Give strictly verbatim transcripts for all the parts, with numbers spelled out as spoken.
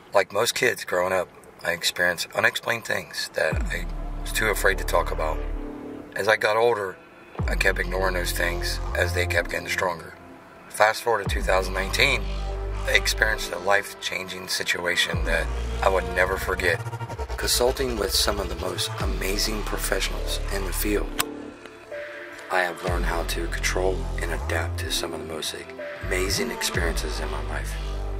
Like most kids growing up, I experienced unexplained things that I was too afraid to talk about. As I got older, I kept ignoring those things as they kept getting stronger. Fast forward to two thousand nineteen, I experienced a life-changing situation that I would never forget. Consulting with some of the most amazing professionals in the field, I have learned how to control and adapt to some of the most amazing experiences in my life.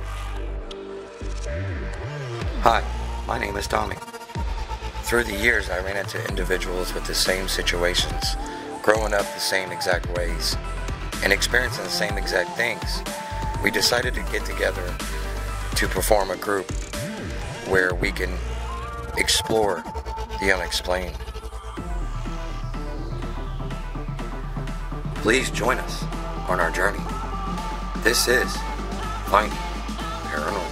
Hi, my name is Tommy. Through the years, I ran into individuals with the same situations, growing up the same exact ways, and experiencing the same exact things. We decided to get together to perform a group where we can explore the unexplained. Please join us on our journey. This is Finding Paranormal.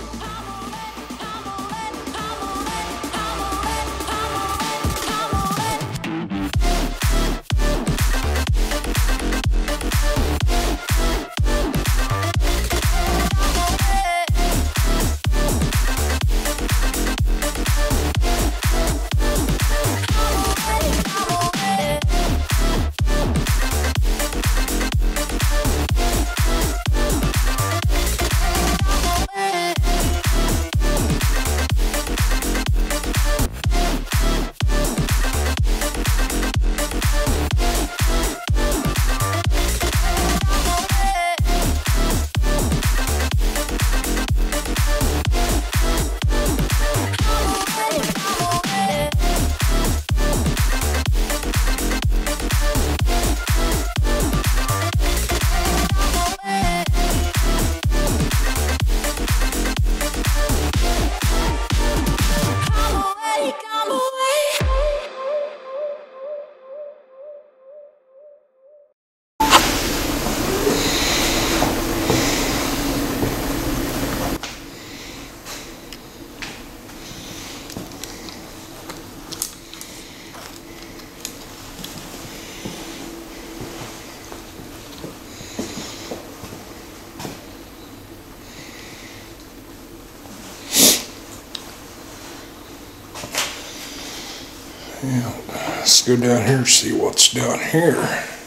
Yeah, let's go down here and see what's down here.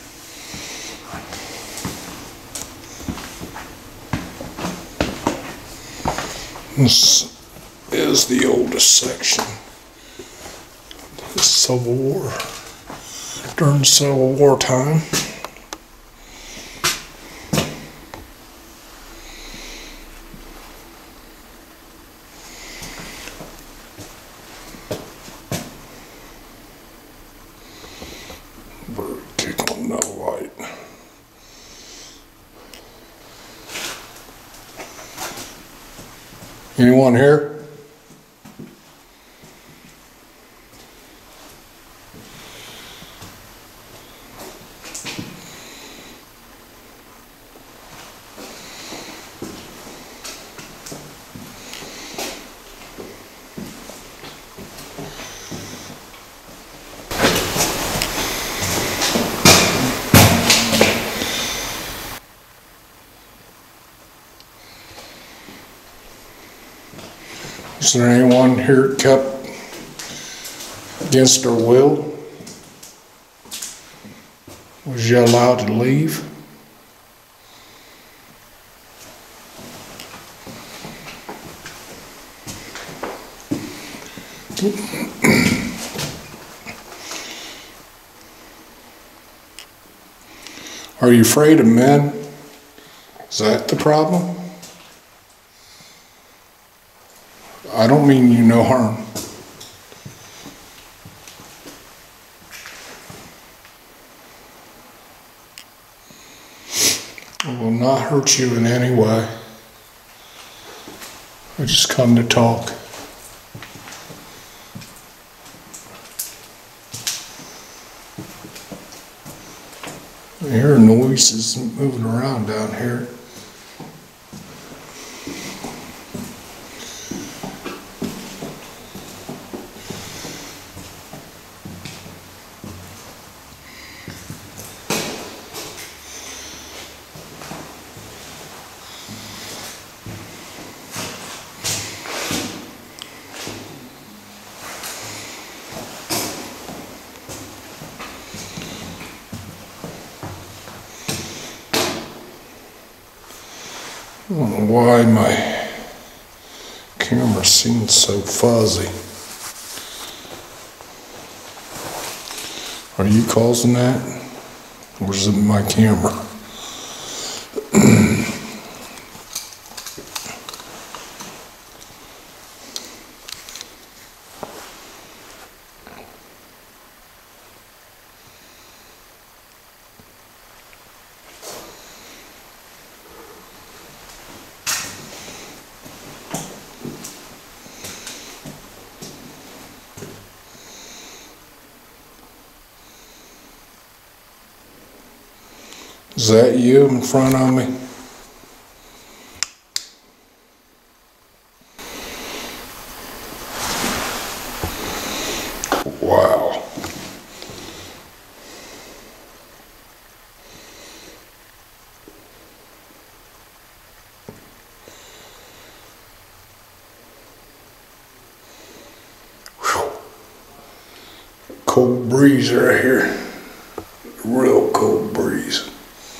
This is the oldest section. The Civil War, during Civil War time. Kick on that light. Anyone here? Is there anyone here kept against their will? Was you allowed to leave? Are you afraid of men? Is that the problem? I don't mean you no harm. It will not hurt you in any way. I just come to talk. I hear noises moving around down here. don't know why my camera seems so fuzzy. Are you causing that? Or is it my camera? Is that you in front of me? Wow. Whew. Cold breeze right here. Real cold breeze.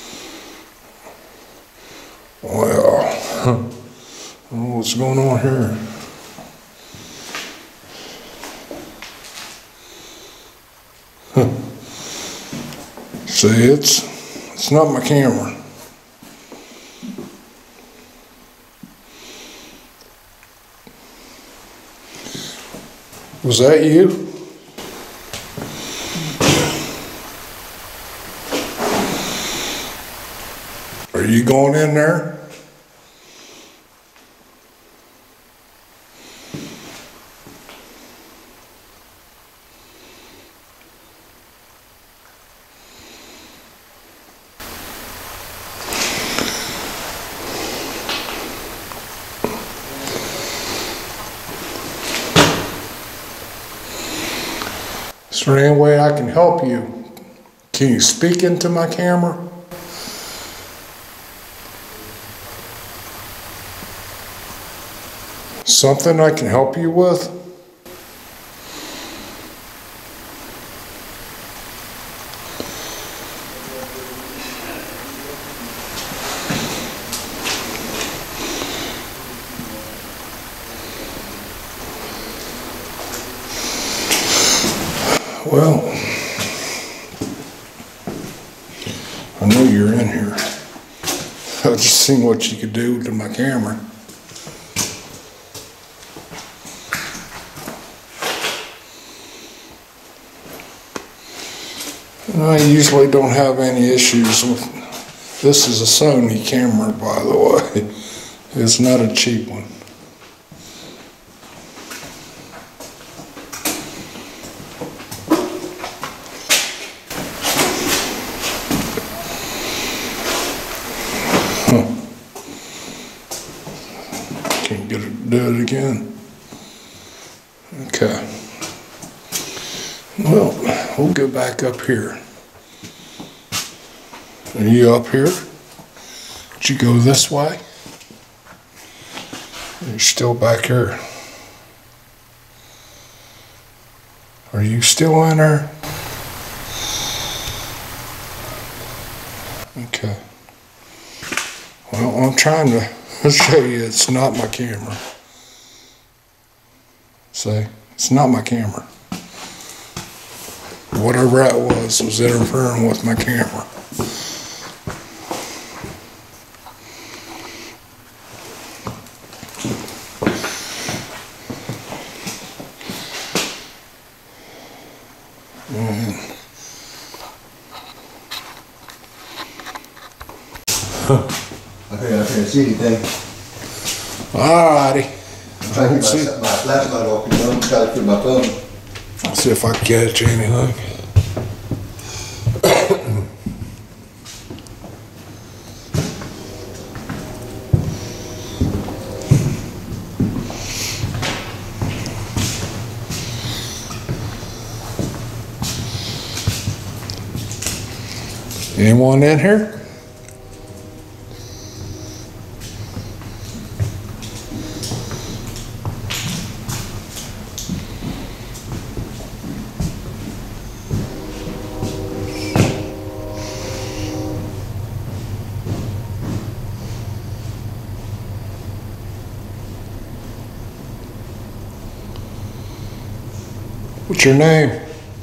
Well, I don't know what's going on here. Huh. See, it's it's not my camera. Was that you? Are you going in there? Is there any way I can help you? Can you speak into my camera? Something I can help you with? Well, I know you're in here. I just seen what you could do to my camera. I usually don't have any issues with, this is a Sony camera, by the way. It's not a cheap one. Huh. Can't get it, do it again. Okay. Well, we'll go back up here. Are you up here? Did you go this way? You're still back here. Are you still in there? Okay. Well, I'm trying to show you it's not my camera. See, it's not my camera. Whatever that was, was interfering with my camera. And Okay, I can't see anything. alrighty. I'm trying to get my, my flashlight off, you know, I'm trying to put my phone. I'll see if I can catch anything. Anyone in here? What's your name?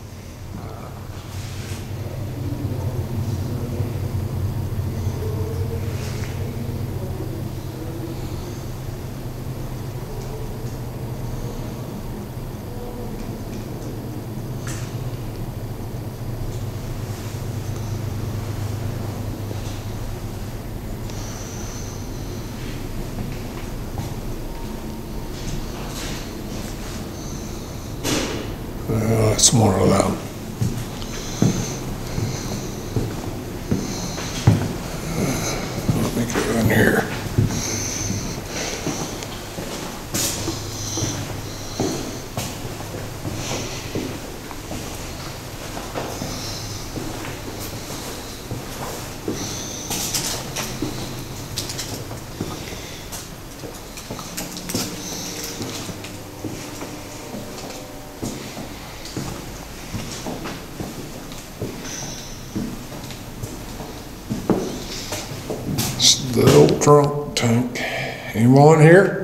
Well, it's more of them. Let me go in here. The old trunk tank. Anyone here?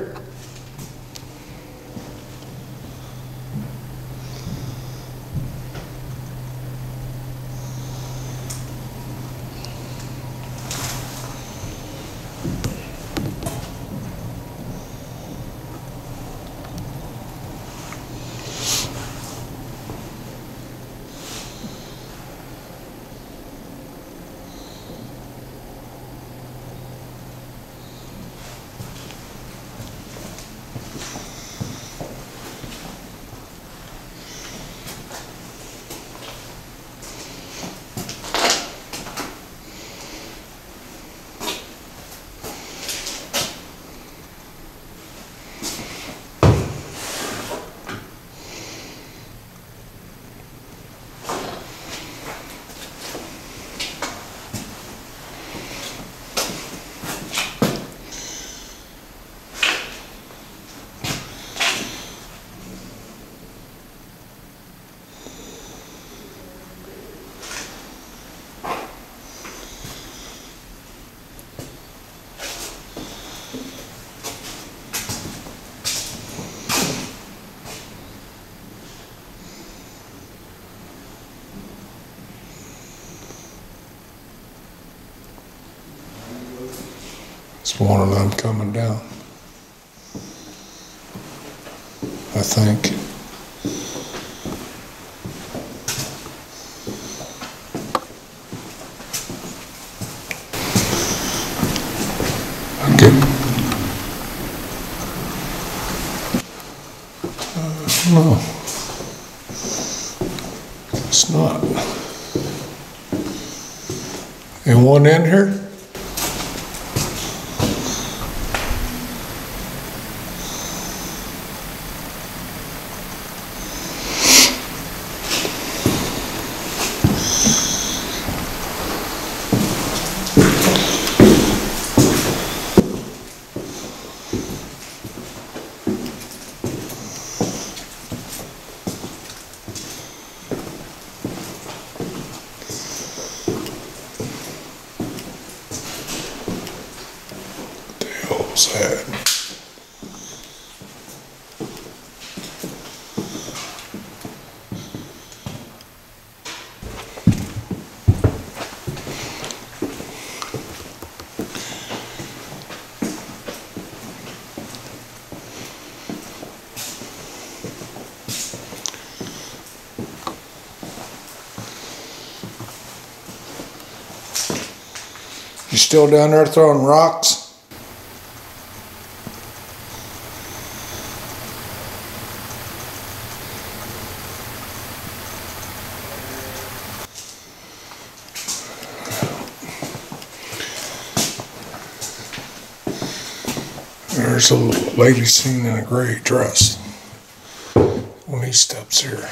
It's one of them coming down, I think. Okay. Uh, no, it's not. Anyone in here? Sad. You still down there throwing rocks? There's a lady seen in a gray dress when he steps here.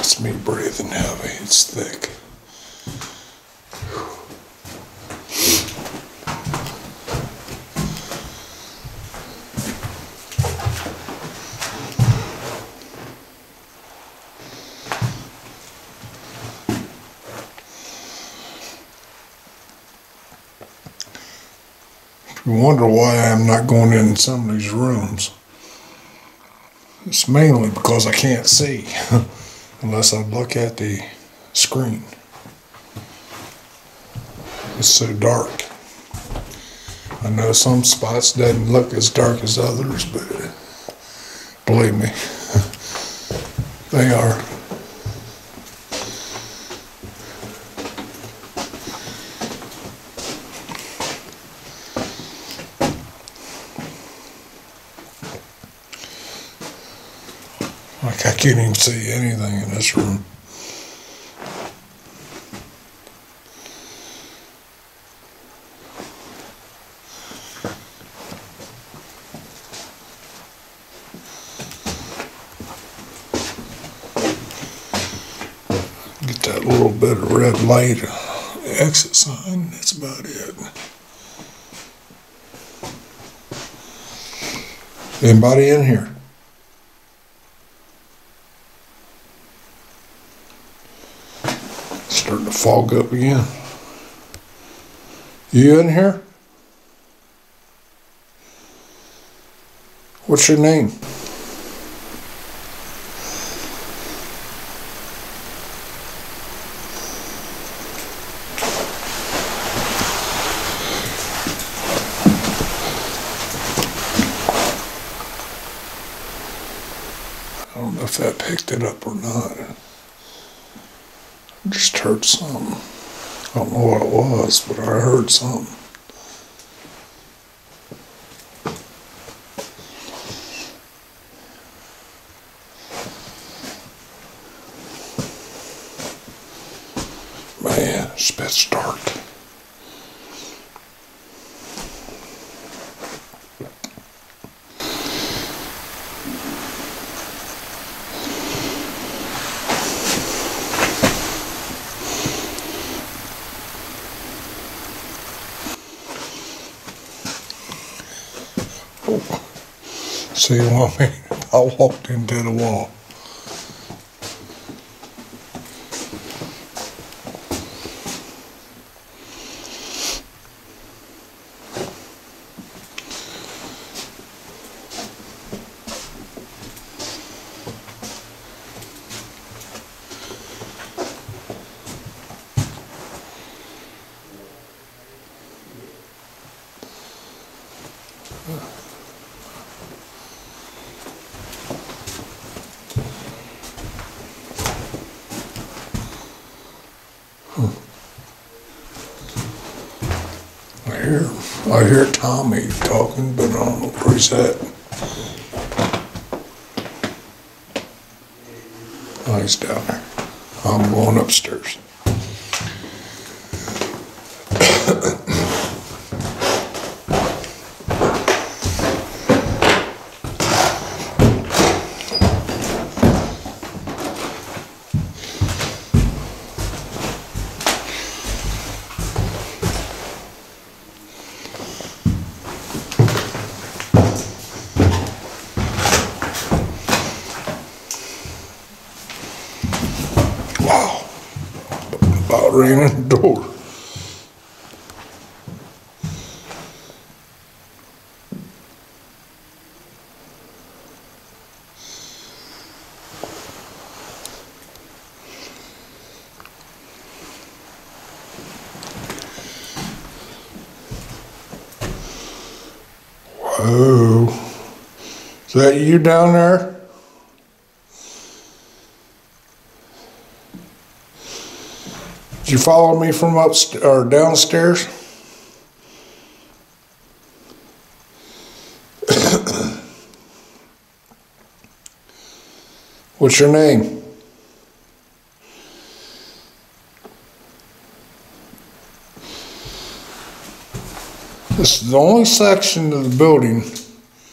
It's me breathing heavy. It's thick. You wonder why I'm not going in some of these rooms. It's mainly because I can't see unless I look at the screen. It's so dark. I know some spots doesn't look as dark as others, but believe me, they are. Like I can't even see anything in this room. Get that little bit of red light, exit sign, that's about it. Anybody in here? Starting to fog up again. You in here? What's your name? I don't know if that picked it up or not. I just heard something. I don't know what it was, but I heard something. Man, it's a bit dark. So you want me? I walked into the wall. I hear, I hear Tommy talking, but I don't know where he's at. Oh, he's down there. I'm going upstairs. Wow, about ran in the door. Whoa, is that you down there? Did you follow me from upstairs or downstairs? What's your name? This is the only section of the building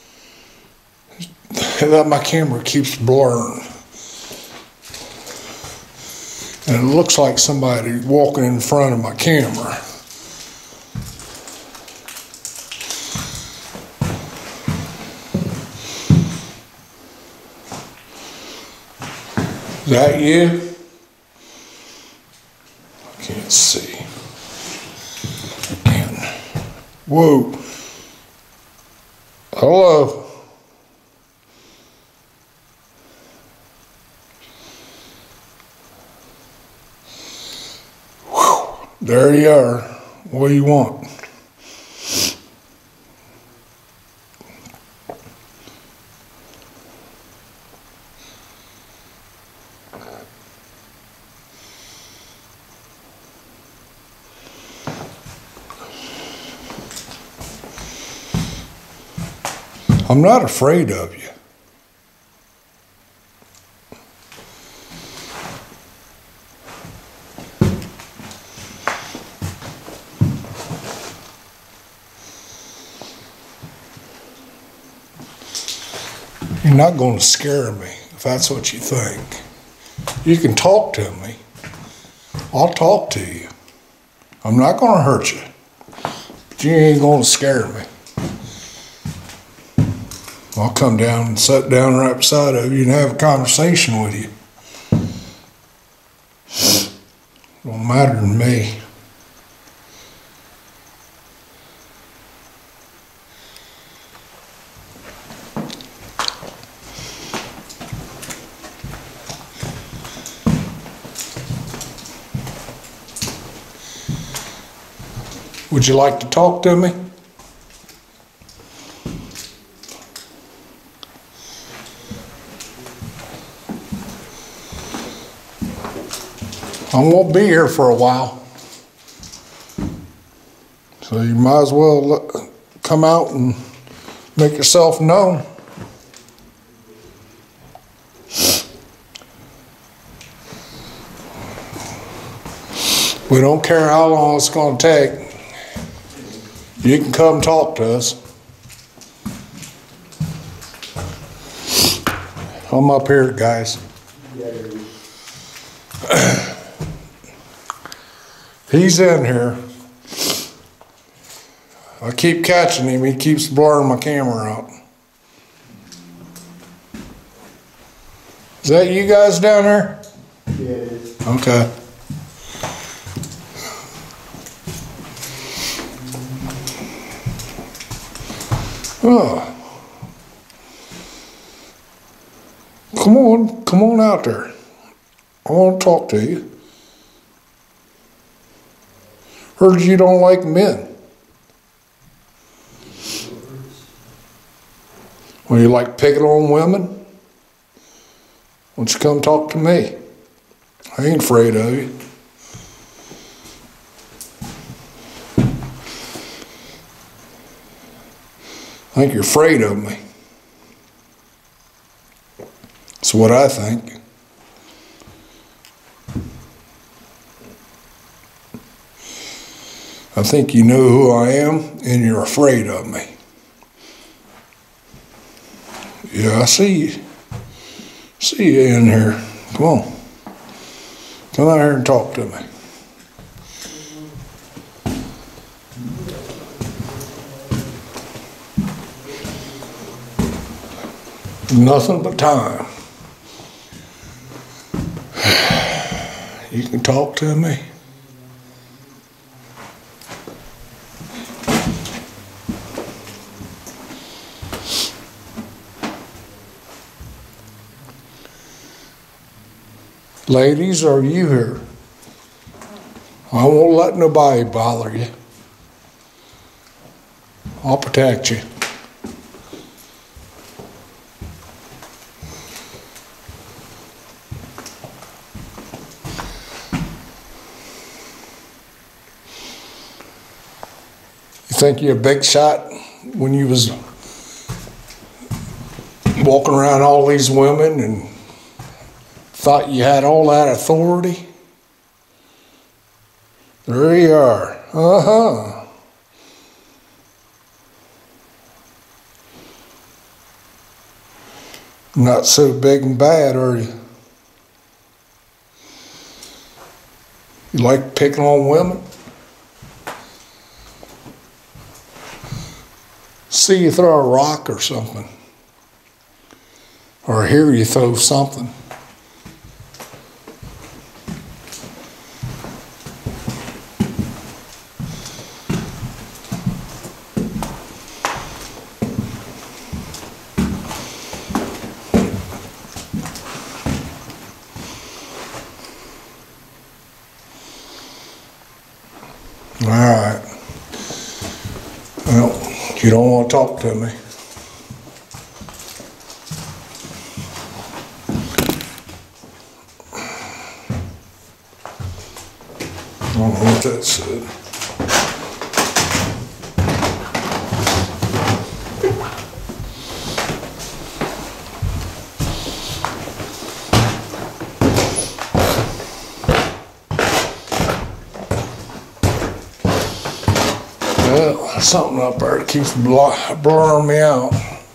that my camera keeps blurring. And it looks like somebody walking in front of my camera. Is that you? I can't see. I can't. Whoa. Hello. Whew. There you are. What do you want? I'm not afraid of you. You're not going to scare me, if that's what you think. You can talk to me. I'll talk to you. I'm not going to hurt you. But you ain't going to scare me. I'll come down and sit down right beside of you and have a conversation with you. Don't matter to me. Would you like to talk to me? I won't be here for a while, so you might as well let, come out and make yourself known. We don't care how long it's going to take. You can come talk to us. I'm up here, guys. He's in here. I keep catching him. He keeps blurring my camera out. Is that you guys down there? Yeah, it is. Okay. Oh. Come on, come on out there. I want to talk to you. Heard you don't like men. Well, you like picking on women? Why don't you come talk to me? I ain't afraid of you. I think you're afraid of me. That's what I think. I think you know who I am, and you're afraid of me. Yeah, I see you. See you in here. Come on. Come out here and talk to me. Nothing but time. You can talk to me. Ladies, are you here? I won't let nobody bother you. I'll protect you. You think you're a big shot when you was walking around all these women and thought you had all that authority? There you are. Uh-huh. Not so big and bad, are you? You like picking on women? See you throw a rock or something. Or hear you throw something. All right. Well, you don't want to talk to me. I don't know what that said. Well, something up there that keeps blurring me out.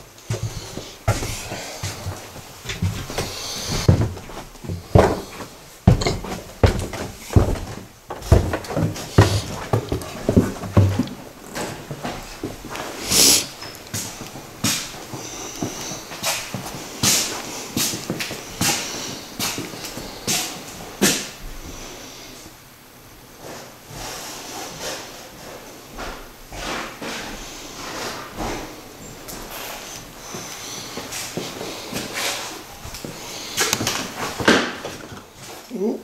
Ooh.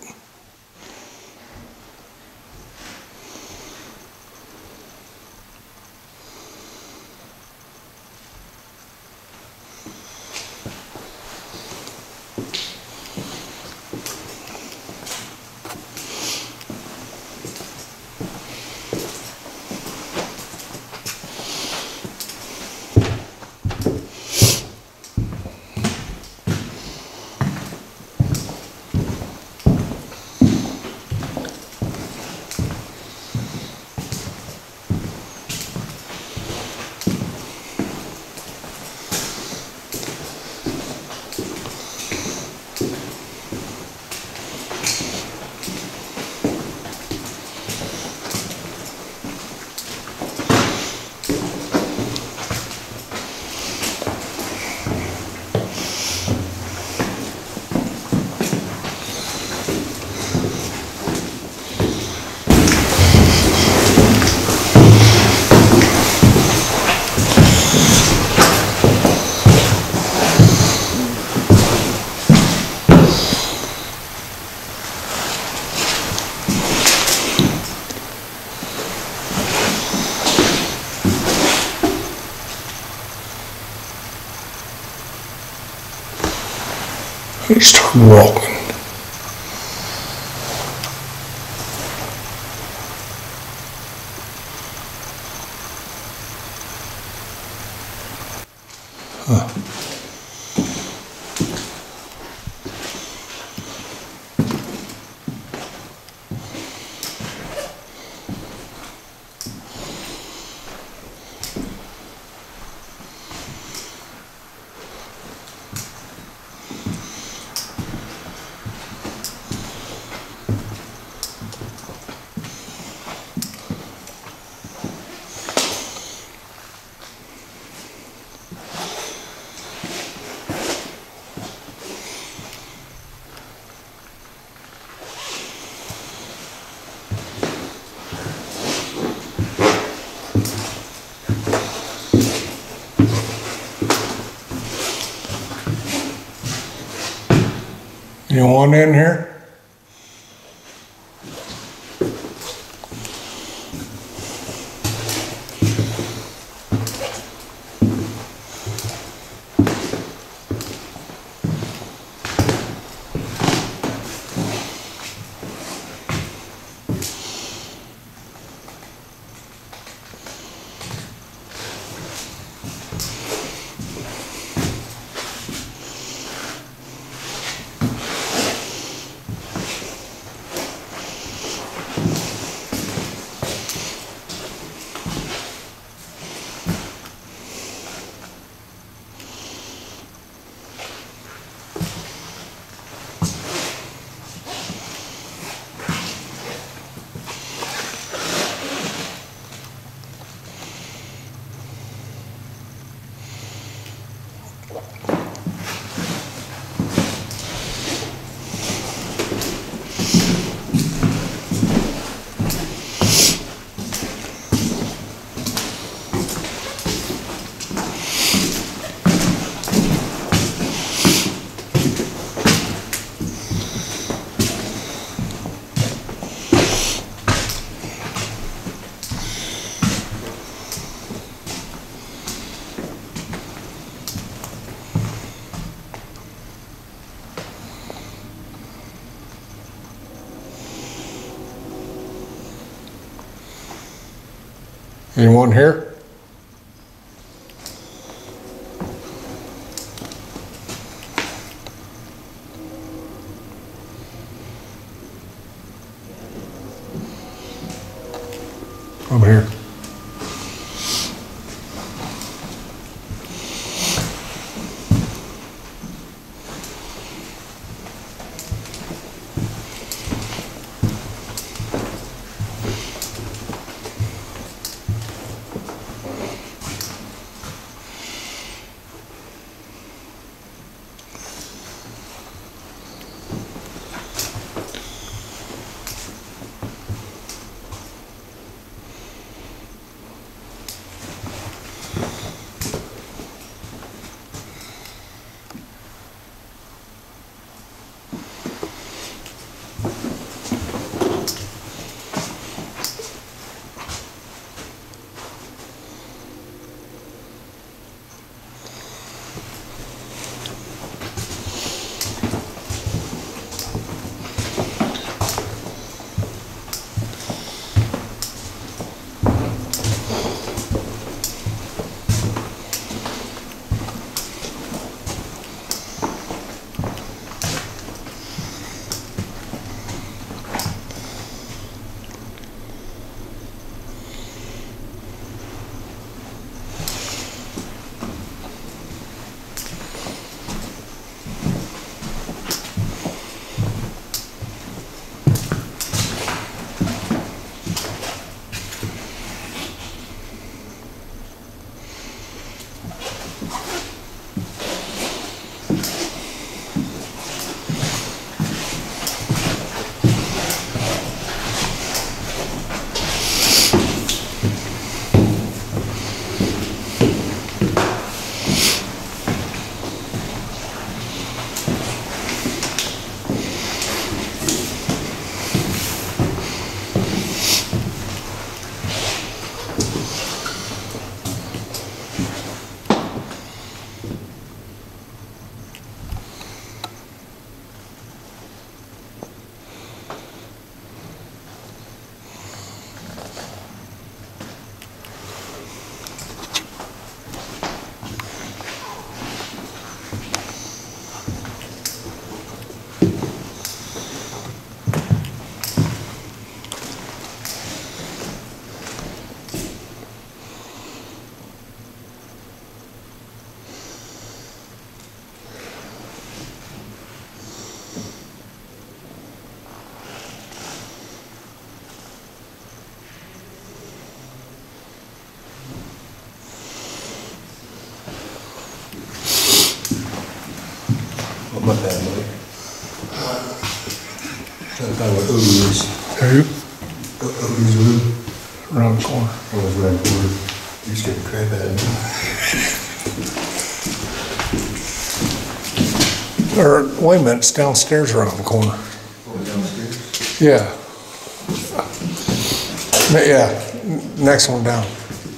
He started walking. Huh. You want in here? Anyone here? Over here. My bad, Mike. Trying to find where Odie is. Who? O- Odie's room. Around the corner. I was around the corner. You scared the crap out of me. Or, wait a minute, it's downstairs around the corner. Oh, downstairs? Yeah. Ne- Yeah, n- next one down.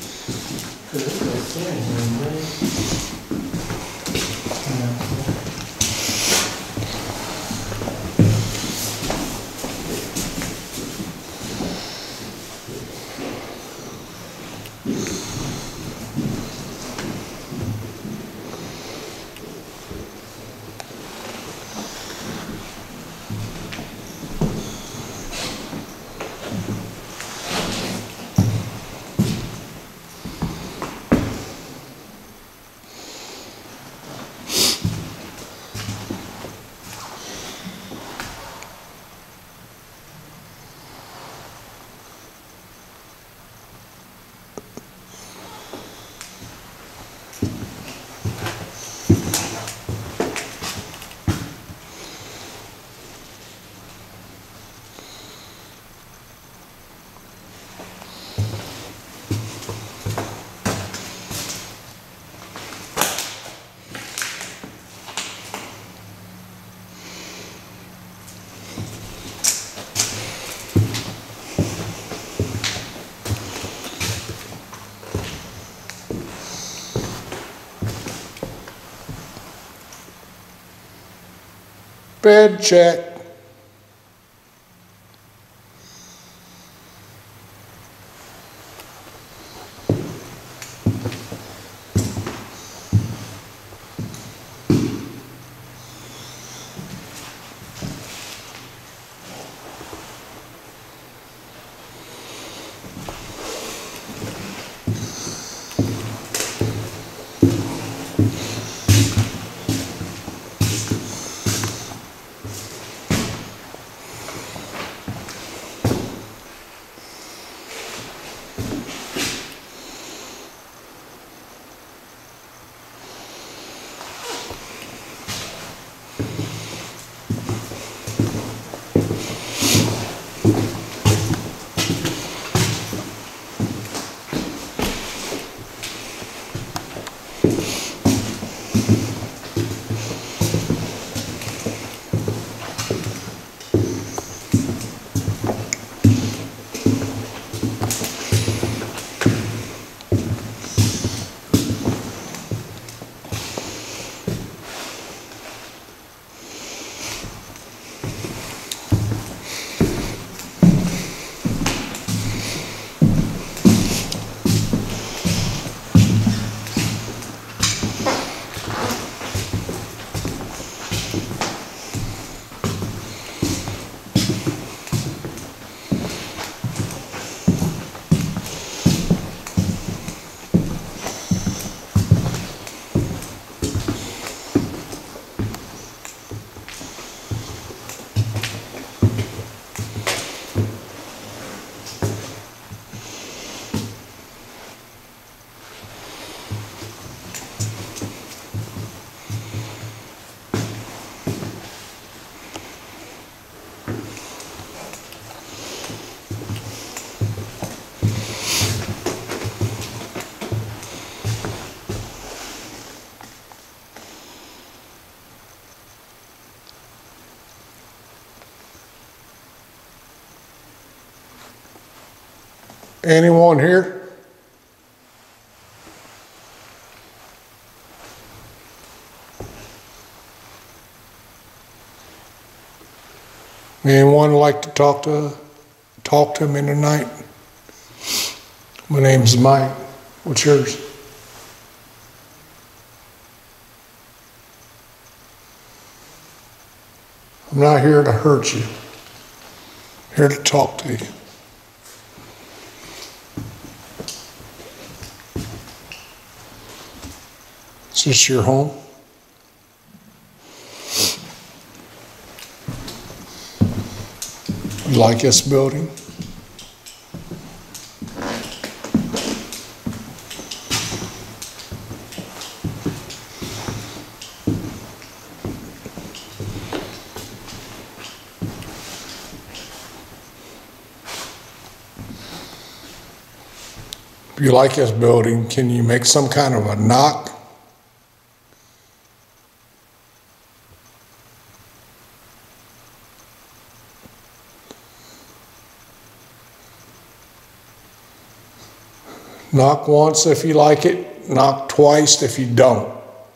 Bed check. Anyone here? Anyone like to talk to talk to me tonight? My name's Mike. What's yours? I'm not here to hurt you. I'm here to talk to you. Is this your home? You like this building? If you like this building, can you make some kind of a knock? Knock once if you like it, knock twice if you don't.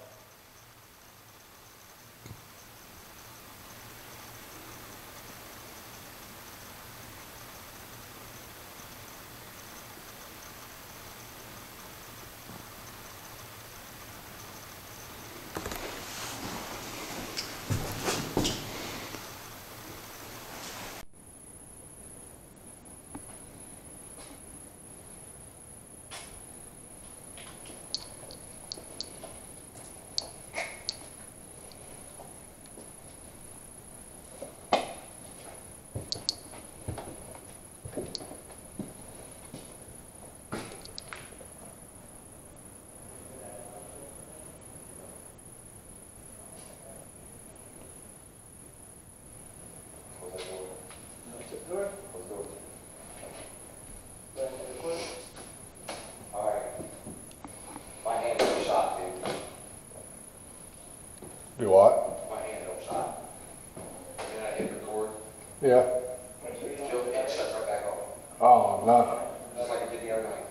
Do what? My handheld shot. And then I hit record. Yeah. Jill, it shuts right back off. Oh, no. Just like it did the other night.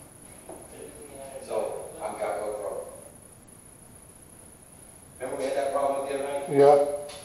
So, I've got GoPro. Remember we had that problem with the other night? Yeah.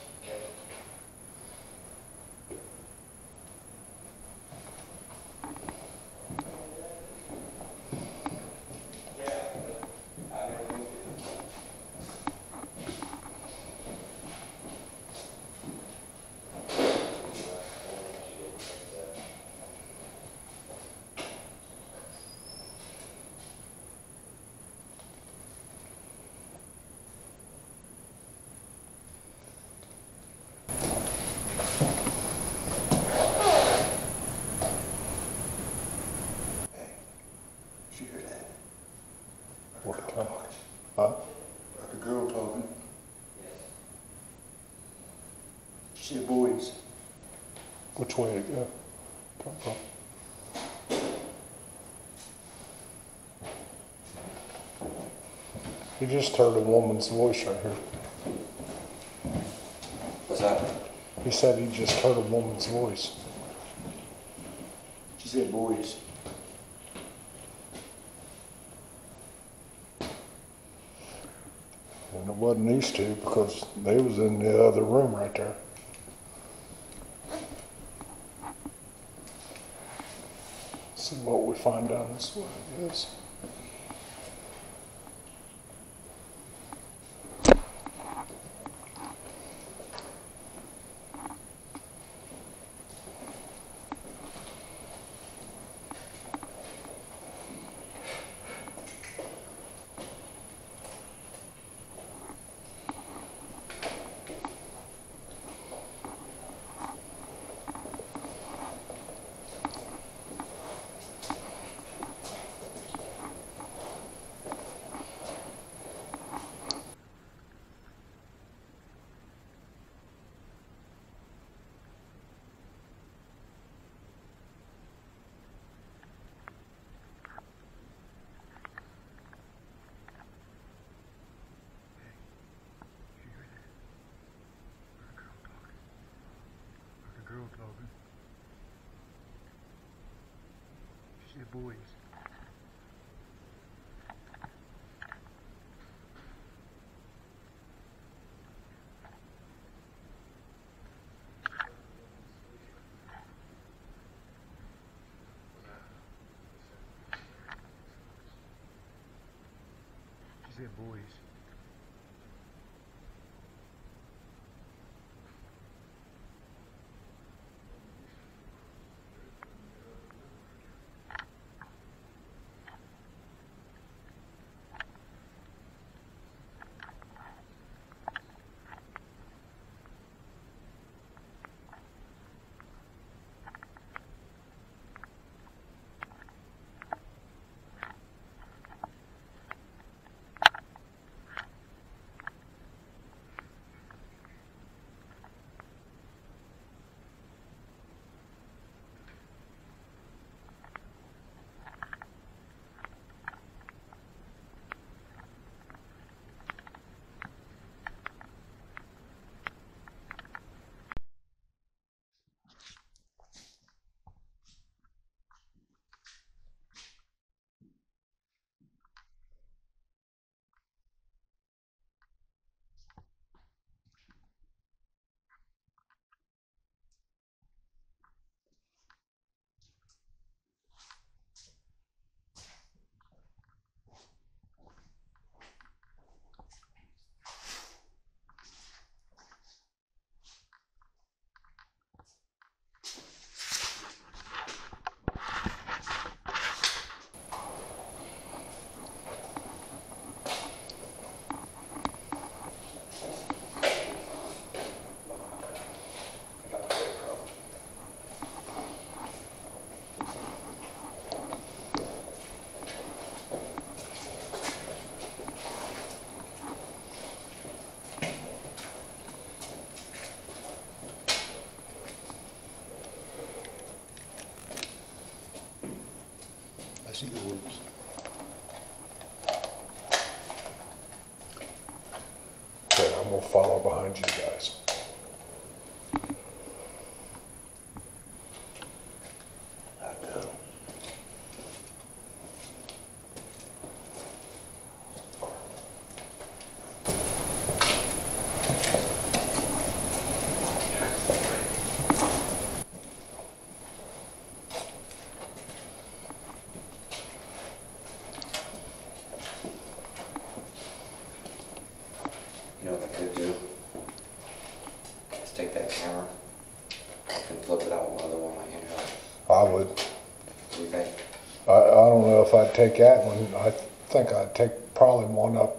Did you hear that? What the hell? Huh? Like a girl talking. Did you see the boys? Which way to go? Come on. You just heard a woman's voice right here. What's that? He said he just heard a woman's voice. She said boys. And it wasn't these two because they was in the other room right there. See what we find down this way, I guess. Yeah, boys. She said boys. I see the woods. Okay, I'm gonna follow behind you guys. I know. You know what I could do? Is take that camera and flip it out with another one like handheld. I would. What do you think? I, I don't know if I'd take that one. I think I'd take probably one up.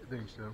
think so.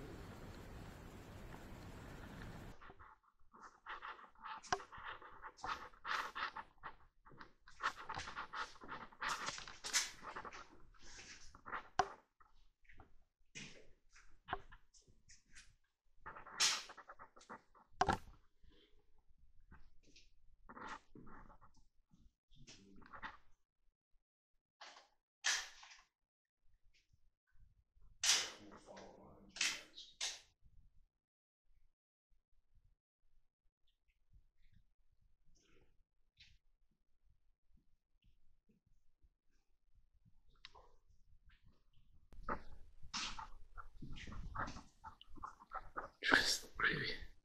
Just really.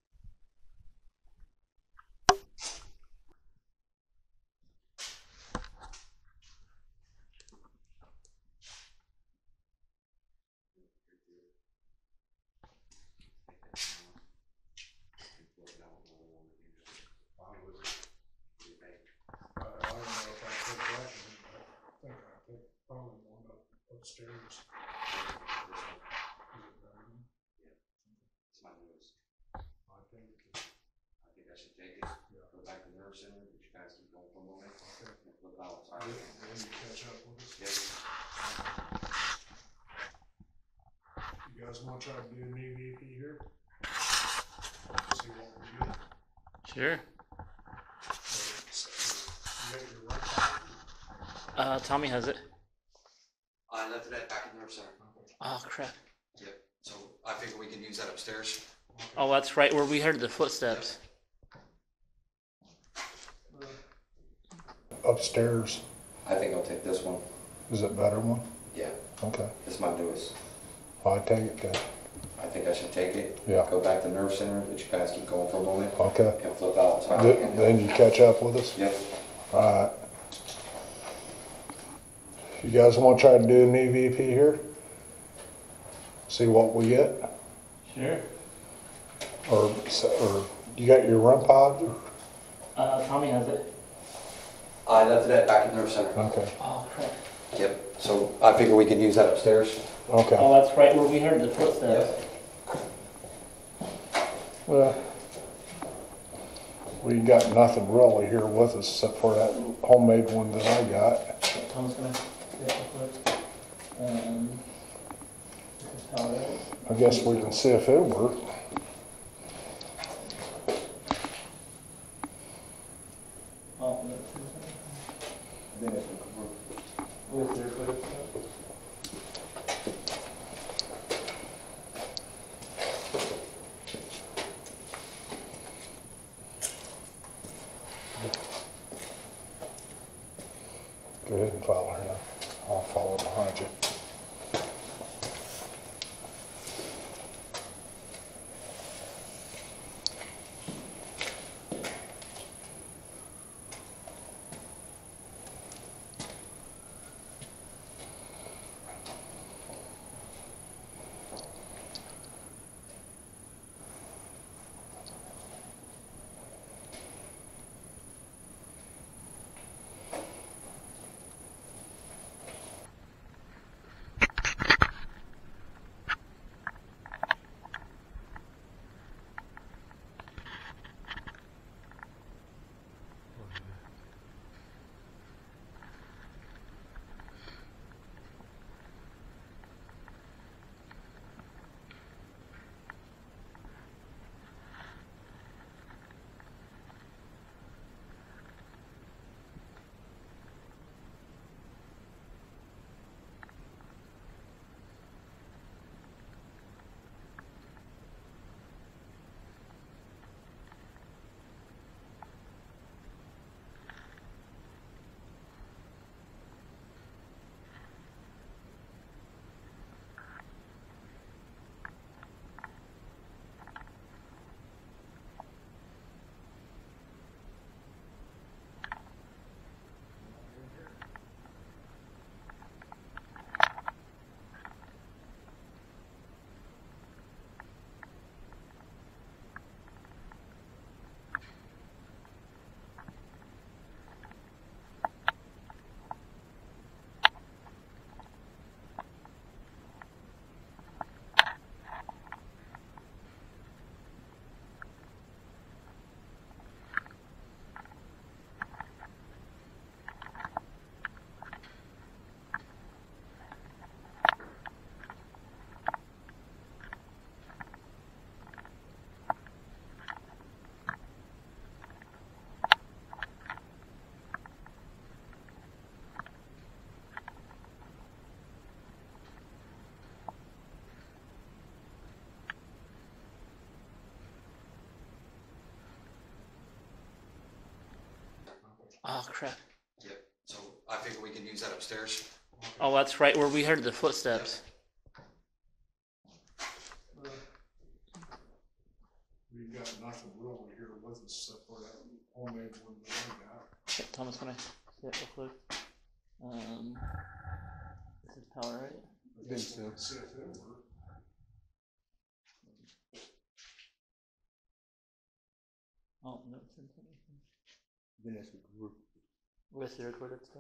Upstairs. It's my news. I think I should take it, go back to the nerve center, but you guys keep going for a moment. Look out. Then you catch up with us. Yes. You guys want to try to do an E V P here? See what we get. Sure. You got your right side? Uh, Tommy has it. I left it at back in the nerve center. Oh crap. Yep. So I figure we can use that upstairs. Oh, that's right where we heard the footsteps. Upstairs. I think I'll take this one. Is it better one? Yeah. Okay. It's my newest. I take it then. I think I should take it. Yeah. Go back to the nerve center, but you guys keep going for a moment. Okay. And flip out. So Th- Then you catch up with us? Yep. Alright. You guys want to try to do an E V P here? See what we get? Sure. Or, or you got your run pod? Uh, Tommy has it. I left it at back in the nerve center. Okay. Oh crap. Yep. So I figure we can use that upstairs. Okay. Oh, that's right where we heard the footsteps. Well, we got nothing really here with us except for that homemade one that I got. Tom's gonna get the foot. Um, this is how it is. I guess we can see if it works. Oh, no. I think that's gonna work. With your foot. Go ahead and follow her now. I'll follow behind you. Oh crap. Yep. So I figure we can use that upstairs. Oh, that's right where we heard the footsteps. We got nothing really here with us except for that homemade one that I got. Yeah, Thomas, can I see it real quick? Um, this is power, right? I guess we'll see if it works. Oh, no, it's information. With the recorded stuff.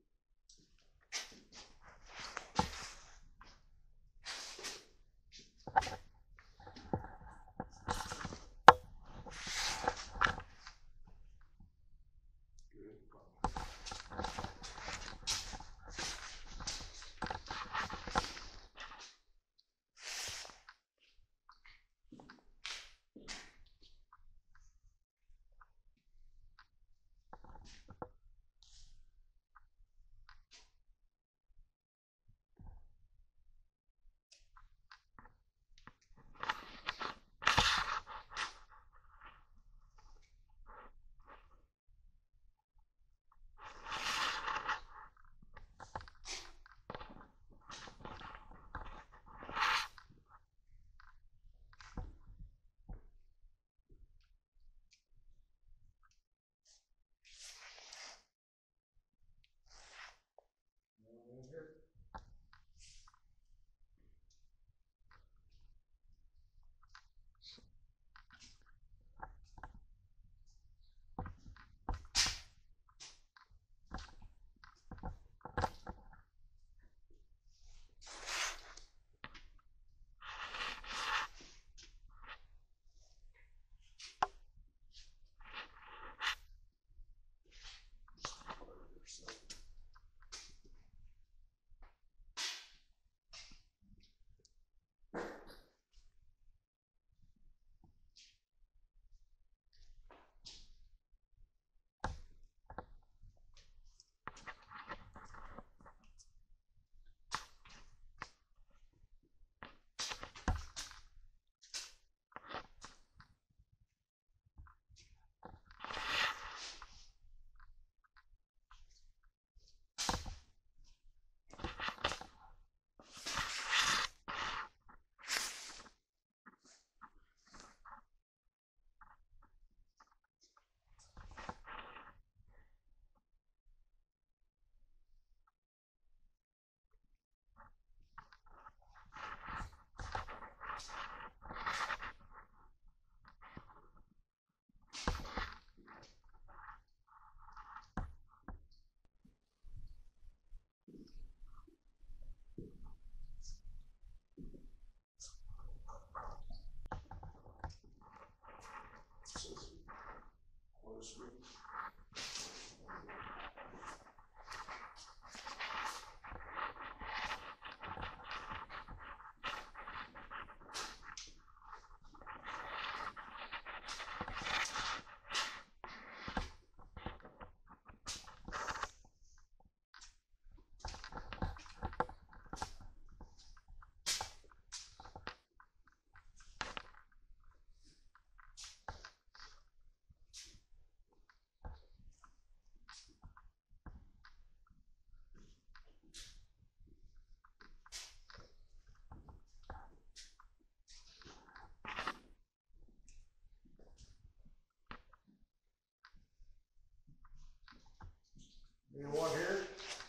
Anyone here?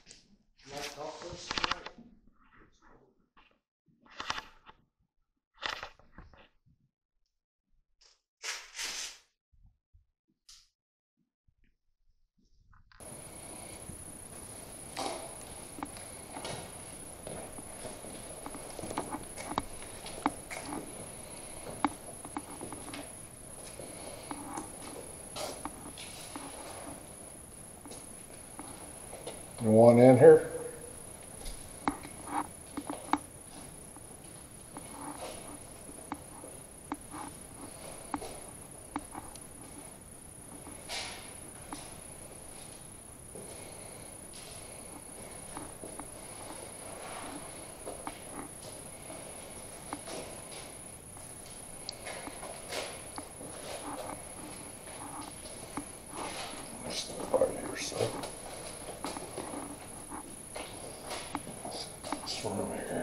Like to talk to us tonight? Anyone in here? There's the part here, so. this room here.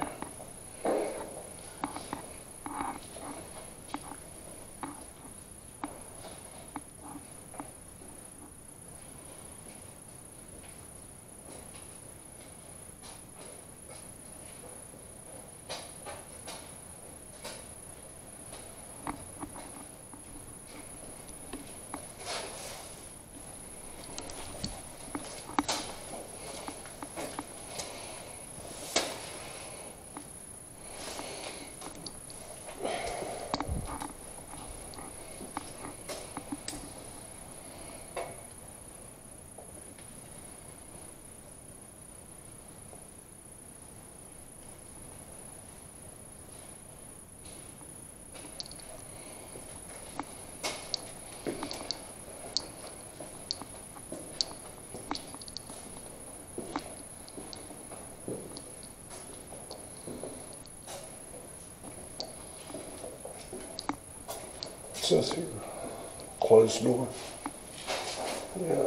It says here, closed door. Yeah.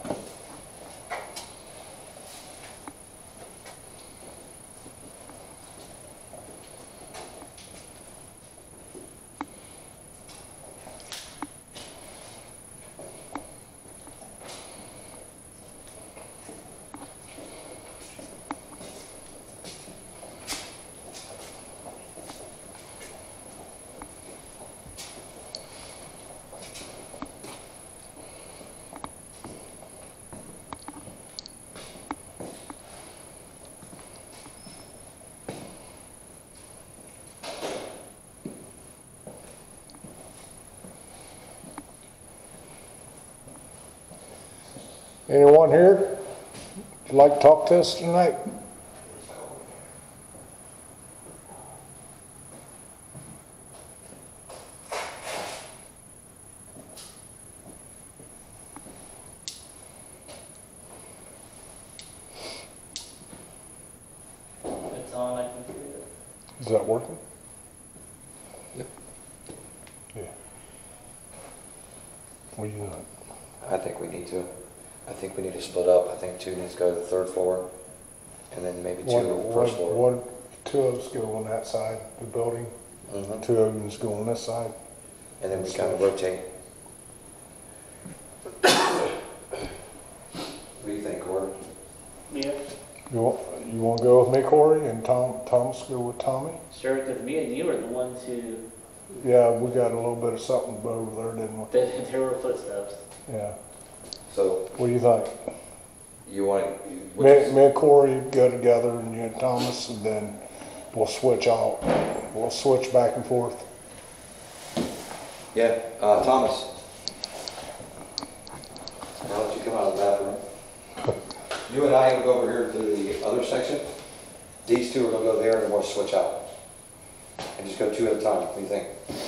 Anyone here would like to talk to us tonight? It's on, I can hear it. Is that working? Yep. Yeah. What do you think? I think we need to. I think we need to split up. I think two needs to go to the third floor, and then maybe two One, to the one, first floor. one, two of us go on that side of the building, Mhm. two of us go on this side. And then we kind of rotate. What do you think, Corey? Yeah, You want, you want to go with me, Corey, and Tom, Thomas go with Tommy? sure, because me and you are the ones who, Yeah, we got a little bit of something over there, didn't we? that there were footsteps. Yeah. So What do you think? you want you, Me, which- me and Corey go together, and you and Thomas, and then we'll switch out. We'll switch back and forth. Yeah, uh, Thomas. I'll let you come out of the bathroom. You and I will go over here to the other section. These two are going to go there, and then we'll switch out. And just go two at a time. What do you think?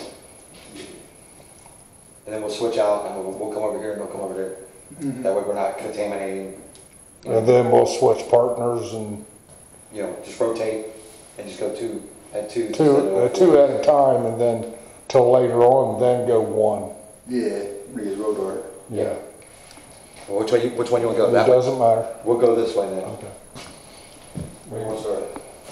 And then we'll switch out, and we'll, we'll come over here, and they'll come over there. Mm-hmm. That way we're not contaminating. You know, And then we'll switch partners and you know, just rotate and just go two at two. two, uh, two at a time, and then till later on, then go one. Yeah, read road order. Yeah. Well, which one? You, which one you want to go? It That way? doesn't matter. We'll go this way then. Okay. Where you want to start?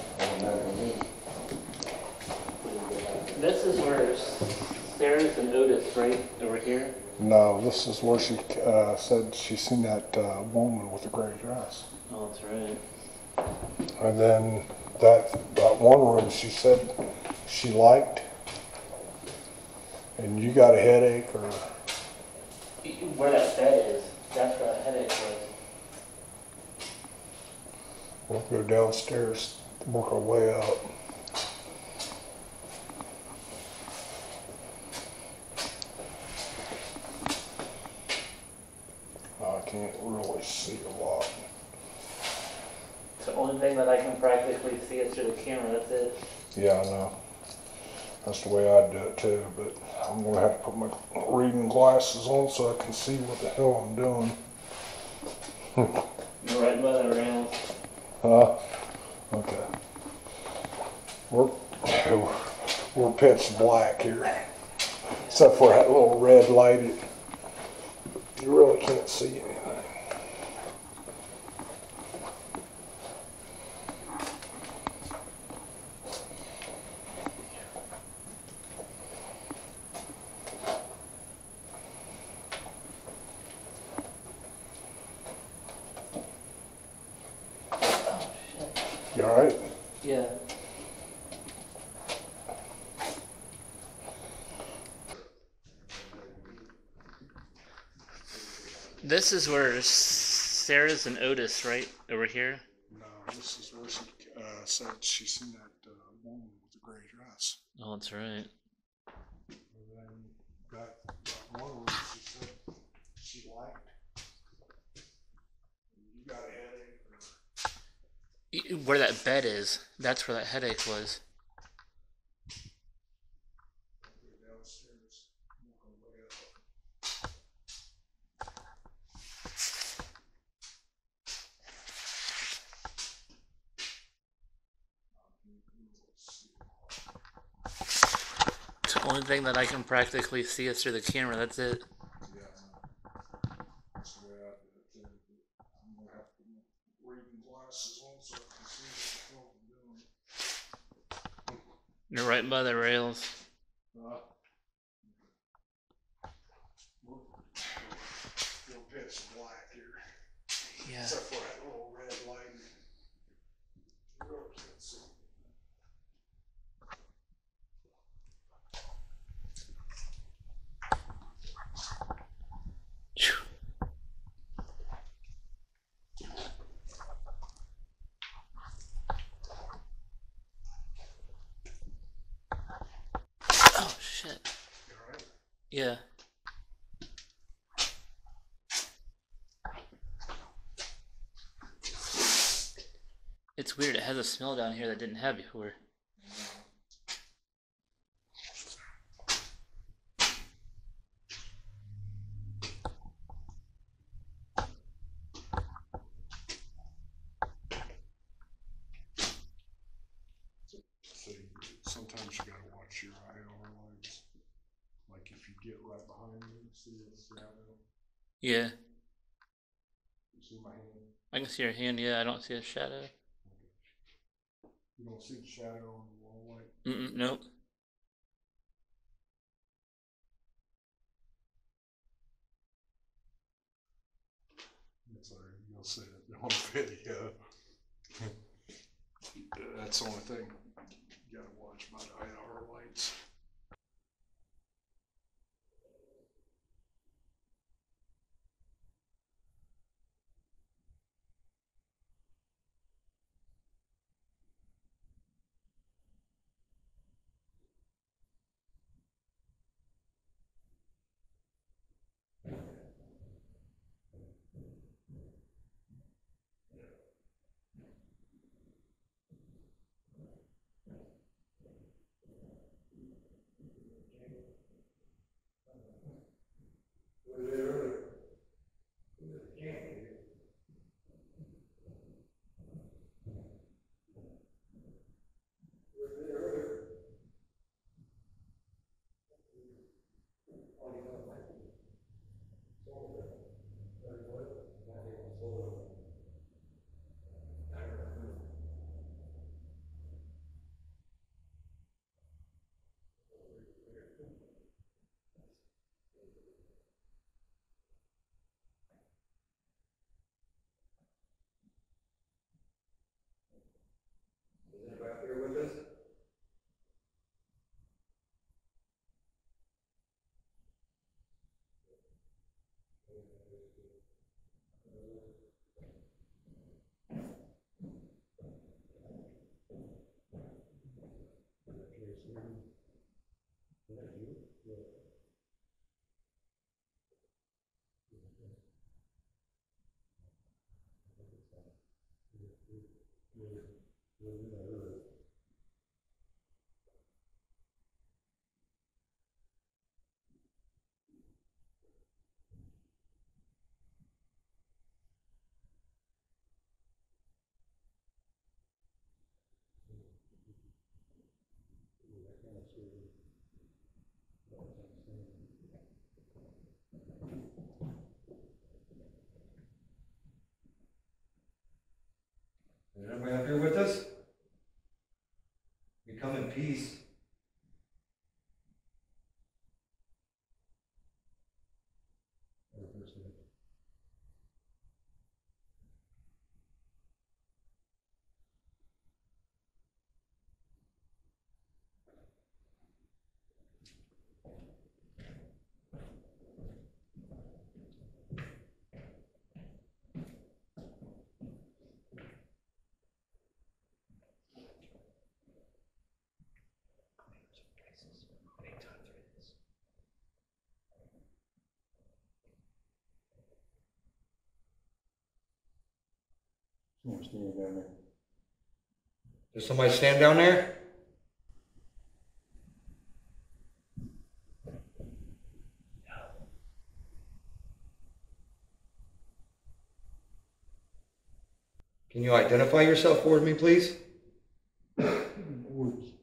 This is where Sarah's and Otis, right, over here? No, this is where she uh, said she seen that uh, woman with the gray dress. Oh, that's right. And then that that one room she said she liked. And you got a headache, or Where that bed is, that's where that headache was. we'll go downstairs, work our way up. I can't really see a lot. It's the only thing that I can practically see is through the camera, that's it. Yeah, I know. That's the way I'd do it too, but I'm gonna have to put my reading glasses on so I can see what the hell I'm doing. You're right by the rails. Huh? Okay. We're, we're pitch black here. Except for that little red light. It, you really can't see anything. You all right? Yeah. This is where Sarah's and Otis, right? Over here? No, this is where she uh, said she seen that uh, woman with the gray dress. Oh, that's right. And then that, that one where she said she liked. You got a headache? Or... Where that bed is, that's where that headache was. Downstairs. It's the only thing that I can practically see is through the camera, that's it. Yeah. That's the way I did it too. I'm going to have to put reading glasses on so I can see what the hell I'm doing. You're right by the rails. Uh, we'll, we'll pitch black here. Yeah. Except for that little red light. You really can't see. Oh, shit. You all right? Yeah. It's weird, it has a smell down here that didn't have before. See, sometimes you gotta watch your I R lights. Like if you get right behind me, see the shadow? Yeah. You see my hand? I can see your hand, yeah, I don't see a shadow. You don't see the shadow on the wall light? Mm-mm, nope. It's alright, you'll see it on video. That's the only thing. You gotta watch my I R lights. Is everybody up here with us? We come in peace. Someone standing down there. There's somebody standing down there? Can you identify yourself for me, please? Woods.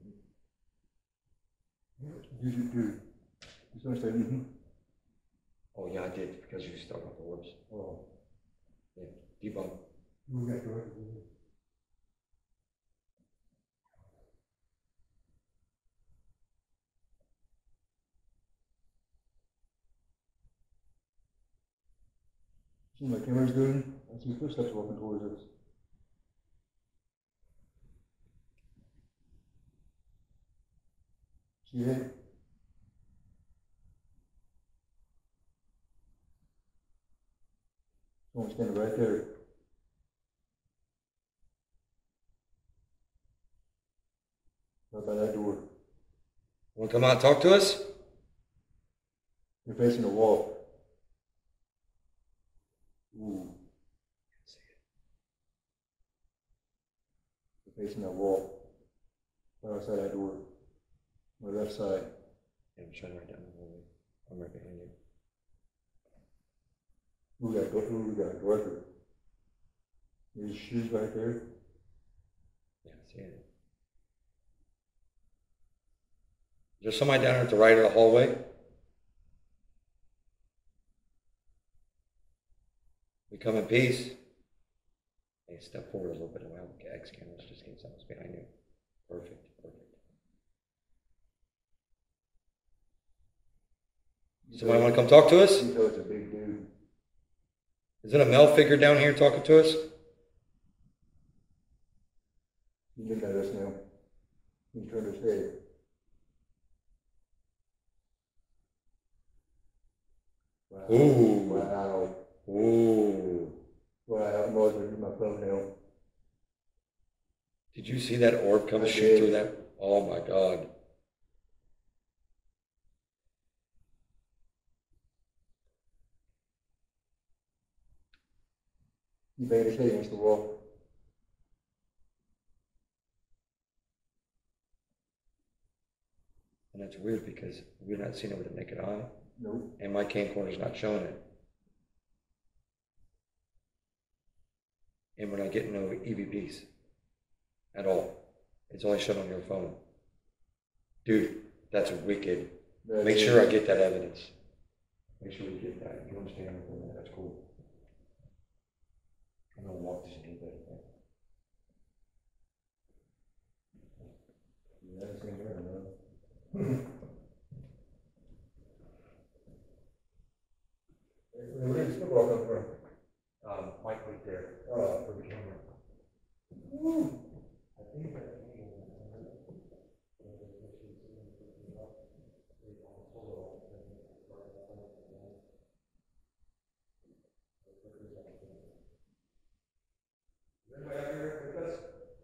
Did you do? You someone say mm-hmm? Oh yeah, I did, because you stuck up the woods. Oh. Yeah, debunk. You got to it. See what my camera's doing? I see footsteps walking towards us. See that? Someone standing right there. Right by that door. Want to come out and talk to us? You're facing the wall. Ooh. You're facing that wall. Right outside that door. On the left side. Yeah, I'm trying right down the hallway. I'm right behind you. Who got who we got Dorothy? His shoes right there. Yeah, I see it. There's somebody down there at the right of the hallway. We come in peace. Hey, step forward a little bit. Wow, X cameras just in case someone's behind you. Perfect, perfect. Somebody want to come talk to us? You know it's a big dude. Is it a male figure down here talking to us? He's looking at us now. He turned his head. Wow. Ooh. Wow. Ooh. Wow, I'm always looking at my phone now. Did you see that orb come I shoot did. through that? Oh my God. He banged his head against the wall. And that's weird because we're not seeing it with the naked eye. Nope. And my camcorder's not showing it. And we're not getting no E V Ps at all. It's only shown on your phone. Dude, that's wicked. That Make is- sure I get that evidence. Make sure we get that. You understand me? That's cool. I'm gonna walk this a little bit. Yeah, that's in there, man. Where did the football come from? Um, Mike right there. Oh. For the camera. I think that. Anybody out here with us?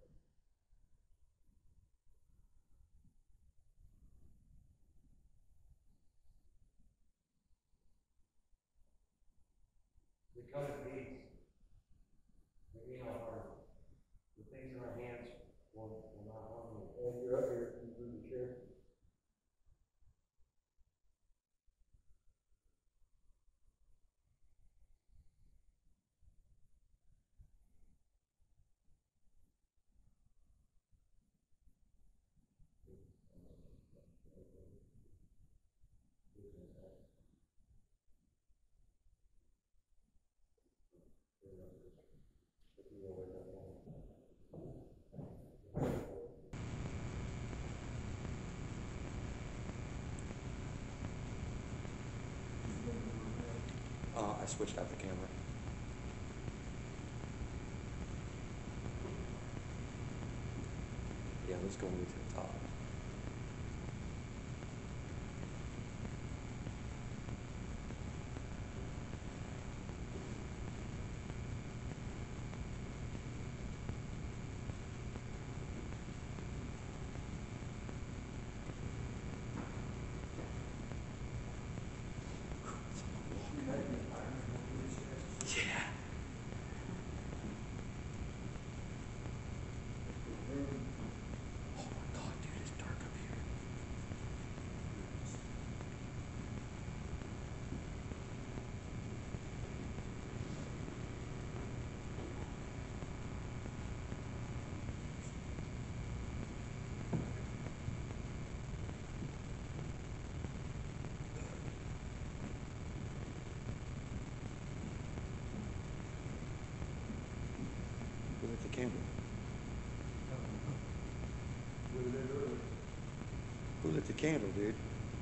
We come in peace. We mean no harm. The things in our hands will, will not harm you. And you're up here, you move the chair. Uh, I switched out the camera. Yeah, let's go move to the top. Yeah. candle? Who lit it earlier? Who lit the candle, dude?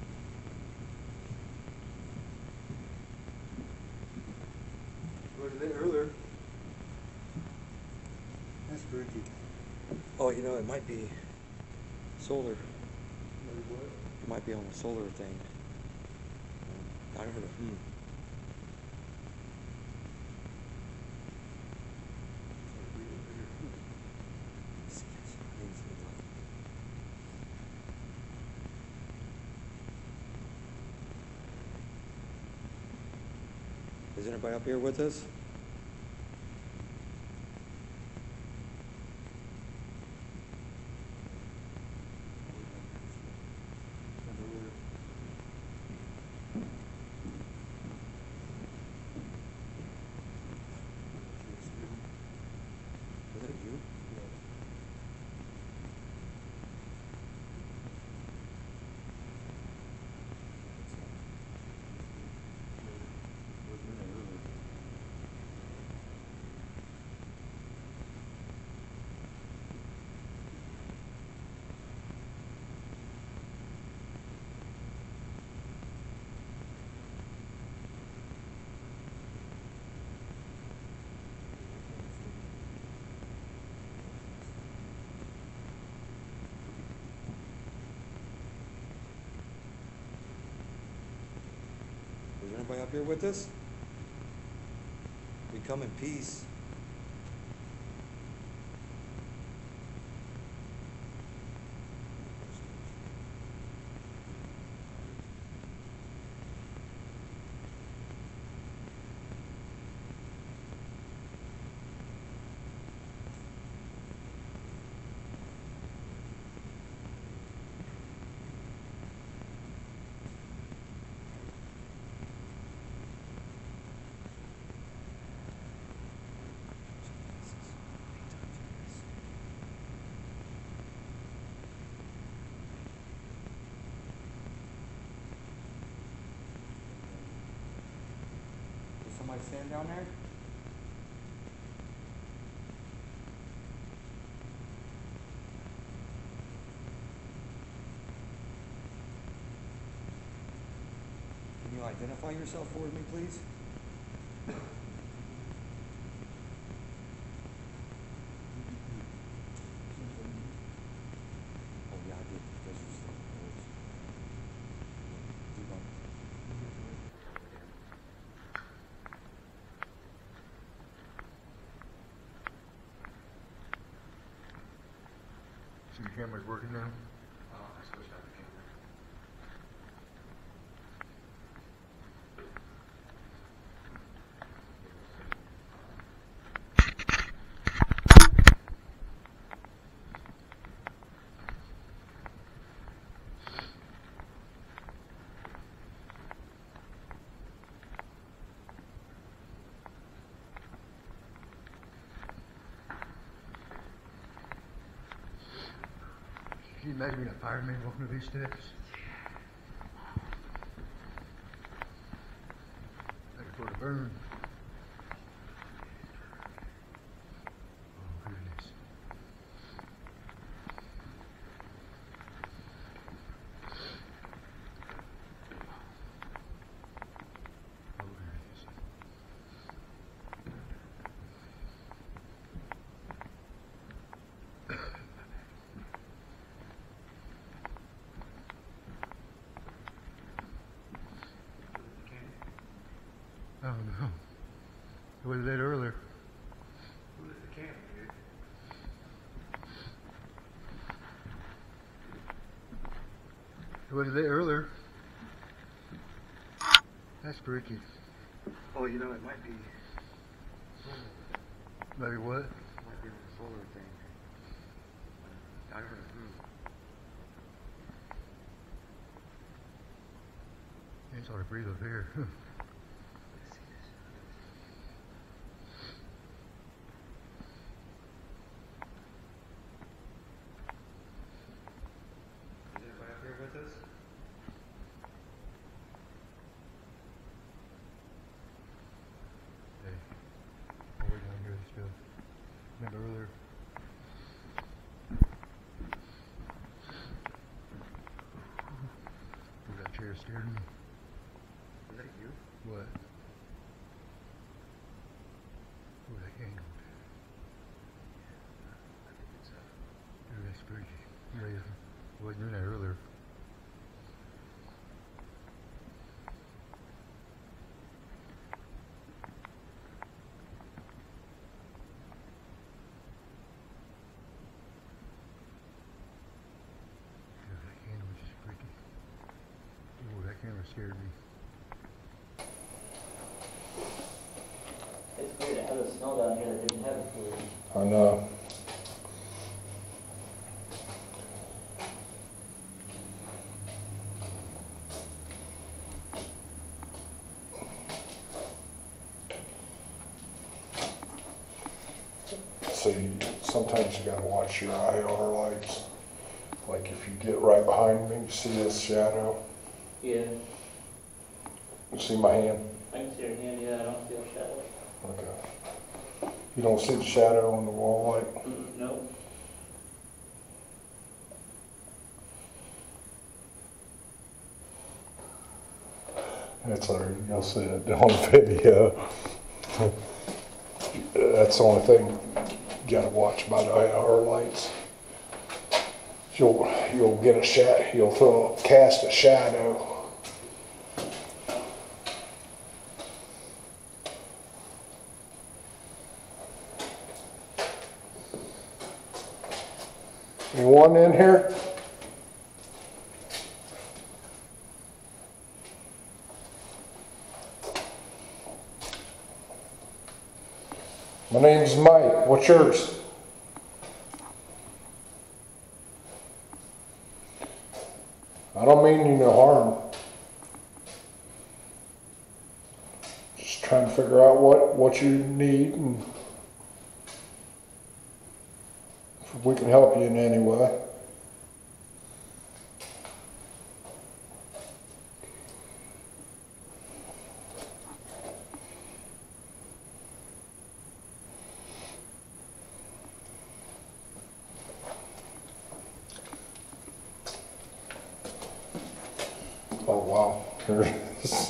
Who lit it earlier? That's freaky. Oh, you know, it might be solar. Maybe what? It might be on the solar thing. I heard a hmm. Is anybody up here with us? Was it you? Is anybody up here with us? We come in peace. Is somebody standing down there? Can you identify yourself for me, please? Oh yeah, I did. Because you're still in the woods. Keep on. So your camera's working now? Oh, I switched out the camera. Can you imagine being a fireman walking up these steps? Ready for the burn. Oh, goodness. Oh, goodness. Oh no. It was lit earlier. Who lit the candle, dude? It was lit earlier. That's freaky. Oh, you know, it might be solar. Maybe what? It might be on the solar thing. I heard a hmm. It's hard to breathe up here. Is anybody up here with us? Hey, oh, we're down here still. Remember earlier? scared me. Was that you? What? Oh, that angled. I think it's uh Ooh, that's spooky. Yeah, I wasn't doing that earlier. Yeah, that candle was just freaky. Oh, that camera scared me. It's weird to have the snow down here that didn't have it for I know. See, sometimes you gotta watch your I R lights. Like if you get right behind me, you see this shadow? Yeah, You see my hand? I can see your hand, yeah, I don't see a shadow. Okay. You don't see the shadow on the wall light? Mm, no. That's all right, you'll see it on video. That's the only thing you gotta watch about I R lights. You'll, you'll get a shadow, you'll throw, cast a shadow. Anyone in here? My name's Mike. What's yours? I don't mean you no harm. Just trying to figure out what, what you need and if we can help you in any way. Oh wow, here it is.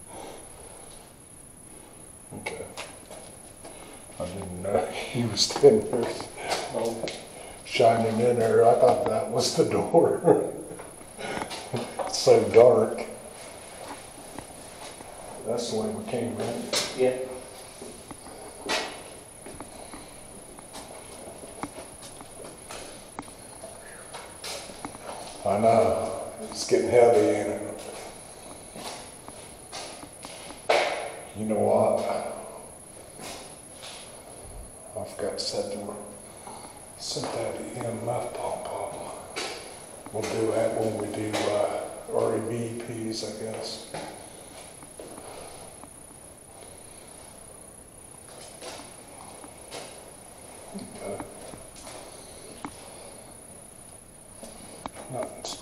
Okay. I didn't know he was in there Oh, shining in there. I thought that was the door. It's so dark. That's the way we came in. yeah. I know. It's getting heavy in it. You know what? I've got to set, the, set that E M F pump up. We'll do that when we do uh, R E B Ps, I guess. Okay. Nothing's.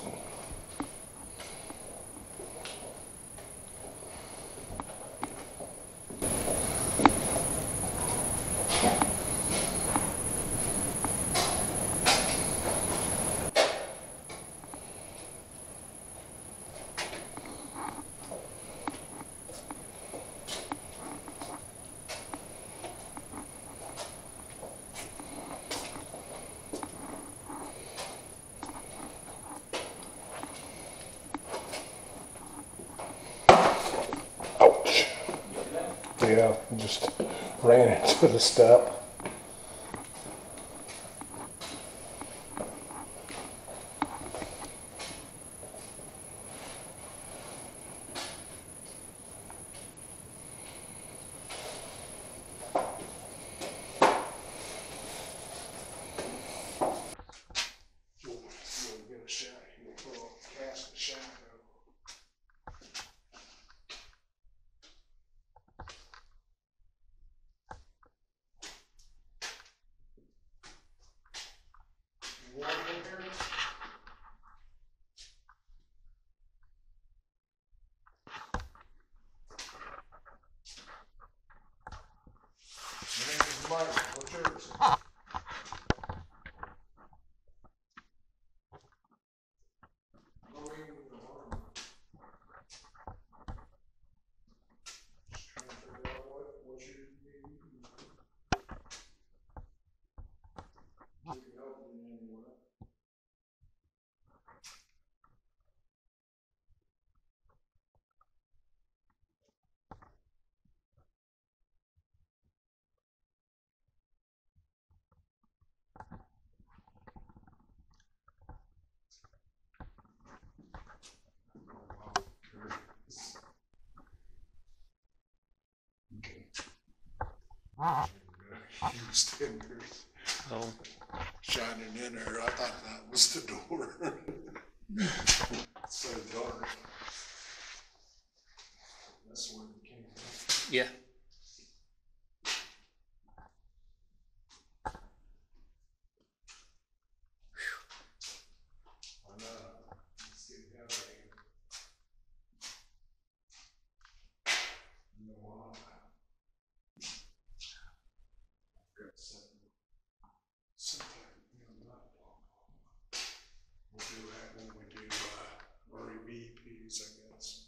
Ouch. Yeah, just ran into the step. You'll, you'll get a shadow, you'll throw a cast a shadow. He was in there Oh, shining in there. I thought that was the door. It's so dark. That's where it came from. yeah. I know. It's getting out of here. No, I'm not. I've got something. Something I'm not talking. We'll do that when we do uh, our E V Ps, I guess.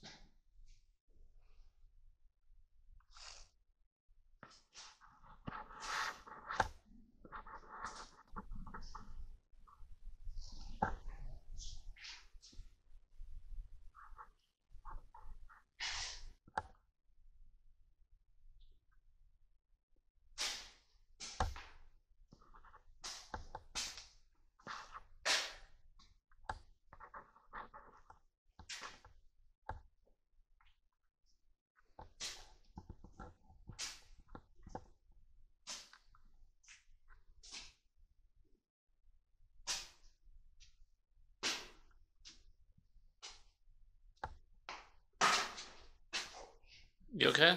You okay?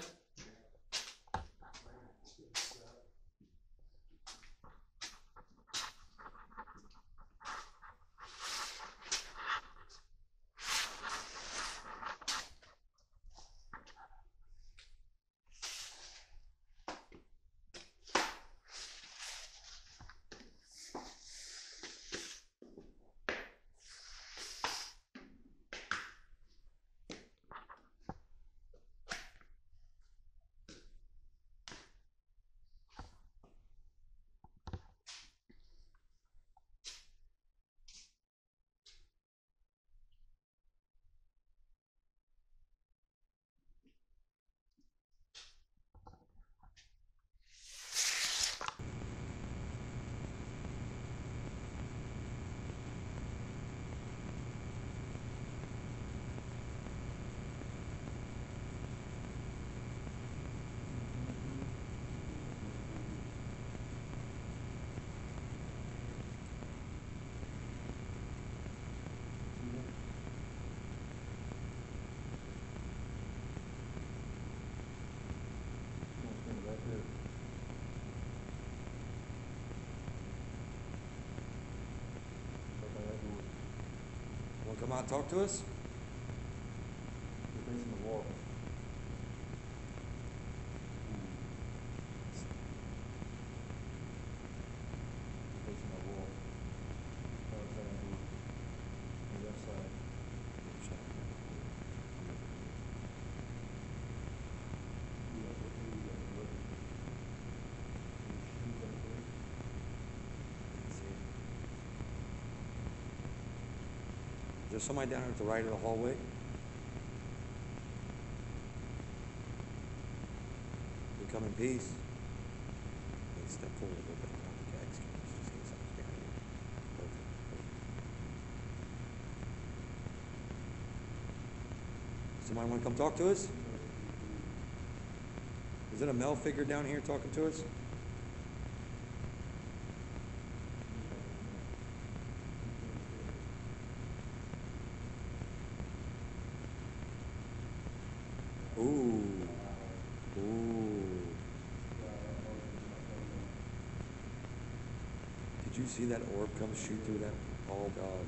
Want to come out and talk to us? You're facing the wall. You're facing the wall. Right side of the door. On the left side. Yeah, what do you got? Look. You got it, right? Is there somebody down here at the right of the hallway? We come in peace. Hey, step forward a little bit. Okay, excuse me. Just see something behind you. Perfect. Somebody want to come talk to us? Is it a male figure down here talking to us? Ooh. Ooh. Did you see that orb come shoot through that? Oh, God.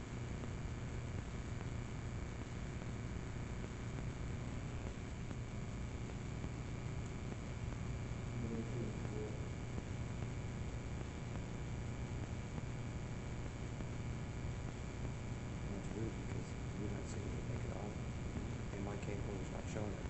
That's weird because you're not seeing it make it on. And my camcorder's not showing it.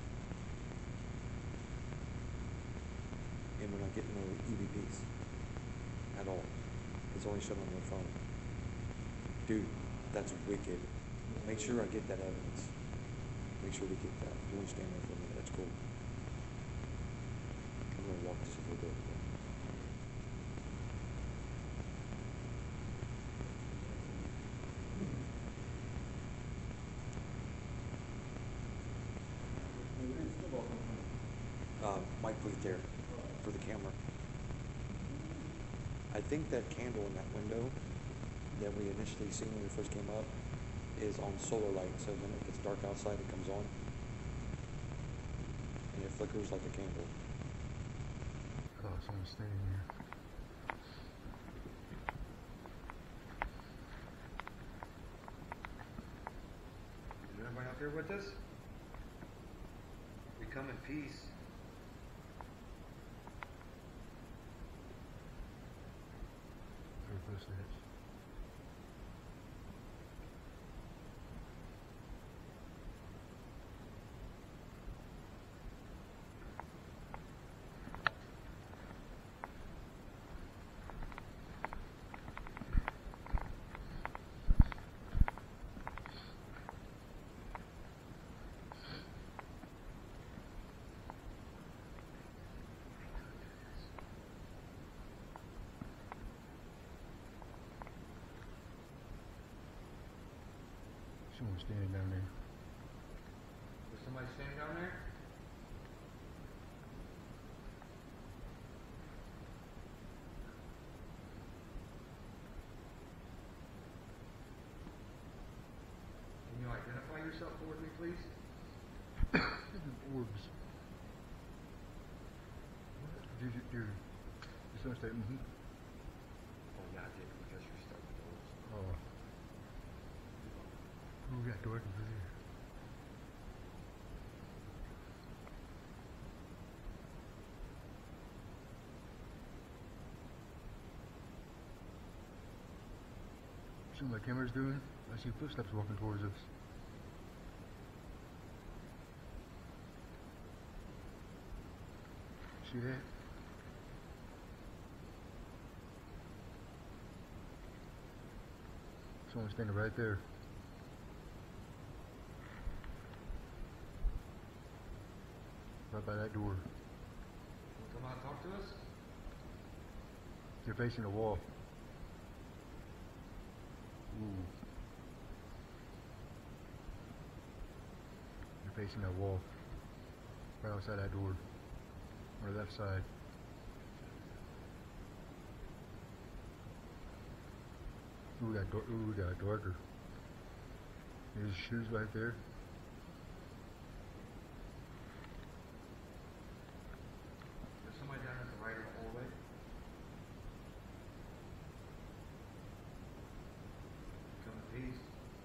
And we're not getting no E V Ps at all. It's only showing on my phone. Dude, that's wicked. Make sure I get that evidence. Make sure we get that. You want to stand there for a minute? That's cool. I'm gonna walk this a little bit. Uh, Mike, put it there. camera. I think that candle in that window that we initially seen when we first came up is on solar light, so when it gets dark outside it comes on and it flickers like a candle. Oh, someone's standing here. Is everybody out there with us? We come in peace. Very footsteps. Someone's standing down there. Is somebody standing down there? Can you identify yourself for me, please? Orbs. Did you do? Did someone say mm-hmm? Oh, yeah, I did, because you're starting with those. Oh. Who got dark over there? See what my camera's doing? I see footsteps walking towards us. See that? Someone's standing right there. Right by that door. Can you come out and talk to us? They're facing the wall. Ooh. They're facing that wall. Right outside that door. On the left side. Ooh, that door, ooh, that darker. There's shoes right there. There's somebody down at the right of the hallway. Come in peace.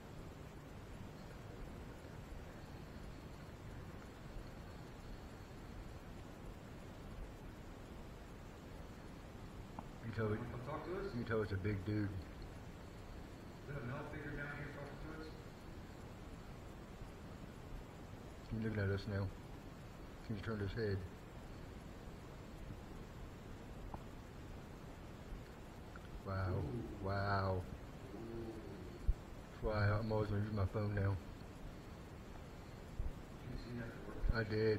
You can tell, it, Come talk to us? you can tell it's a big dude. Is there a male figure down here talking to us? He's looking at us now. He's turned his head. Wow. Ooh. Wow. That's why I'm always going to use my phone now. Can you see that? I did.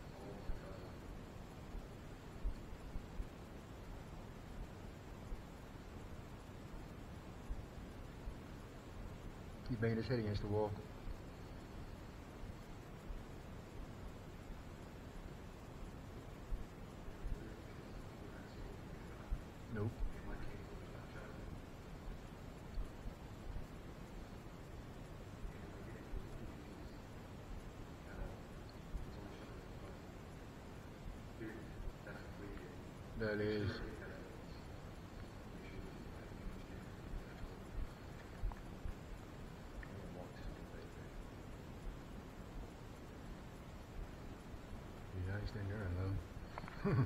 He's banging his head against the wall. Nope. That is. Yeah, he's staying there alone.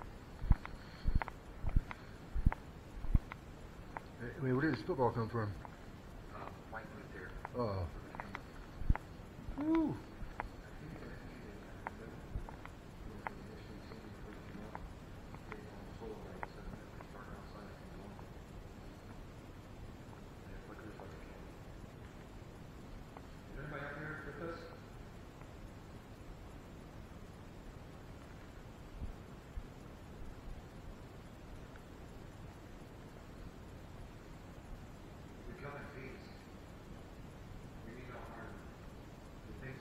Wait, where did this football come from? Um, right there. Oh. Woo.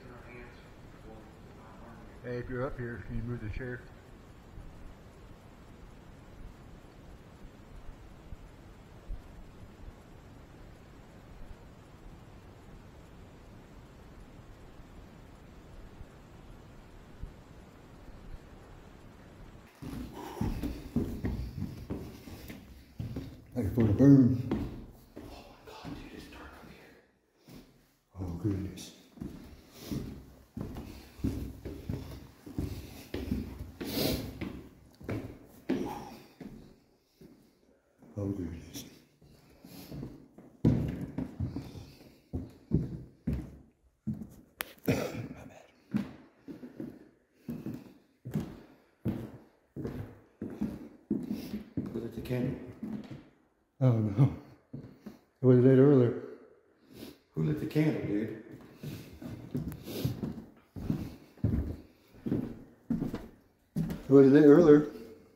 Hey, if you're up here, can you move the chair? for the burn. Oh my god, dude, it's dark up here. Oh goodness. Oh goodness. Who lit the candle? I don't know. It was lit earlier. Who lit the candle, dude? It was lit earlier.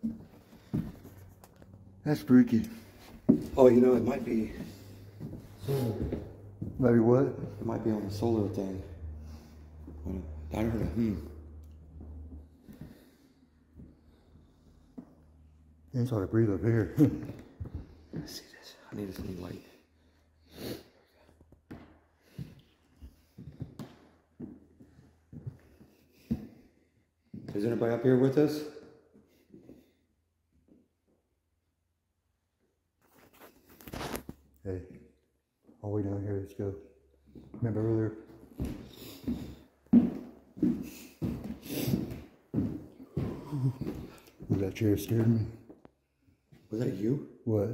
That's freaky. Oh, you know, it might be. Maybe what? It might be on the solar thing. I heard a hmm. It's hard to breathe up here. Let's see this. I need this new light. Is anybody up here with us? Hey, all the way down here, let's go. Remember earlier? Ooh, that chair scared me. Was that you? What?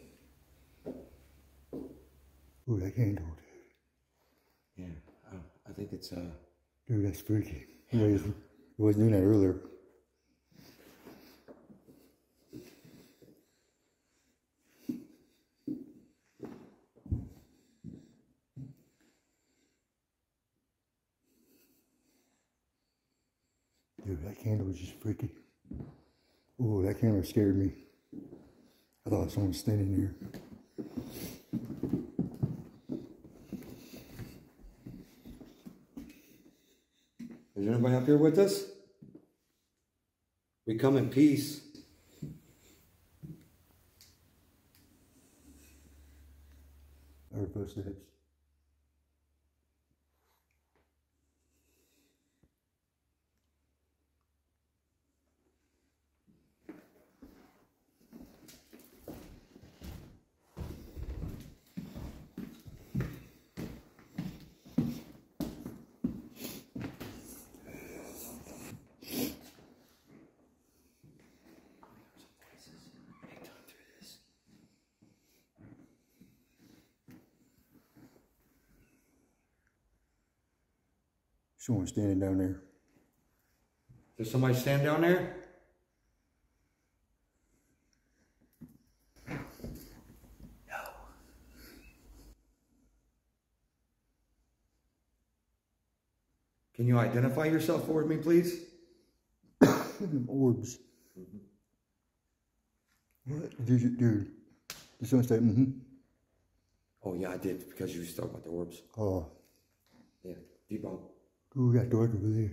Ooh, that candle, dude. Yeah, I, I think it's, uh... Dude, that's freaky. It was, it wasn't doing that earlier. Dude, that candle was just freaky. Ooh, that candle scared me. I thought someone was standing there. Is anybody up here with us? We come in peace. I heard footsteps. Someone standing down there. There's somebody standing down there? No. Can you identify yourself for me, please? Orbs. Mm-hmm. What? Did you, dude? Did someone say, mm-hmm? Oh, yeah, I did, because you was talking about the orbs. Oh. Yeah, debunk. Ooh, we got dark over there.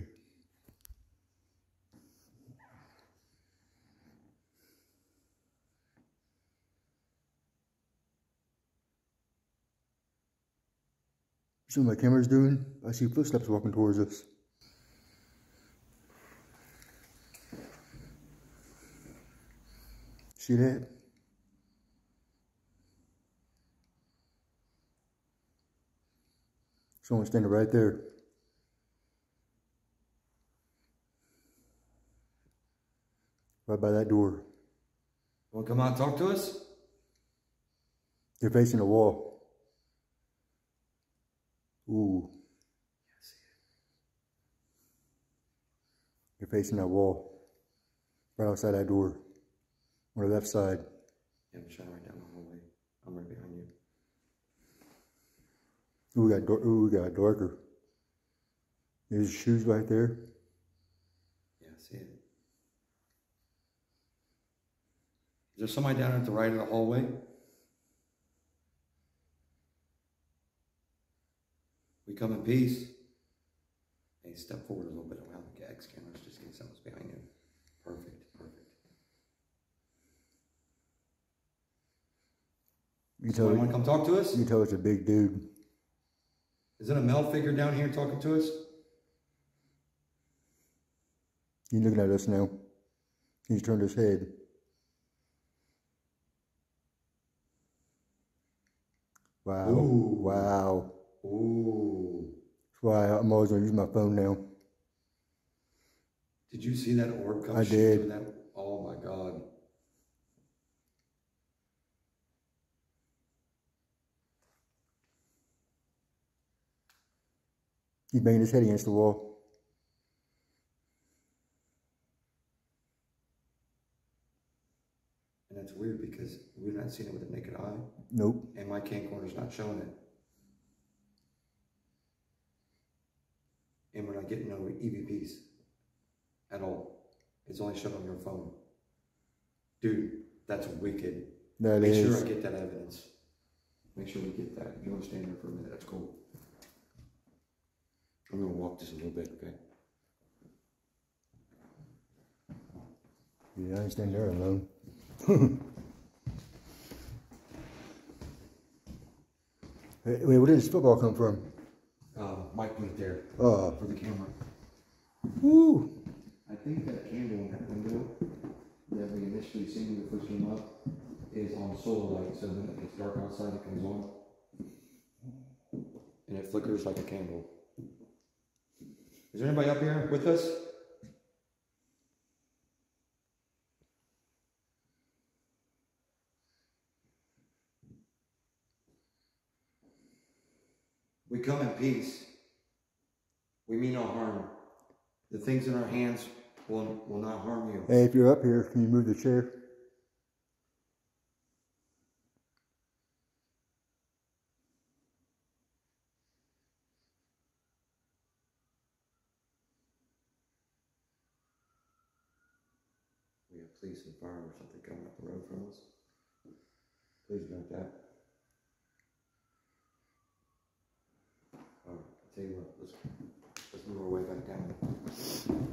See what my camera's doing? I see footsteps walking towards us. See that? Someone's standing right there. Right by that door. Want to come out and talk to us? They're facing the wall. Ooh. Yeah, I see it. They're facing that wall. Right outside that door. On the left side. Yeah, I'm shining right down the hallway. I'm right behind you. Ooh, we got, ooh, we got darker. There's shoes right there. Yeah, I see it. Is there somebody down at the right of the hallway? We come in peace. Hey, step forward a little bit around the X cameras just in case someone's behind you. Perfect, perfect. You tell Somebody want to come talk to us? You tell it's a big dude. Is it a male figure down here talking to us? He's looking at us now. He's turned his head. Wow. Ooh. Wow. Ooh. That's why I'm always going to use my phone now. Did you see that orb come I shoot did. through that? Oh my God. He's banging his head against the wall. And that's weird because we've not seen it with the naked eye. Nope. And my camcorder's not showing it. And we're not getting no E V Ps at all. It's only showing on your phone. Dude, that's wicked. That Make is. sure I get that evidence. Make sure we get that. You want to stand there for a minute? That's cool. I'm going to walk just a little bit, okay? Yeah, I ain't standing there alone. Wait, where did this football come from? Uh, Mike put it there Uh, for the camera. woo! I think that candle in that window that we initially seen when we first came up is on solar light, so when it gets dark outside, it comes on. And it flickers like a candle. Is there anybody up here with us? We come in peace. We mean no harm. The things in our hands will, will not harm you. Hey, if you're up here, can you move the chair? We have police and fire or something coming up the road from us. Please note that. Alright, I'll tell you what, let's, let's move our way back down.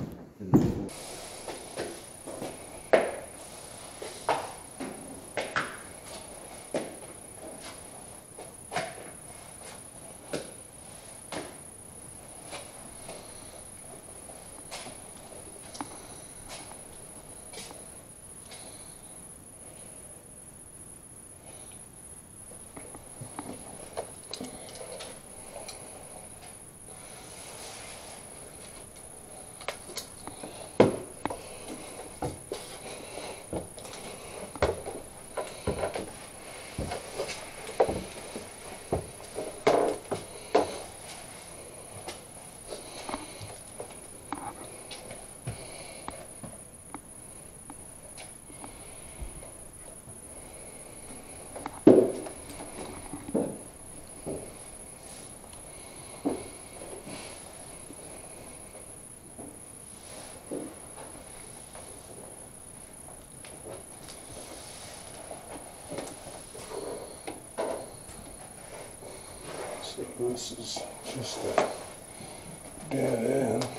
This is just a dead end.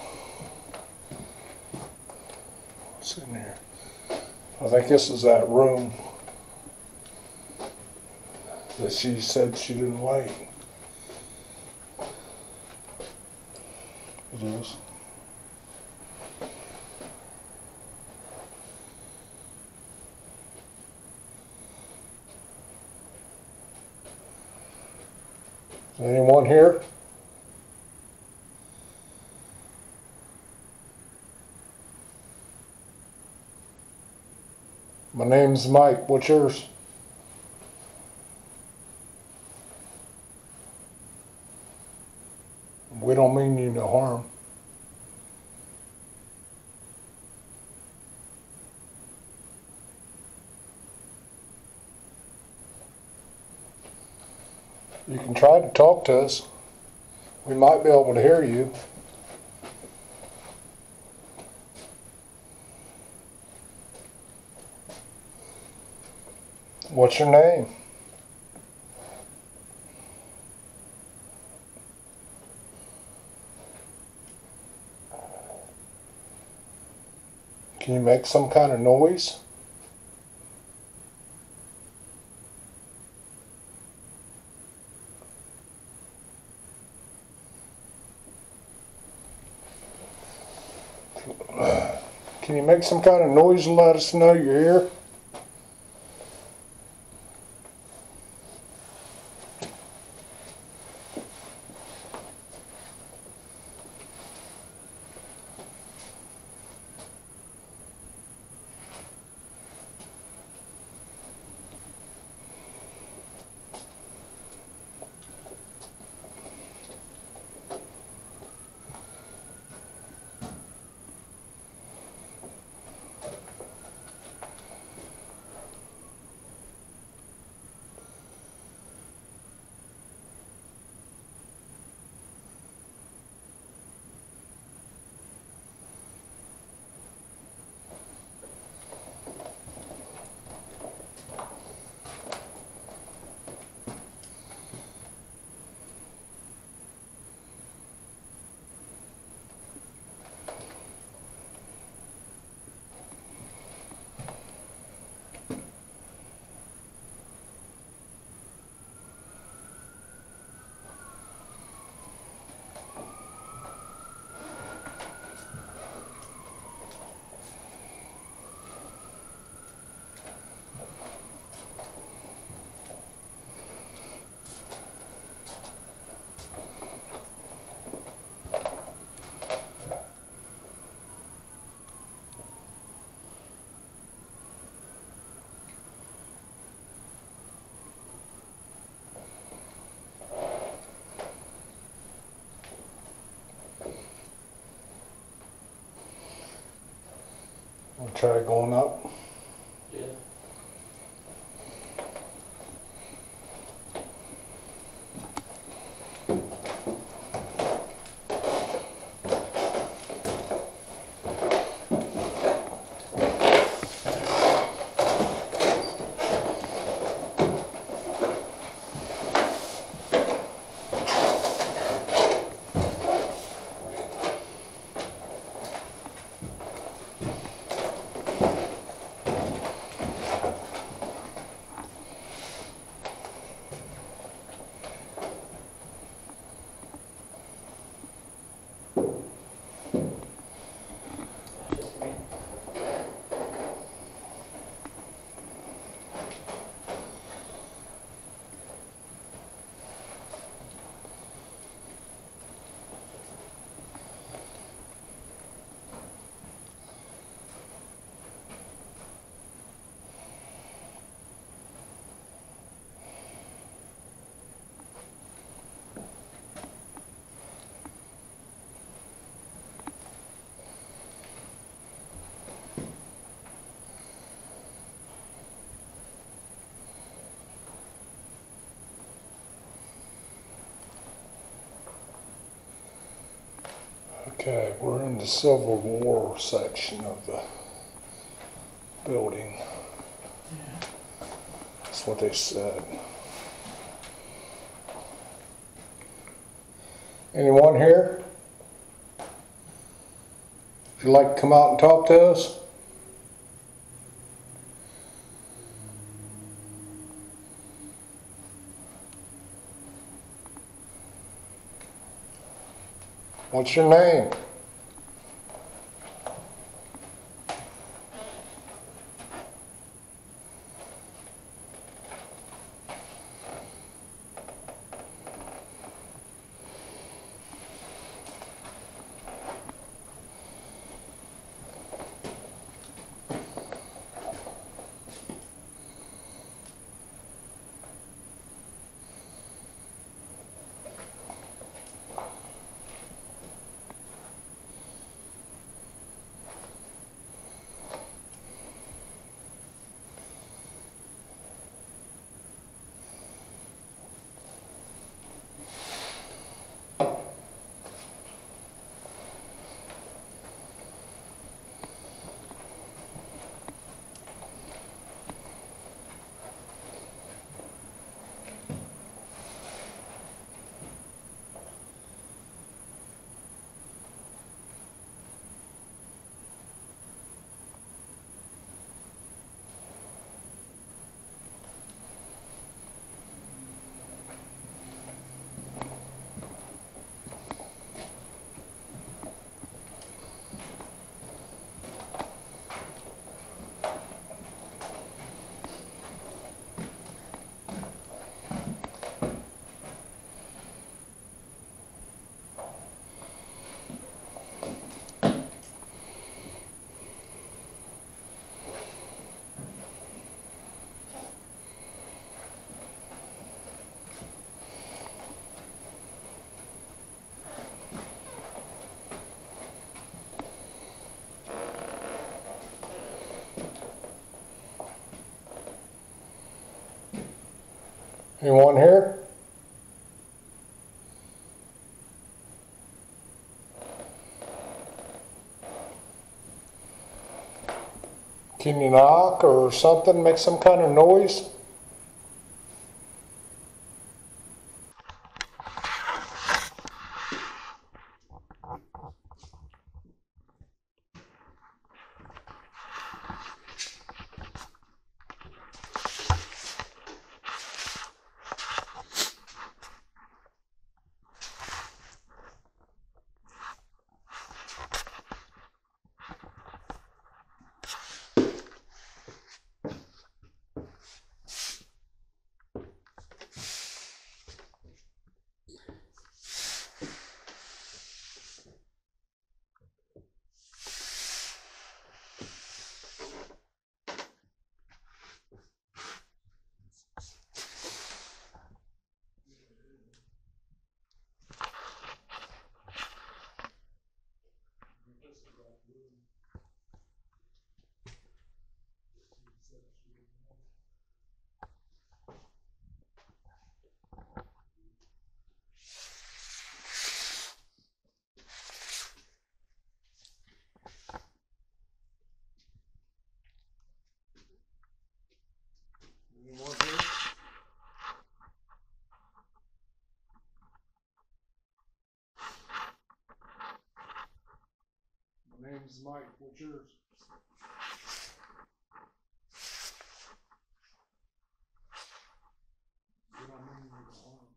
What's in here? I think this is that room that she said she didn't like. It is. Is anyone here? My name's Mike. What's yours? We don't mean you no harm. You can try to talk to us. We might be able to hear you. What's your name? Can you make some kind of noise? Can you make some kind of noise and let us know you're here? Try going up. Yeah. Okay, we're in the Civil War section of the building. That's what they said. Anyone here? Would you like to come out and talk to us? What's your name? Anyone here? Can you knock or something, make some kind of noise? Mine's Mike. What's yours? Good on me, you go on.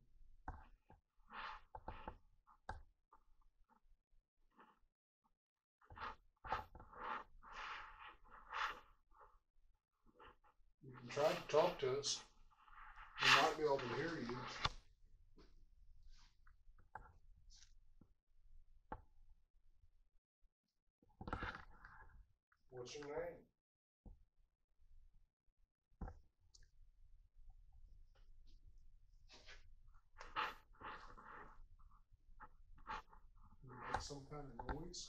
You can try to talk to us. We might be able to hear you. What's your name? Can you make some kind of noise?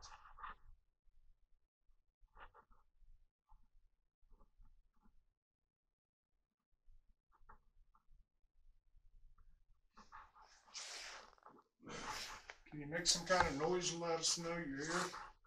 Can you make some kind of noise and let us know you're here?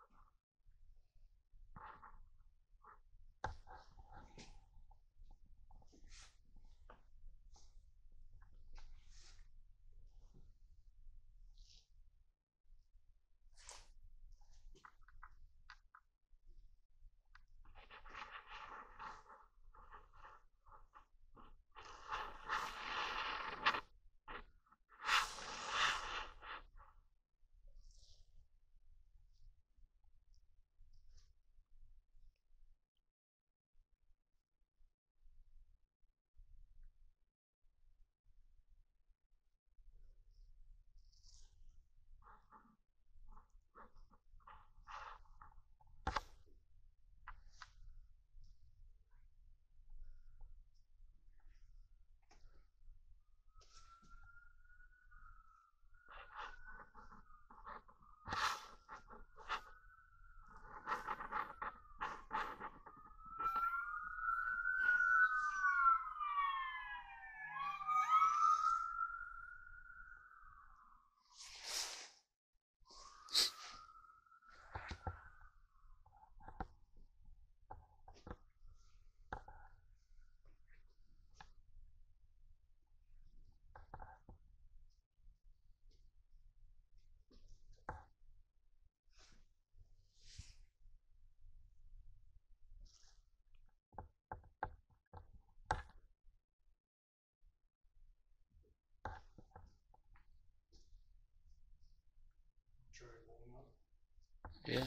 Try one up. Yeah.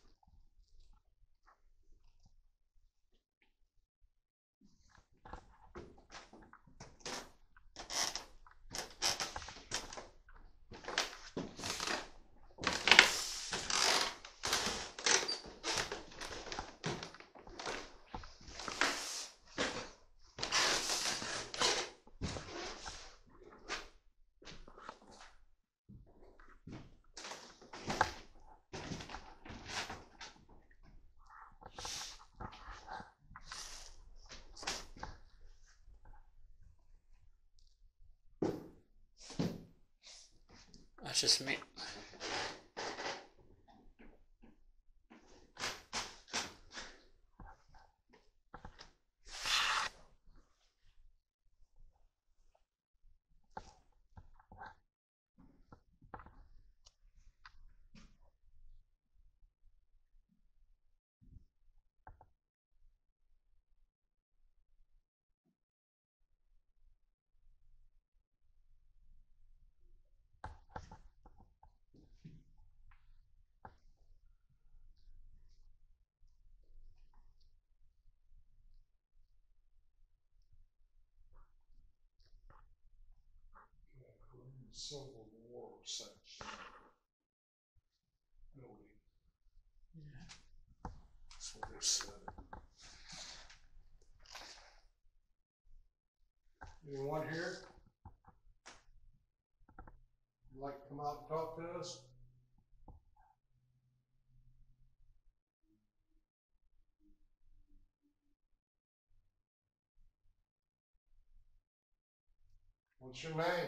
That's just me. Civil War section building. Yeah. That's what they said. Anyone here? You'd like to come out and talk to us? What's your name?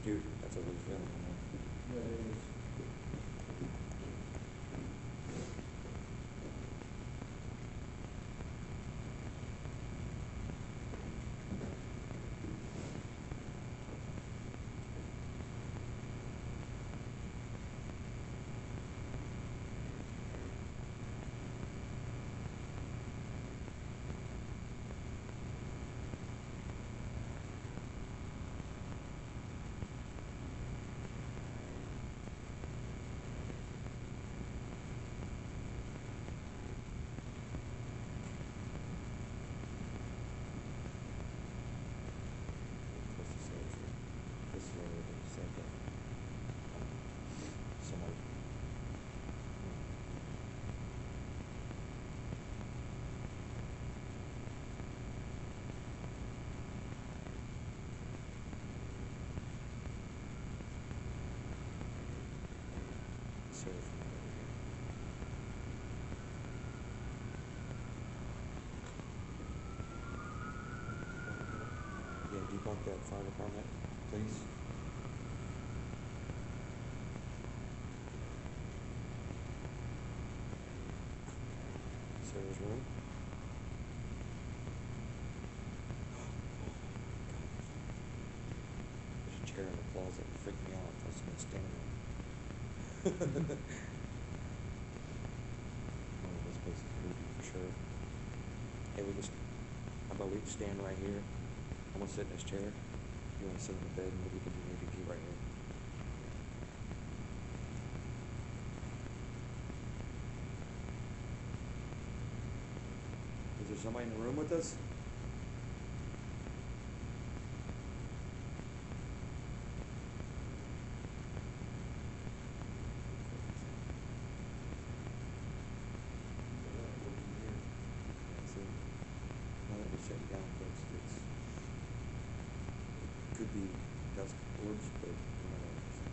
Dude, that's a loose film. Yeah, it is. Yeah, debunk that fire department, please. Sarah's room. There's a chair in the closet. It freaked me out. I was gonna stand there. Oh, this place is creepy for sure. Hey, we just, how about we just stand right here? I'm gonna sit in this chair. You wanna sit in the bed and we can do A V P right here. Is there somebody in the room with us? Now that we're sitting down, folks, it's could be dust orbs, but you know,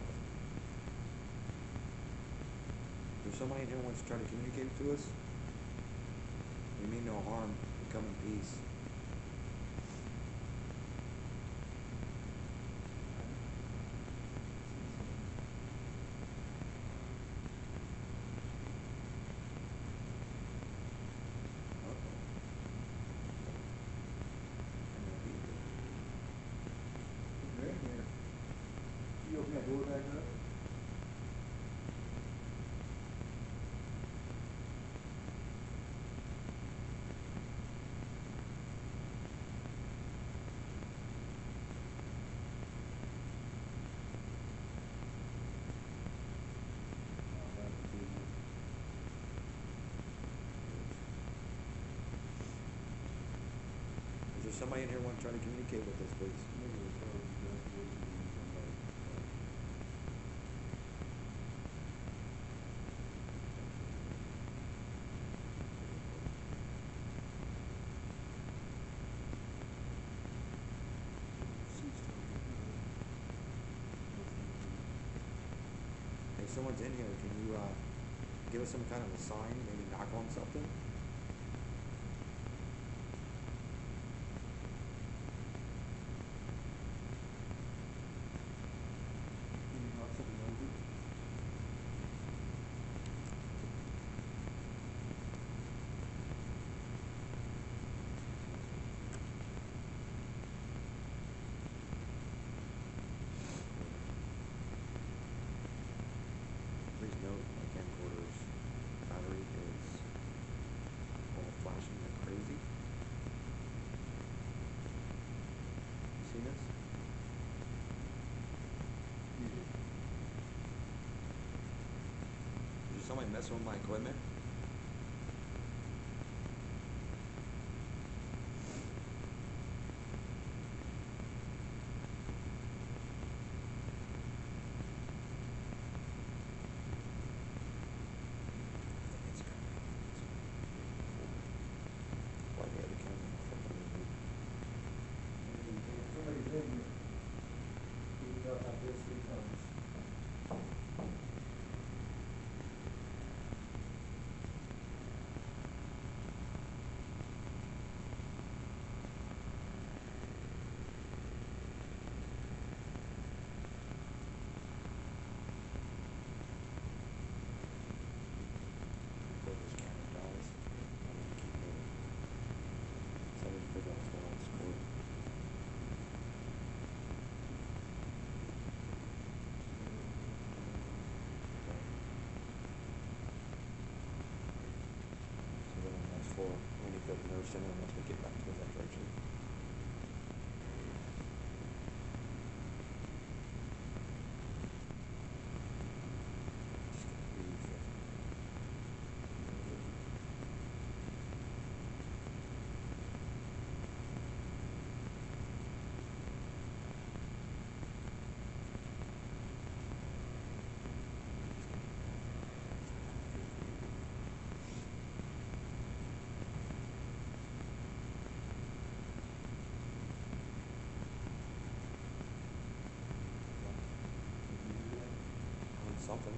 there's somebody in here who wants to try to communicate to us. We mean no harm. We come in peace. They're in here. You open that door back up? Is there somebody in here who wants to try to communicate with us, please? If someone's in here, can you uh, give us some kind of a sign, maybe knock on something? Can you knock something over? Please note my camcorder's battery is all flashing like crazy. You seen this? Is there somebody messing with my equipment? Why do you have the camera off? Somebody's in here. He was out like this three times. question and once we get back to that direction. Something.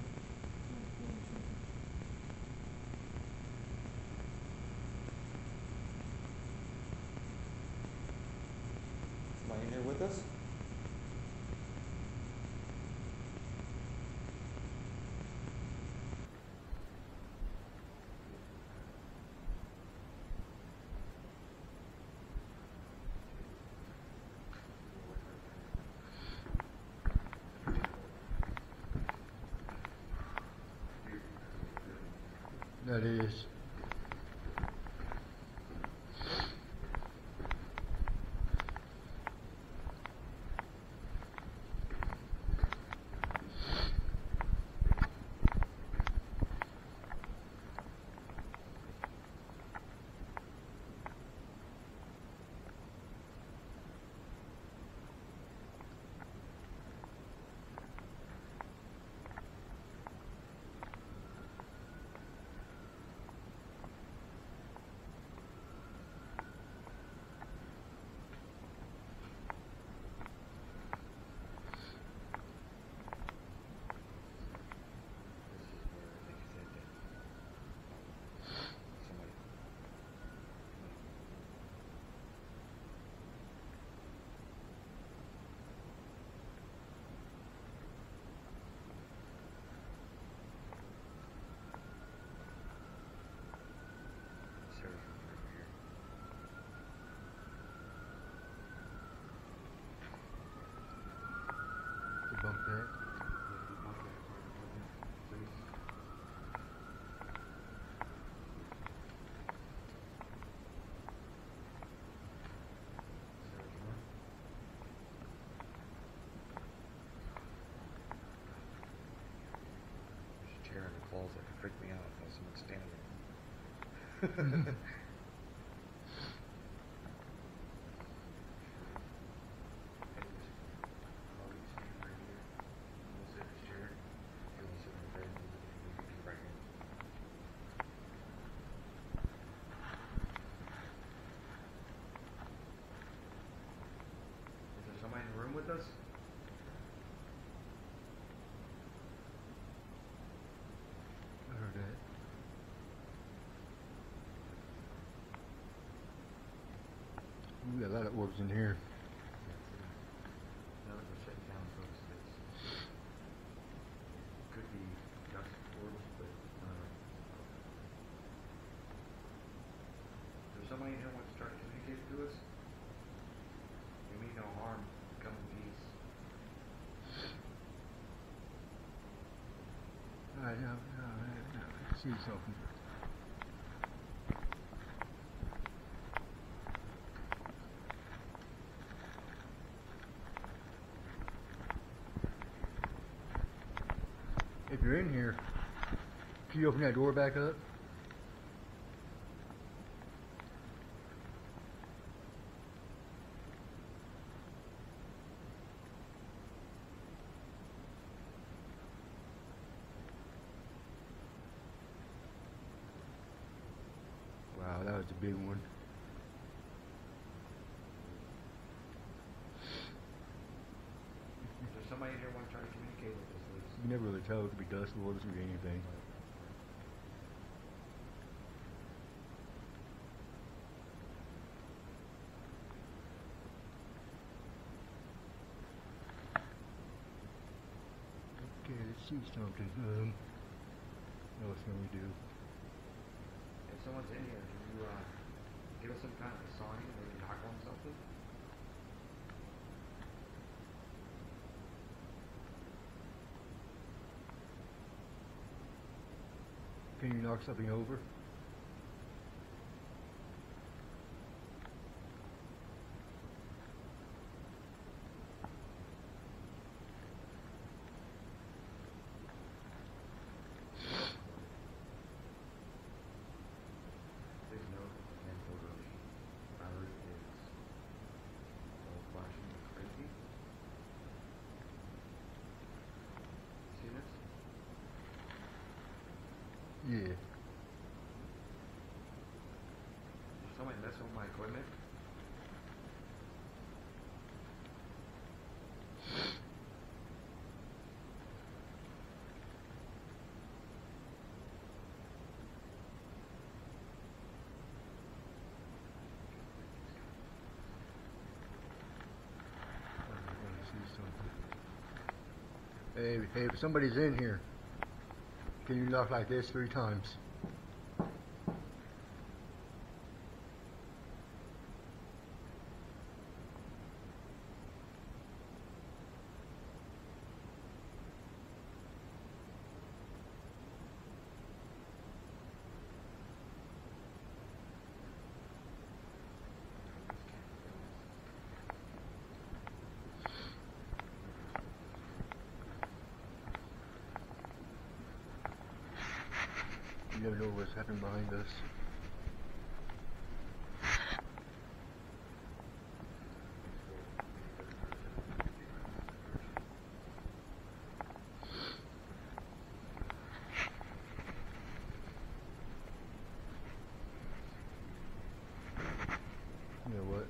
Somebody in here with us? That is. Bump that. There's a chair in the closet. It freaked me out if I was someone standing there. Somebody in the room with us? I heard that. We got a lot of orbs in here. Now that we're shutting down, folks, it's, could be dust orbs, but uh, there's somebody in here who wants to try to communicate to us. We mean no harm. Come in peace. Alright, now, now, now, I see something. If you're in here, can you open that door back up? Wow, that was a big one. Is there somebody in here want to try to communicate with us, please? You never really tell. It could be dust orbs, it could be anything. Okay, let's see something. Um, what else can we do? If someone's in here, can you uh, give us some kind of a sign, maybe knock on something? Can you knock something over? Yeah. Somebody mess with my equipment? Hey, hey, if somebody's in here, can you knock like this three times? You never know what's happening behind us. You know what?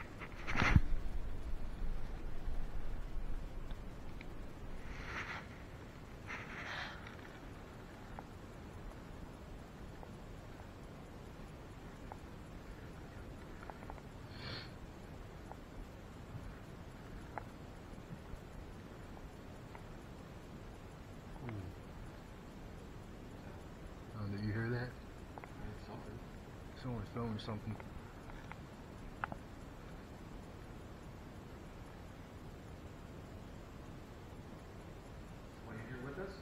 Oh, did you hear that? Something. Someone's throwing something. Someone here with us?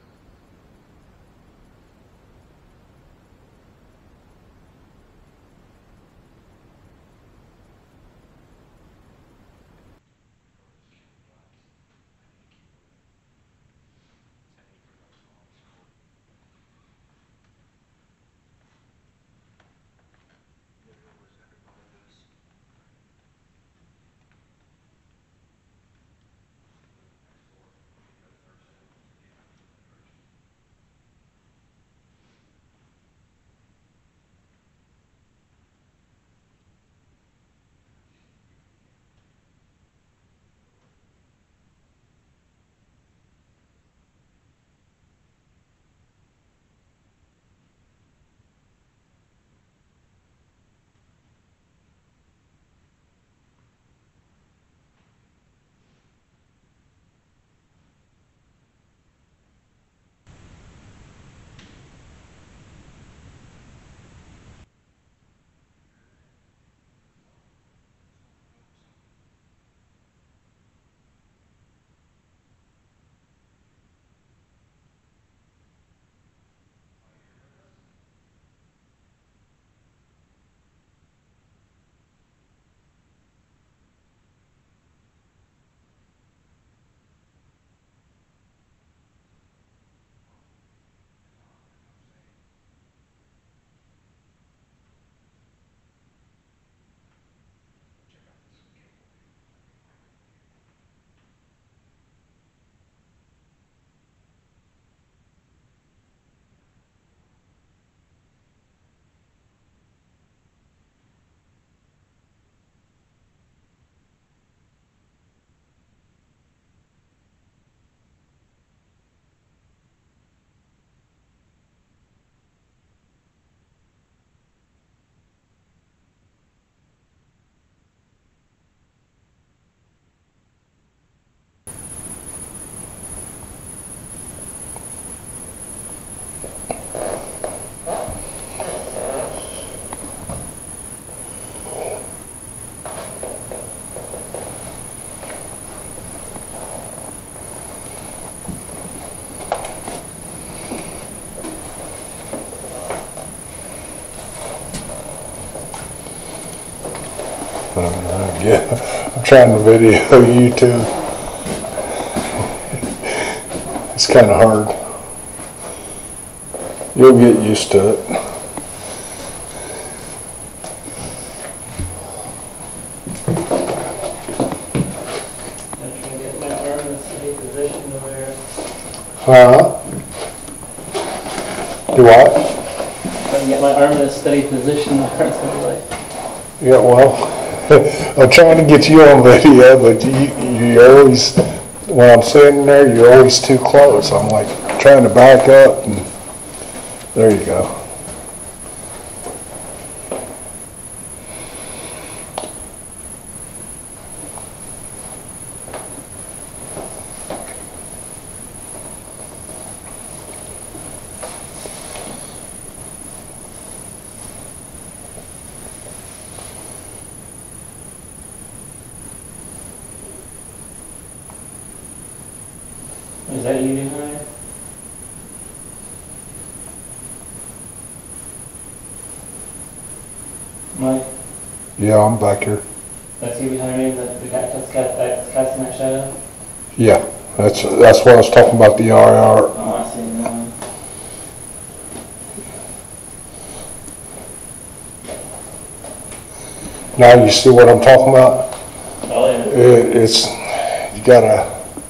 Uh, yeah, I'm trying to video you too. It's kind of hard. You'll get used to it. I'm trying to get my arm in a steady position to where Huh? Do what? trying to get my arm in a steady position. My arm's gonna be like, Yeah, well, I'm trying to get you on video, but you, you always, when I'm sitting there, you're always too close. I'm like trying to back up, and there you go. is that you behind me? Mike, Yeah, I'm back here. that's you behind me, that the guy that's got that's casting that shadow? Yeah, that's that's what I was talking about, the R R. Oh, I see it now. Now you see what I'm talking about? Oh, yeah. It, it's, you gotta,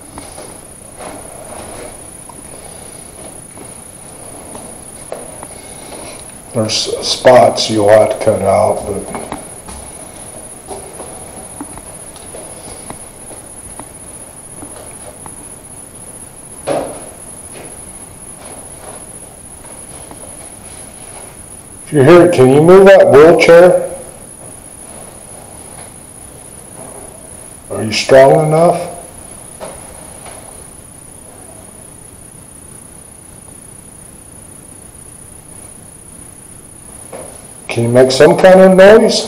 there's spots you'll have to cut out, but if you're here, can you move that wheelchair? Are you strong enough? Can you make some kind of noise?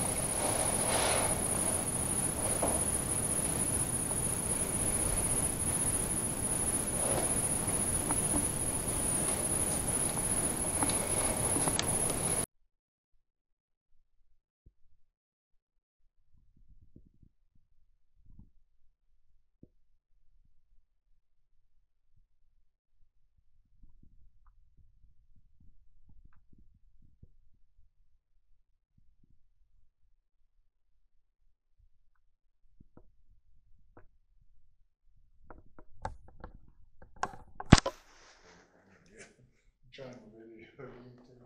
Trying to video YouTube.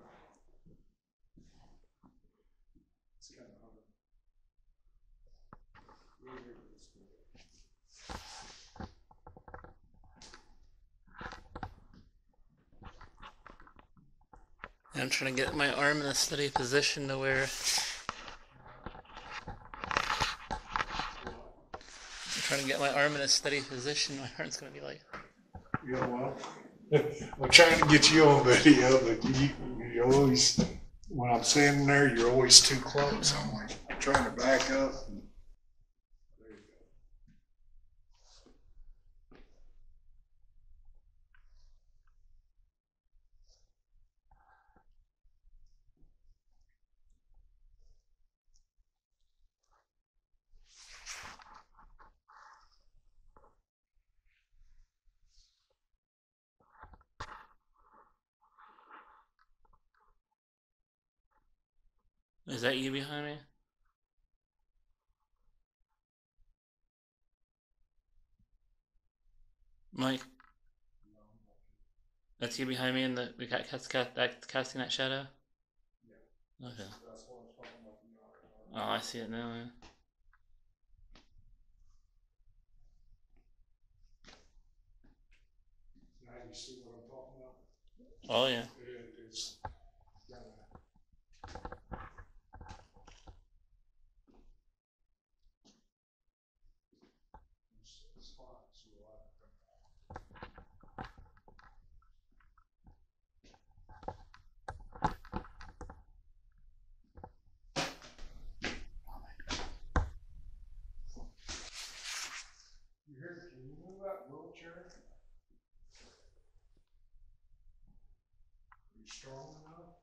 It's kind of hard. I'm trying to get my arm in a steady position to where I'm trying to get my arm in a steady position. My arm's gonna be like, Yeah, well, I'm trying to get you on video, but you, you always, when I'm standing there, you're always too close. I'm like, I'm trying to back up. And there you go. is that you behind me? Mike, that's you behind me in the we got cast, cast, that, casting that shadow? Yeah. Okay. That's what I'm talking about. Oh, I see it now. Yeah. Now you see what I'm talking about? Oh, yeah. It, it's gotta, it's spots you'll have to cut out. You hear, can you move that wheelchair? Are you strong enough?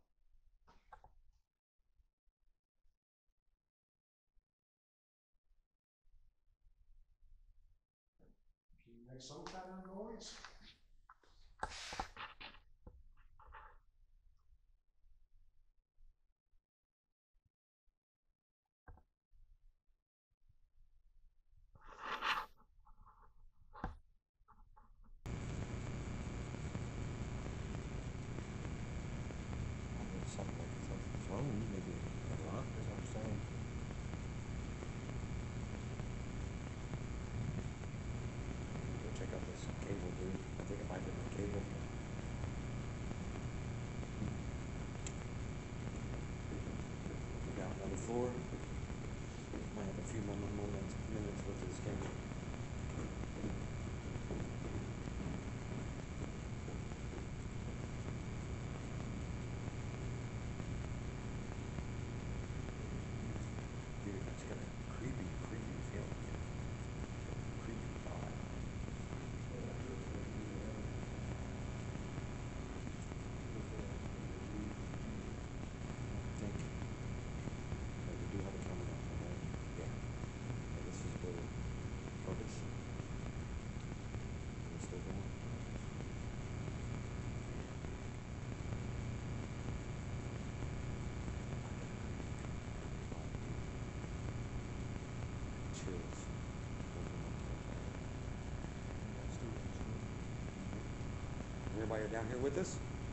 Can you make some kind of noise? why you're down here with us?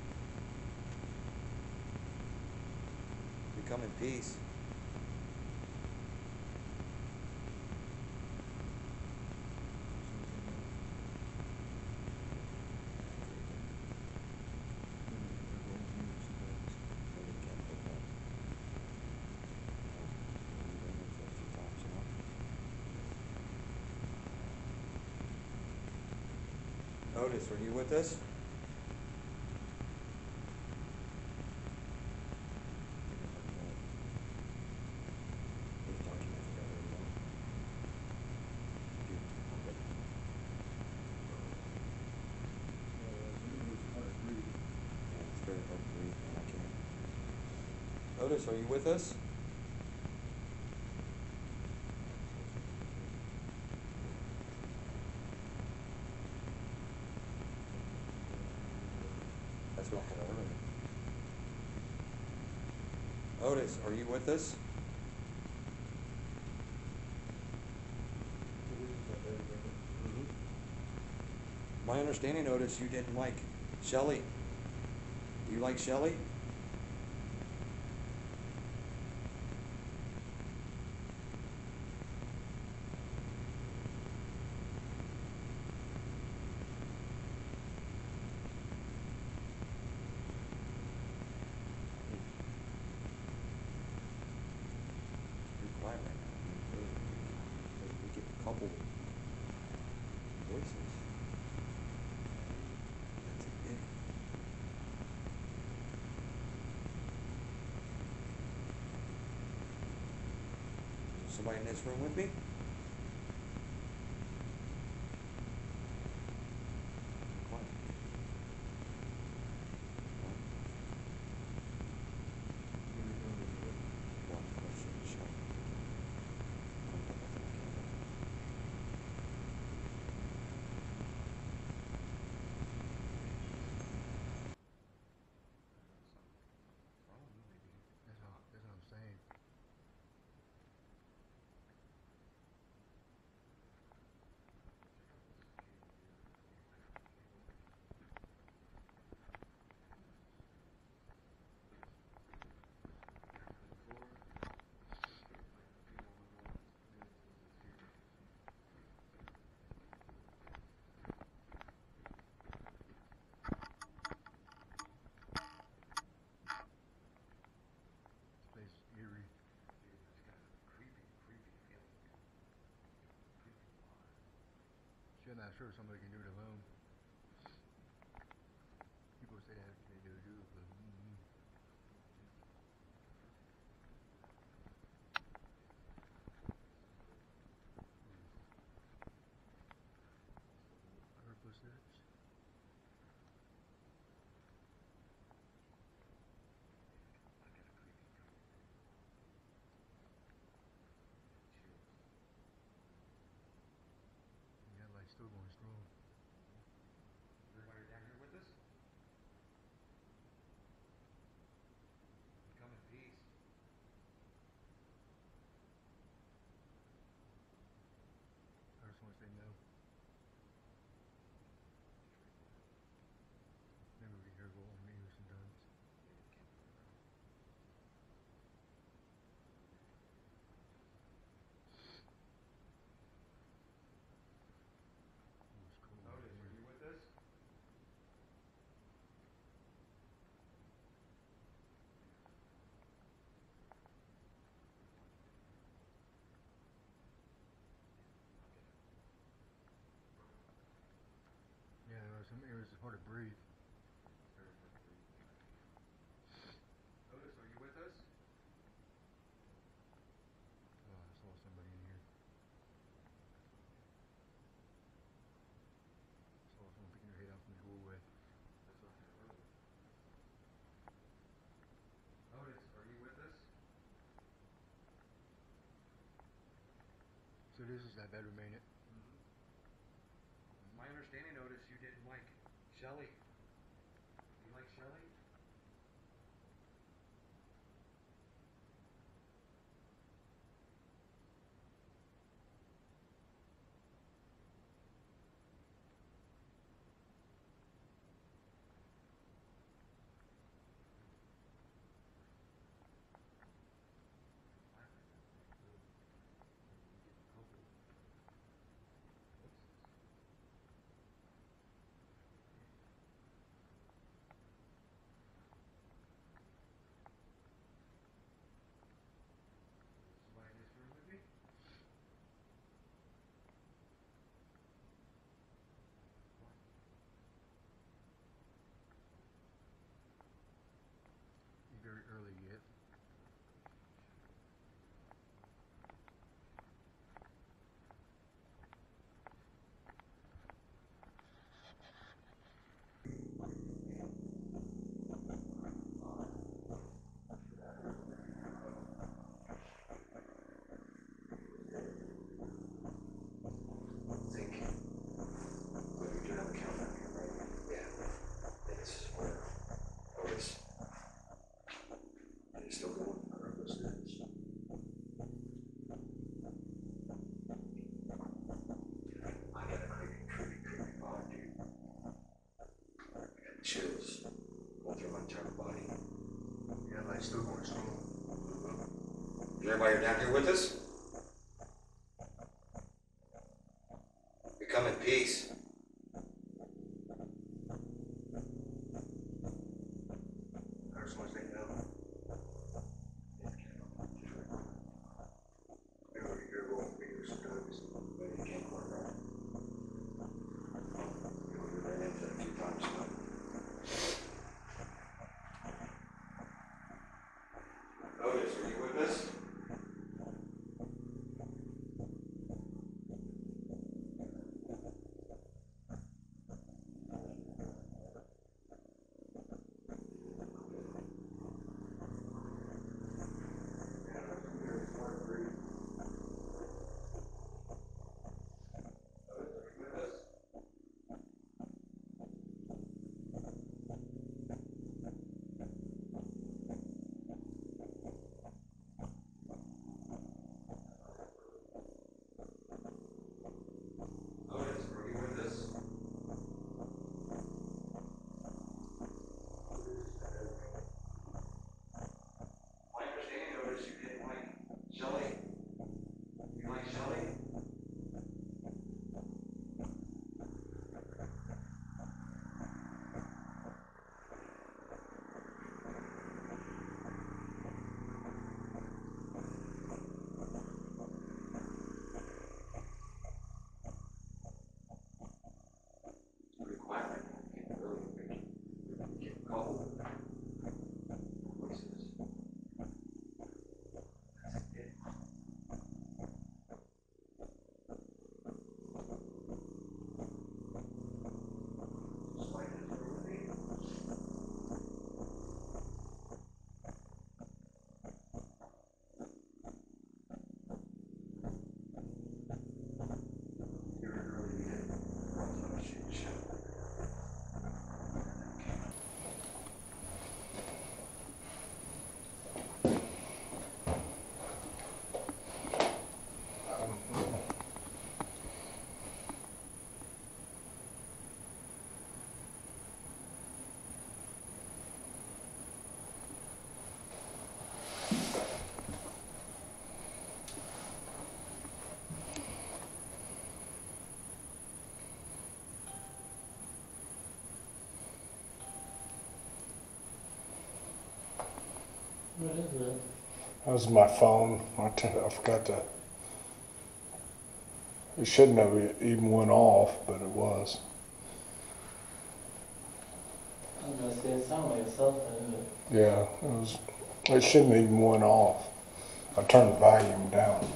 We come in peace. Otis, are you with us? Otis, are you with us? That's what I heard. Otis, are you with us? Mm-hmm. My understanding, Otis, you didn't like Shelly. Do you like Shelly? Quiet right now. I mean, really, we get a couple voices. That's it. Is somebody in this room with me? Quiet. One question, shut. That's what, that's what I'm saying. This place is eerie. It's got a creepy, creepy feeling. Creepy vibe. Sure, not sure somebody can do it alone. People say that they do do it, but mm-hmm. I heard footsteps. I got a creepy feeling. Chills. Yeah, like still going strong. Is that why you're down here with us? We come in peace. I heard someone say no. Maybe we can hear go on me sometimes. It was cool. Otis, are you with us? Yeah, it was, it was hard to breathe. Very hard to breathe. Otis, are you with us? Oh, I saw somebody in here. I saw someone picking their head out from the doorway. That's what I heard. Otis, are you with us? So this is that bedroom, ain't it? Mm-hmm. My understanding, Otis, you didn't like Shelly. You like Shelly? why you're down here with us? We come in peace. I just want to say no. We were here going to figure some drugs, but you can't work on it. We ran into it a few times now. Otis, are you with us? What is it? That was my phone. I, t- I forgot to. It shouldn't have even went off, but it was. I was gonna say, it sounded like a cell phone, but Yeah, it was. It shouldn't even went off. I turned the volume down.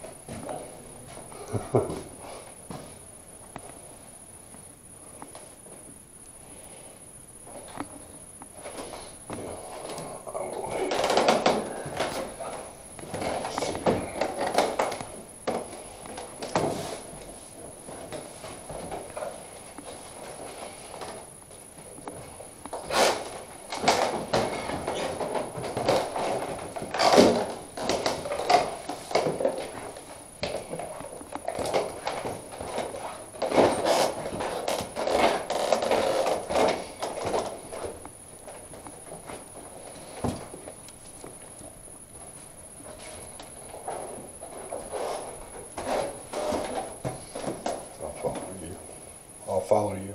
I'll follow you.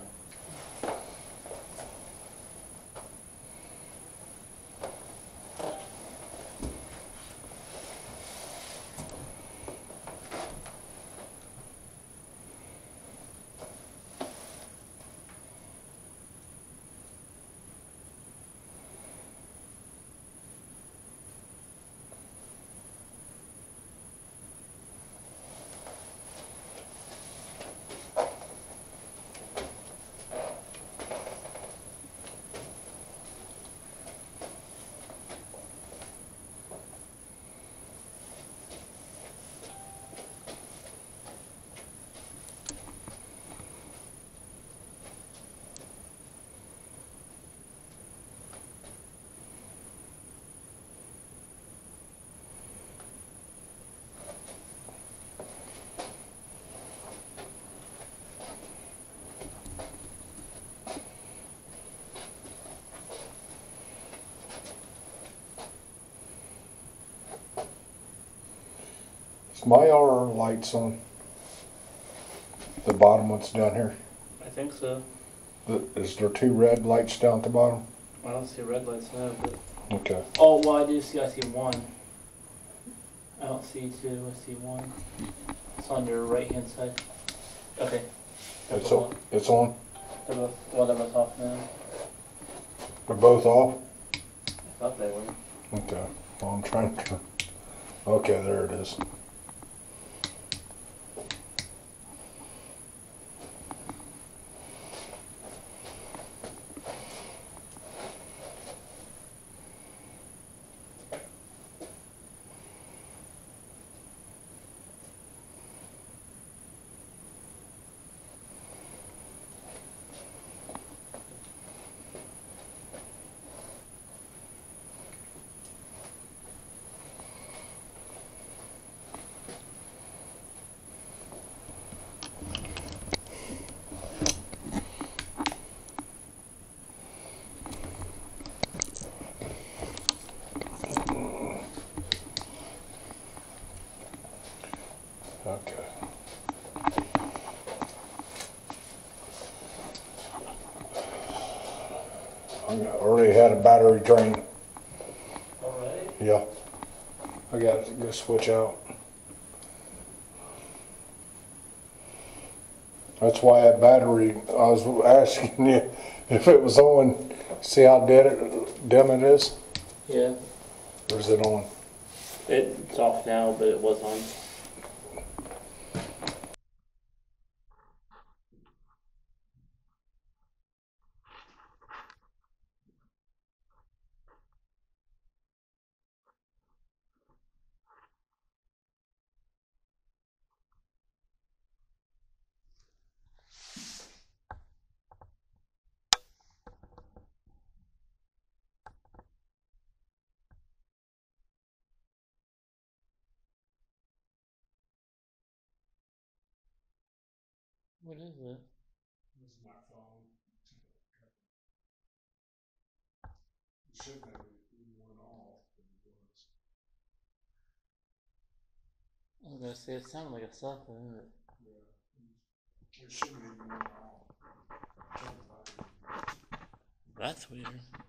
Is my R lights on? The bottom one's down here. I think so. The- Is there two red lights down at the bottom? I don't see red lights now, but. Okay. Oh, well, I do see, I see one. I don't see two, I see one. It's on your right hand side. Okay. They're It's both on. It's on. They're both, well, they're both off now. They're both off? I thought they were. Okay. Well, I'm trying to. Okay, there it is. Okay. I already had a battery drain. Already? Yeah. I got to go switch out. That's why that battery, I was asking you if it was on. See how dead it, dim it is? Yeah. Or is it on? It's off now, but it was on. What is it? This is my phone. It should have one off. I was gonna say, it sounded like a cell phone, didn't it? Yeah. It shouldn't even one off. That's weird.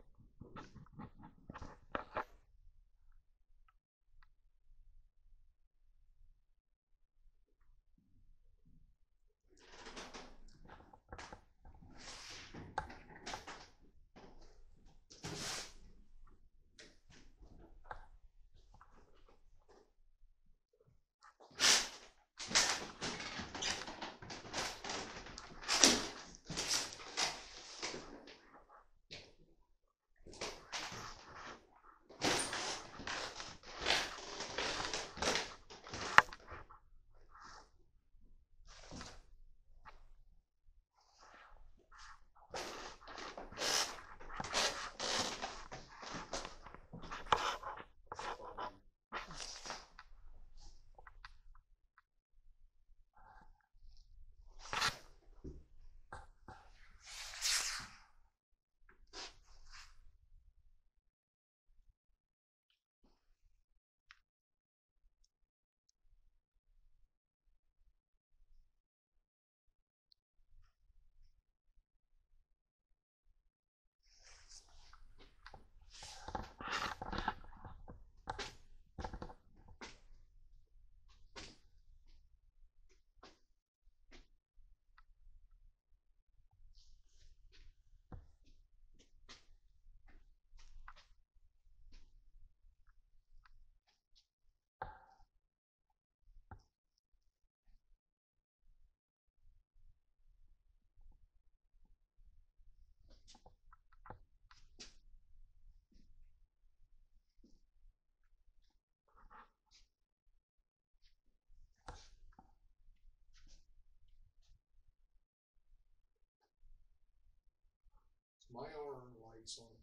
My R lights on.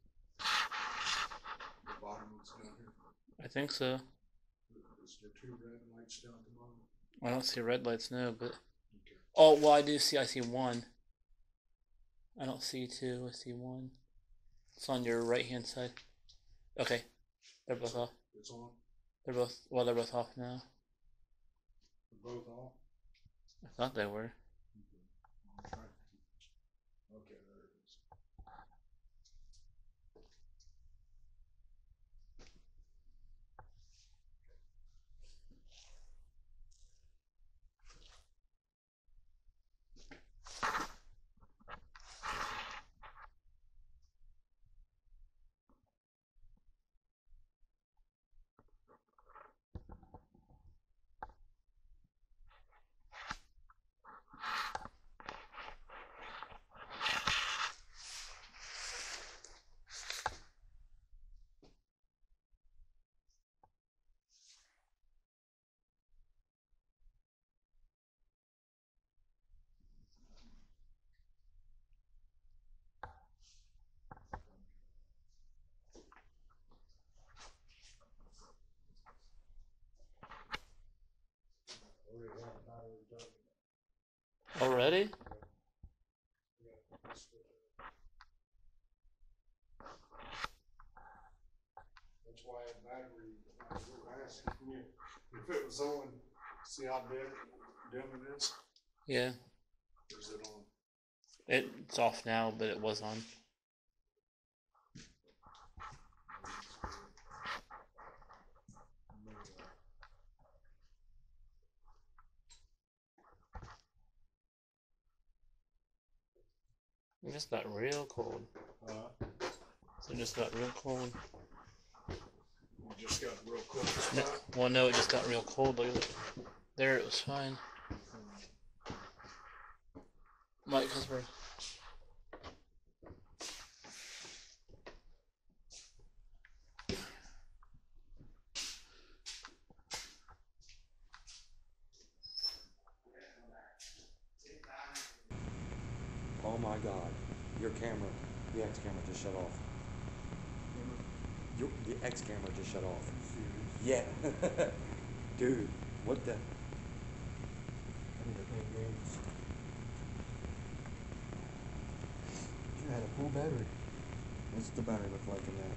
The bottom one's down here. I think so. Is there two red lights down at the bottom? I don't see red lights now, but. Okay. Oh, well, I do see, I see one. I don't see two, I see one. It's on your right hand side. Okay. They're both off. It's on. They're both, well, they're both off now. Both on? I thought they were. Okay, there it is. Already? That's why that battery, I was asking you if it was on. See how dim, dim it is? Yeah. Or is it on? It's off now, but it was on. It just got real cold. Uh, It just got real cold. we just got real cold. No, well, no, it just got real cold. Look at it. There, it was fine. Might because we're. Oh my god. Your camera, the X camera just shut off. Your, the X camera just shut off. Yeah. Dude, what the? I need to play games. You had a full battery. What's the battery look like in that?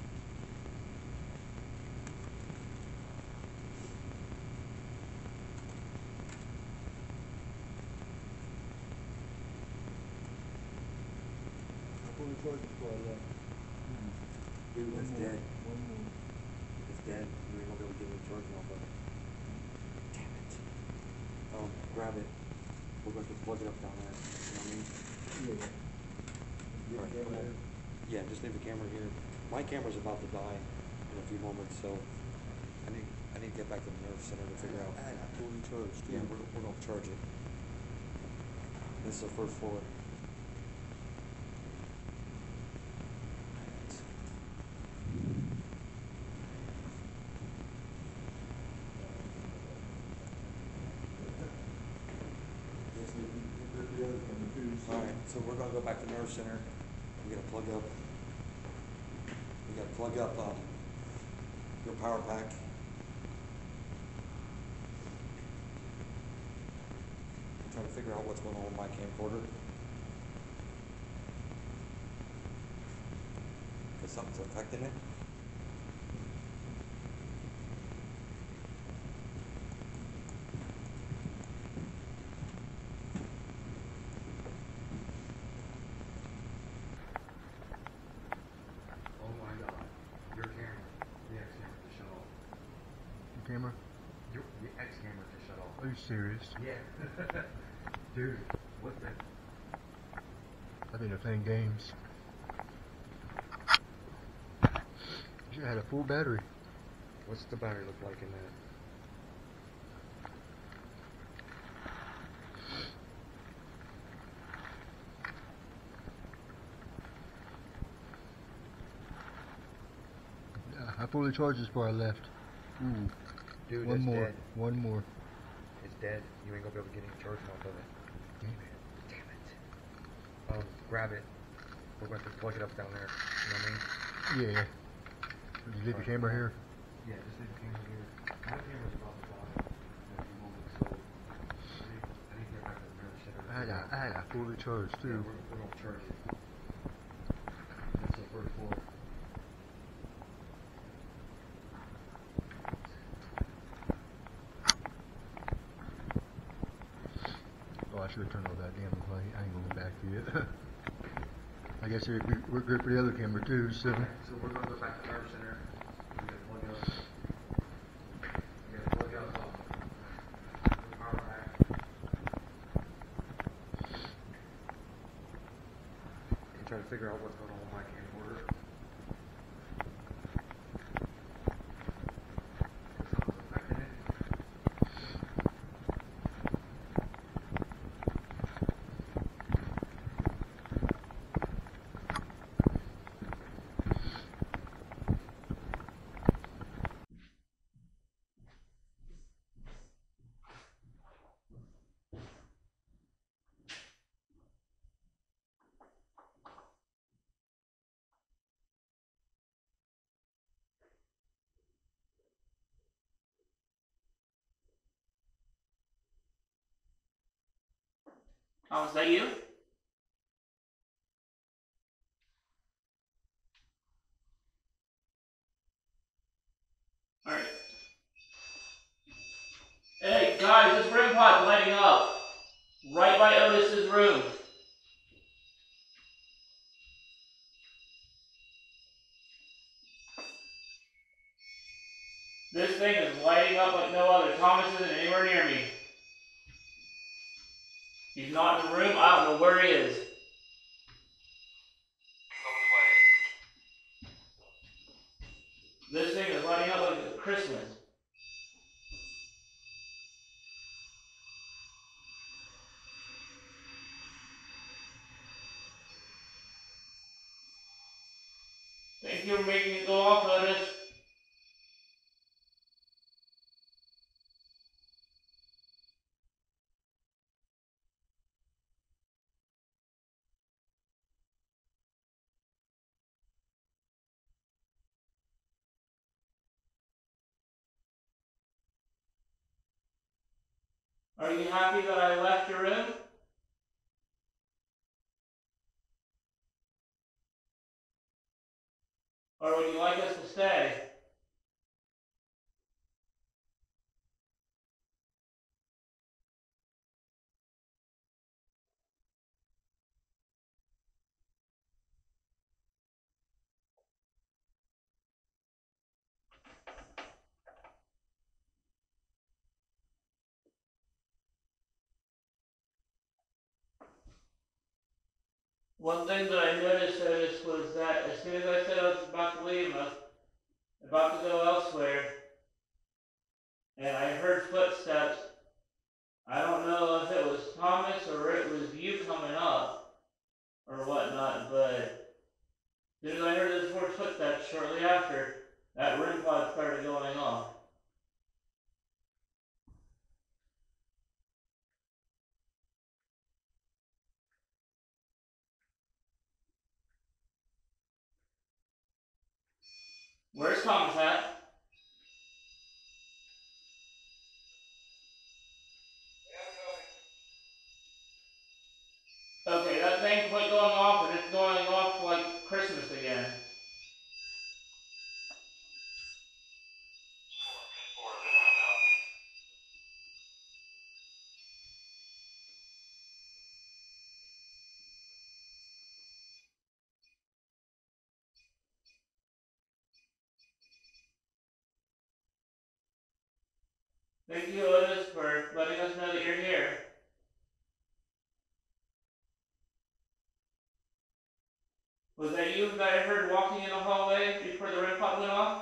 I fully charged it before I left. Dude, One it's more. dead. One more. It's dead. You ain't gonna be able to get any charging off of it. Damn it. Um, grab it. We're going to plug it up down there. You know what I mean? Yeah. All right, Yeah, come on. Yeah, just leave the camera here. My camera's about to die in a few moments, so I need I need to get back to the nerve center to figure out. I got fully charged. Yeah, we're we're gonna charge it. This is the first floor. Alright, so we're gonna go back to nerve center. We gotta plug up. We gotta plug up um, your power pack. I'm trying to figure out what's going on with my camcorder. Because something's affecting it. Oh my god. Your camera. The X camera just shut off. The camera? Your, the X camera just shut off. Are you serious? Yeah. Dude, what the? I think they're playing games. You had a full battery. What's the battery look like in that? Yeah, I fully charged this before I left. Ooh. Dude, One it's more. dead. One more. It's dead. You ain't gonna be able to get any charging off of it. Damn it. Damn it. Um, grab it. We're going to plug it up down there. You know what I mean? Yeah. Did you leave the camera here? Yeah, just leave the camera here. My camera's about to die in a few moments, so I need, I need to get back to the nerve center. I had a, I had a fully charged Yeah, too. we're, we're gonna charge it. That's the first floor. should have turned all that damn light. I ain't going back to it. I guess it worked good for the other camera too, so. So we're going to go back to Camera Center. We got to plug out. We got to plug out the power pack. And try to figure out what's going on with my camcorder. Something's affecting it. Oh, is that you? Alright. Hey, guys, this rim pod's lighting up. Right by Otis's room. This thing is lighting up like no other. Thomas isn't anywhere near me. He's not in the room. I don't know where he is. This thing is lighting up like Christmas. Thank you for making it go off, Otis. Are you happy that I left your room? Or would you like us to stay? One thing that I noticed, Otis, was that as soon as I said I was about to leave, I was about to go elsewhere, and I heard footsteps. I don't know if it was Thomas or it was you coming up or whatnot, but as soon as I heard those four footsteps shortly after, that rim pod started going off. Where's Thomas at? Okay, that thing quit going off and it's going off like Christmas again. Thank you, Otis, for letting us know that you're here. Was that you that I heard walking in the hallway before the rim pod went off?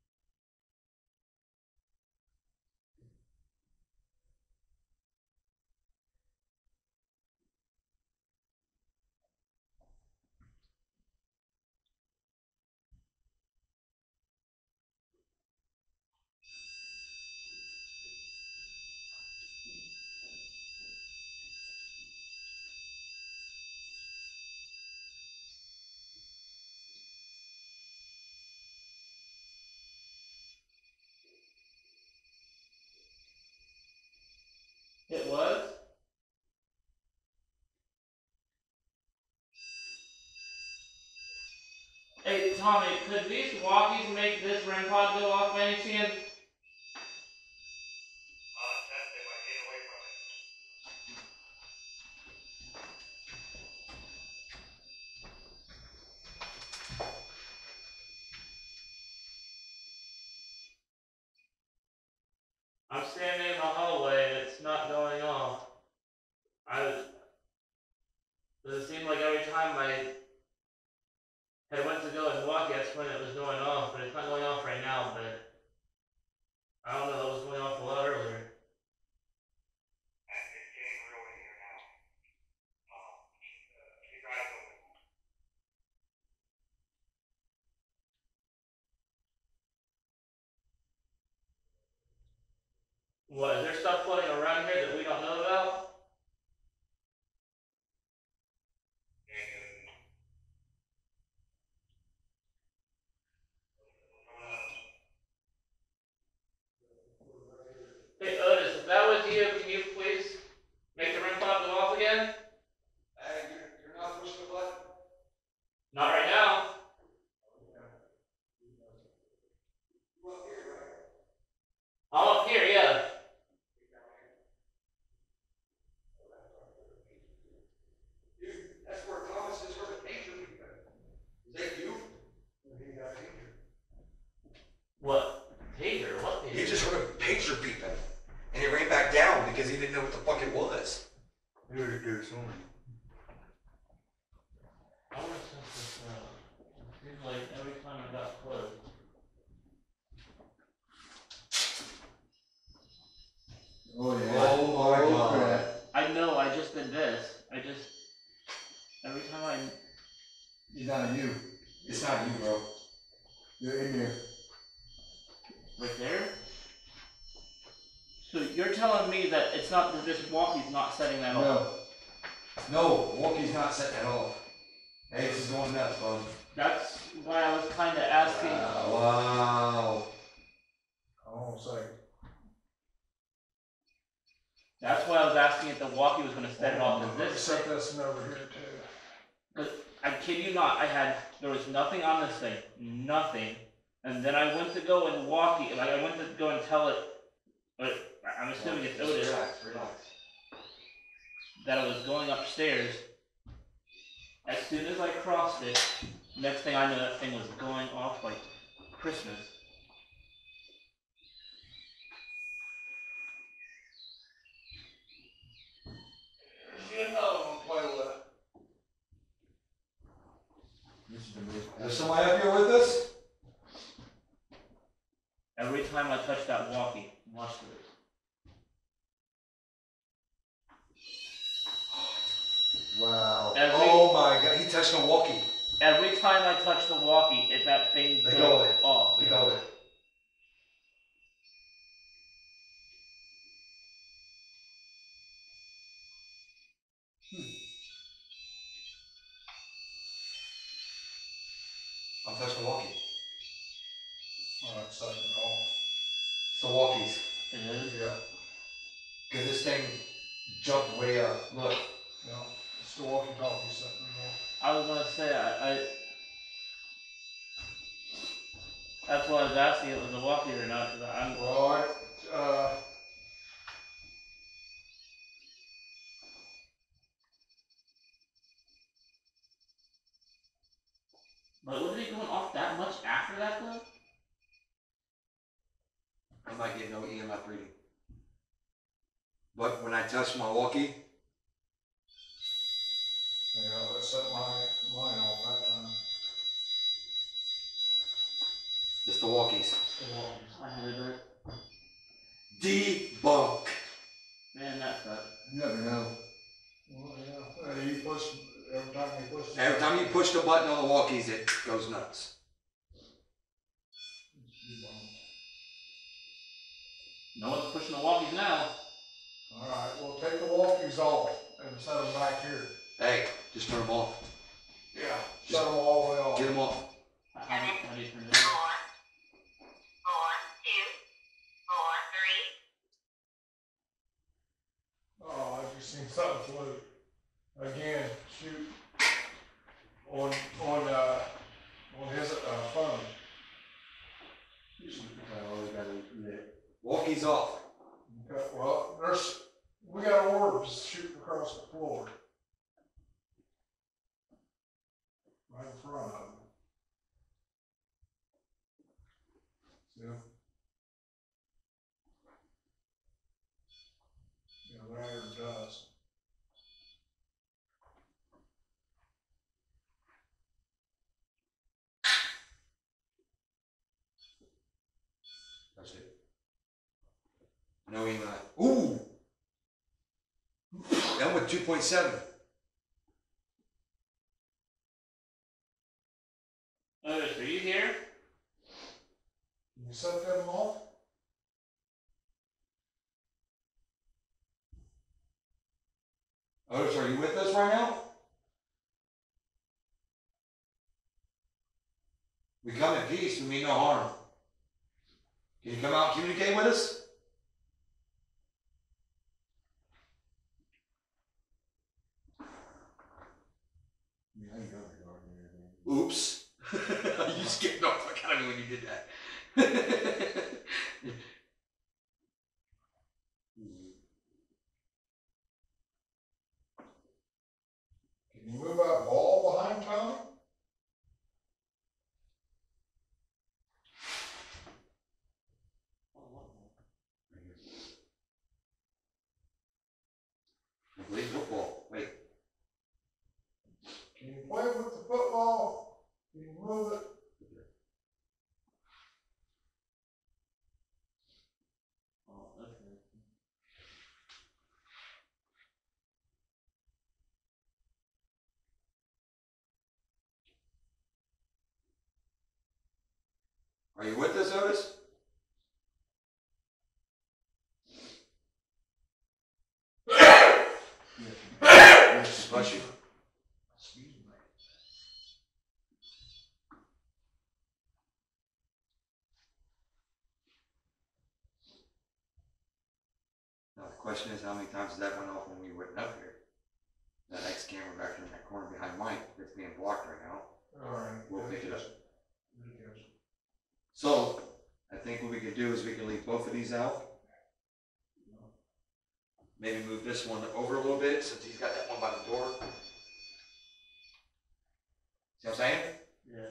It was? Hey, Tommy, could these walkies make this rim pod go off by any chance? Does it seem like every time I had went to go and walk, that's when it was going off, but it's not going off right now, but I don't know, that was going off a lot earlier. What, is there stuff floating around here that we don't know about? Hey Otis, if that was you, can you please make the rim pop go off again? Hey, you're, you're not pushing the button? Not right now. You up here, right? I'm up here, yeah. Dude, that's where Thomas is for the pager. Is that you? He got pager. What? Pager? What pager? He just heard a pager beeping, and he ran back down because he didn't know what the fuck it was. You already do Sony. I want to set this up. It seems like every time I got close. Oh, yeah. Oh, my God. crap. I know, I just did this. I just, every time I, It's not you. It's not you, bro. You're in there. right there? So you're telling me that it's not, that this walkie's not setting that off? No. No, Walkie's not setting that off. Hey, this is going nuts, bud. That's why I was kind of asking. Wow. Hold on a second. That's why I was asking if the walkie was going to set it off. Is Let me this? set this one over here too. Cause I kid you not, I had, there was nothing on this thing, nothing. And then I went to go and walkie, like I went to go and tell it, but I'm assuming it's Otis, Relax, relax. that I was going upstairs. As soon as I crossed it, next thing I know, that thing was going off like Christmas. You know, don't play with it. This is the most. Is there somebody up here with us? Every time I touch that walkie, watch this. Wow. Every, Oh my God, he touched the walkie. every time I touch the walkie, it, that thing Let goes go of it. off. Let go of it. I'm touching the walkie. Alright, second off. It's the walkies. It is? Yeah. Because this thing jumped way up. Look. No, it's the walkie-talkie setting it off. I was gonna say, I, I that's why I was asking if it was a walkie or not, because I'm, Well, I, uh, but was it going off that much after that though? I'm not getting no E M F reading. But when I touch my walkie, yeah, let's set my line off that time. it's the walkies. I had it. Debunk. Man, that sucked. You never know. Well, yeah, hey, you push, every time you push. the Every button, time you push the button on the walkies, it goes nuts. No one's pushing the walkies now. Alright, well, take the walkies off and set them back here. Hey, just turn them off. Yeah. Set them all the way off. Get them off. How do you- how do you turn it on? Oh, I just seen something float. Again, shoot. On, on, uh, on his, uh, phone. I always got it lit. Walkies off. Okay, well, there's, we got orbs shooting across the floor. Right in front of them. See 'em? Yeah, there it does. That's it. No E M I. Ooh! That went two point seven. Otis, are you here? Can you set them off? Otis, are you with us right now? We come in peace, we mean no harm. Can you come out and communicate with us? Yeah, you got the garden and everything. Oops. You scared the fuck out of me when you did that. Can you move that ball behind Tommy? I believe football. Wait. Can you play with the football? Can you move it? Oh, okay. Are you with us, Otis? Bless you. Now the question is, how many times that went off when we went up here? That X camera back in that corner behind Mike that's being blocked right now. All right. We'll pick it up. There it goes. So, I think what we could do is we can leave both of these out. Maybe move this one over a little bit since he's got that one by the door. See what I'm saying? Yeah.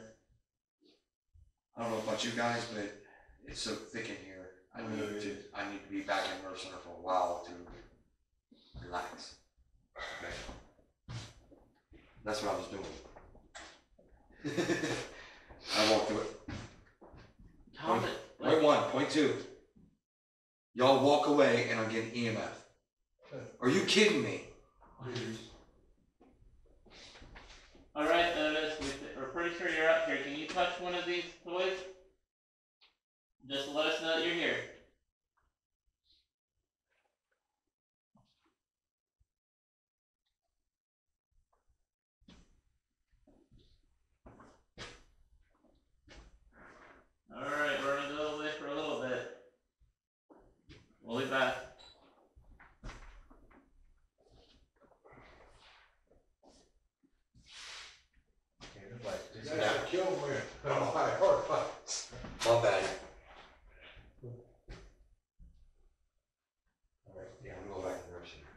I don't know about you guys, but it's so thick in here. I need to I need to be back in Nerve Center for a while to relax. Okay. That's what I was doing. I walked through it. Tom, Point, like, point one, point two. Y'all walk away and I'm getting E M F. Are you kidding me? all right, Otis, we th- we're pretty sure you're up here. Can you touch one of these toys? Just to let us know that you're here. All right, we're gonna go away for a little bit. We'll be back. You guys are killing me. Oh, my heart. My bad. Alright, yeah, I'm going back to the Nerve Center.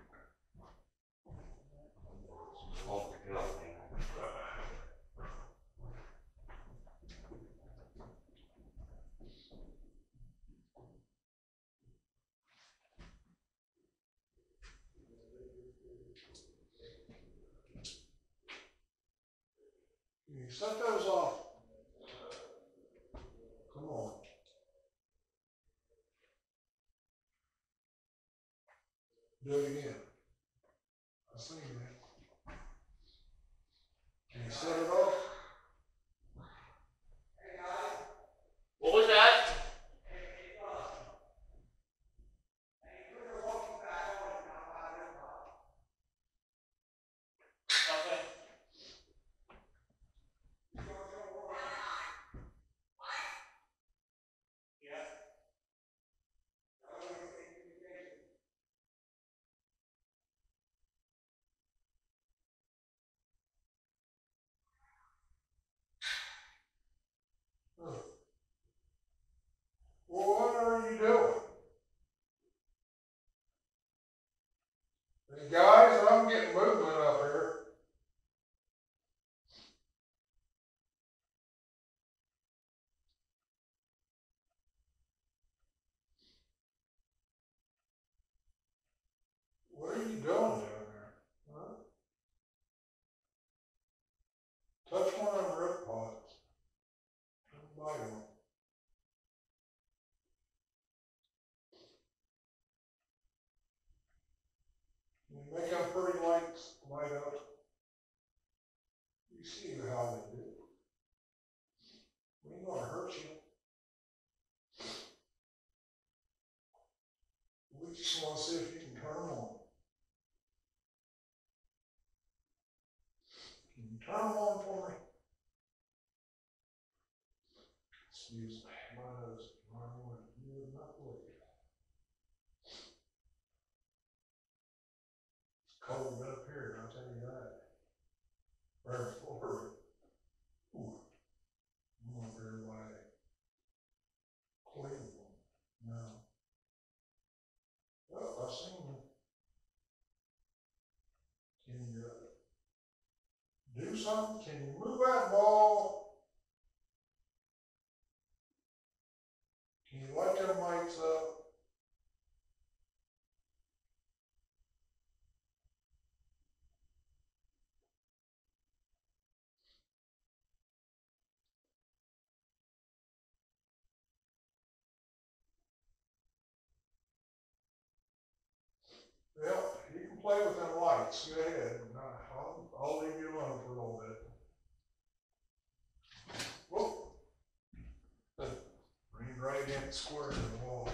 Oh, pick it up, man. Can you set those off? Come on. Do it again. I see that. Can you set it off? What was that? Okay. Yeah. Well, what are you doing? Hey guys, I'm getting movement up here. What are you doing down there? Huh? Touch one of them root pots. Don't bite them. pretty lights light up? You see how they do. We ain't gonna hurt you. We just want to see if you can turn them on. Can you turn them on for me? Excuse me, my nose, my one, you would not believe. It's cold up here, I'll tell you that. Right before. Ooh. I wonder why Cleveland. No. Oh, I seen them. Can you do something? Can you move that ball? Can you light them lights up? Well, you can play with them lights. Go ahead. I'll, I'll leave you alone for a little bit. Whoa. Lean right in square to the wall.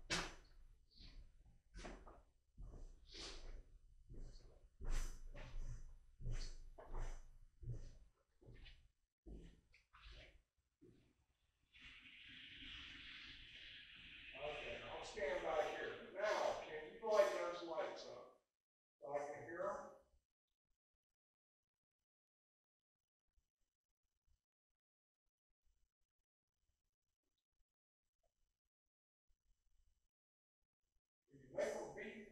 Okay, I'll stand back here. Now, can you light those lights up so I can hear them? Can you make them beat?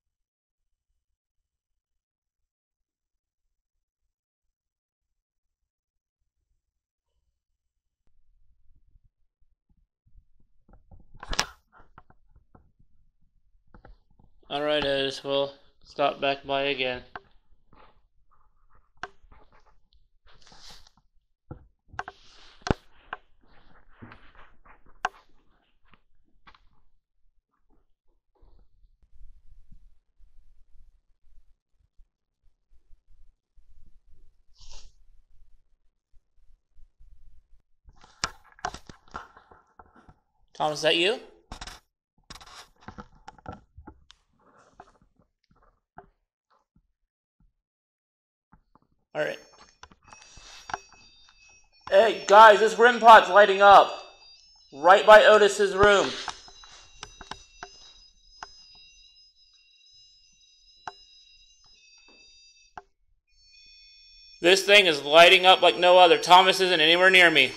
Alright, Otis, we'll stop back by again. Tom, is that you? Alright. Hey, guys, this rim pot's lighting up. Right by Otis's room. This thing is lighting up like no other. Thomas isn't anywhere near me.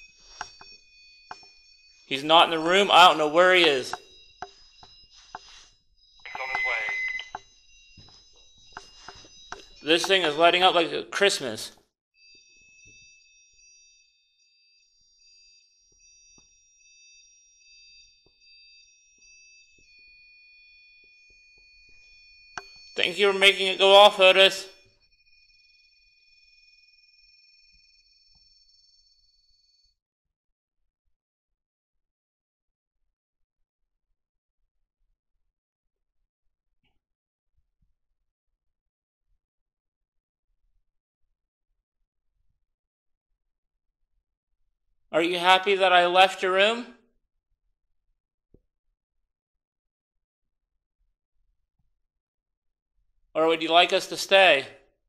He's not in the room. I don't know where he is. He's on his way. This thing is lighting up like Christmas. Thank you for making it go off, Otis. Are you happy that I left your room? Or would you like us to stay?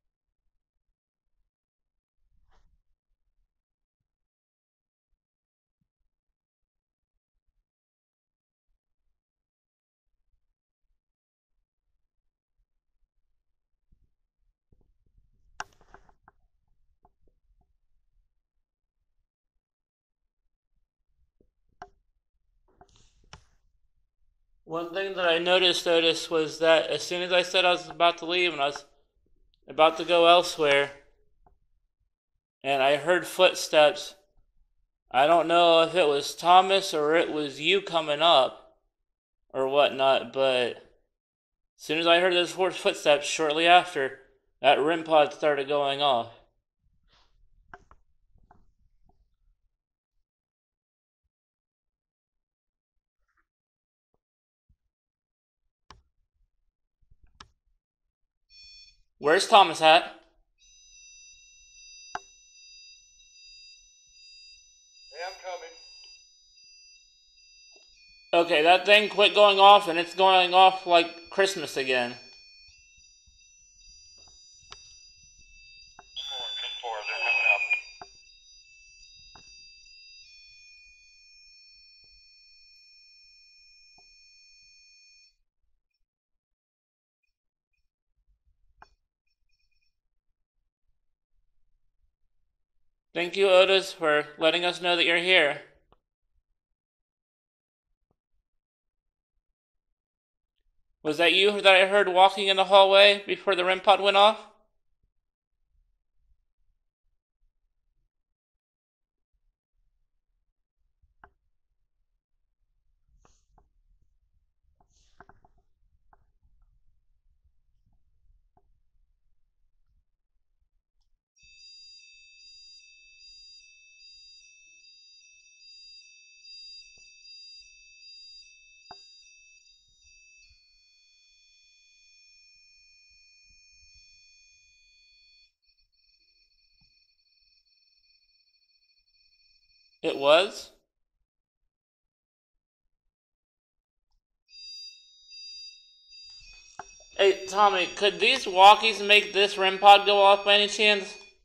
One thing that I noticed, Otis, was that as soon as I said I was about to leave and I was about to go elsewhere, and I heard footsteps, I don't know if it was Thomas or it was you coming up or whatnot, but as soon as I heard those four footsteps shortly after, that rim pod started going off. Where's Thomas at? Hey, I'm coming. Okay, that thing quit going off and it's going off like Christmas again. Four, ten four, they're coming up. Thank you, Otis, for letting us know that you're here. Was that you that I heard walking in the hallway before the R E M pod went off? It was? Hey, Tommy, could these walkies make this R E M pod go off by any chance?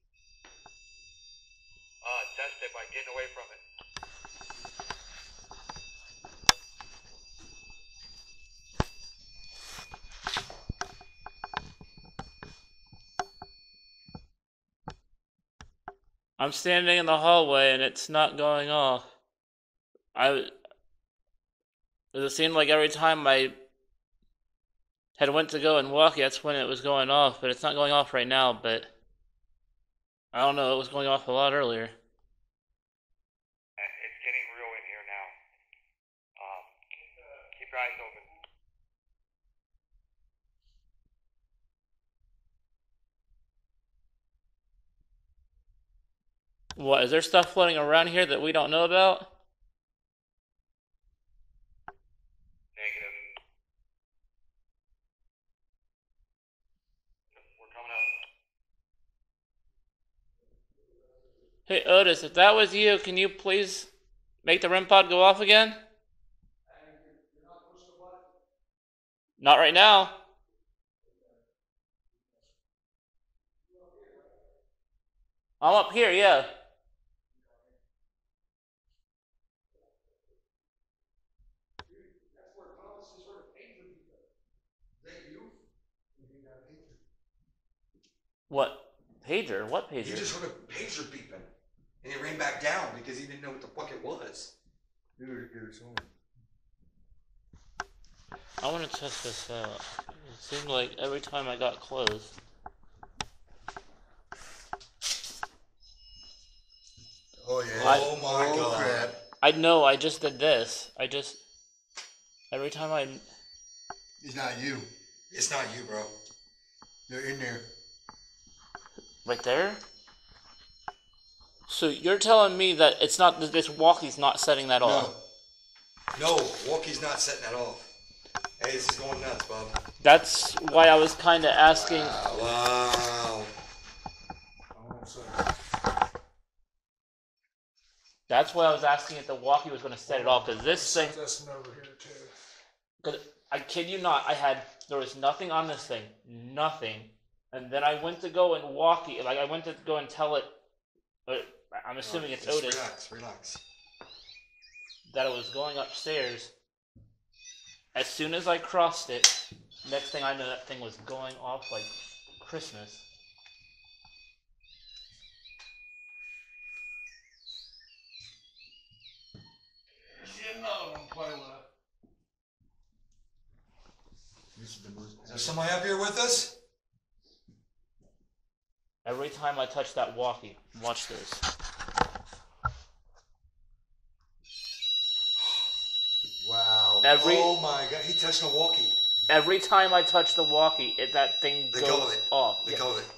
Uh, test it by getting away from it. I'm standing in the hallway and it's not going off. I... It seemed like every time I had went to go and walk, that's when it was going off, but it's not going off right now, but I don't know, it was going off a lot earlier. It's getting real in here now. Um, keep your eyes open. What, is there stuff floating around here that we don't know about? Negative. We're coming up. Hey, Otis, if that was you, can you please make the R E M pod go off again? Not right now. I'm up here, yeah. What? Pager? What pager? He just heard a pager beeping. And he ran back down because he didn't know what the fuck it was. Dude, it was on. I want to test this out. It seemed like every time I got close. Oh, yeah. I- Oh my Oh, god. crap. I know, I just did this. I just... Every time I... It's not you. It's not you, bro. They're in there. Right there? So you're telling me that it's not... This walkie's not setting that off? No, Walkie's not setting that off. Hey, this is going nuts, bub. That's why I was kind of asking... Wow. That's why I was asking if the walkie was going to set it off, because this thing... This one over here too. Because I kid you not, I had... There was nothing on this thing. Nothing. And then I went to go and walkie... Like, I went to go and tell it... Uh, I'm assuming it's Just Otis. relax, relax. That it was going upstairs. As soon as I crossed it, next thing I know, that thing was going off like Christmas. You know I'm playing with it. This is the most. Is there somebody up here with us? Every time I touch that walkie, watch this. Wow. Every Oh my god, he touched a walkie. every time I touch the walkie, it, that thing Let goes go of it. off. Let Yeah. go of it.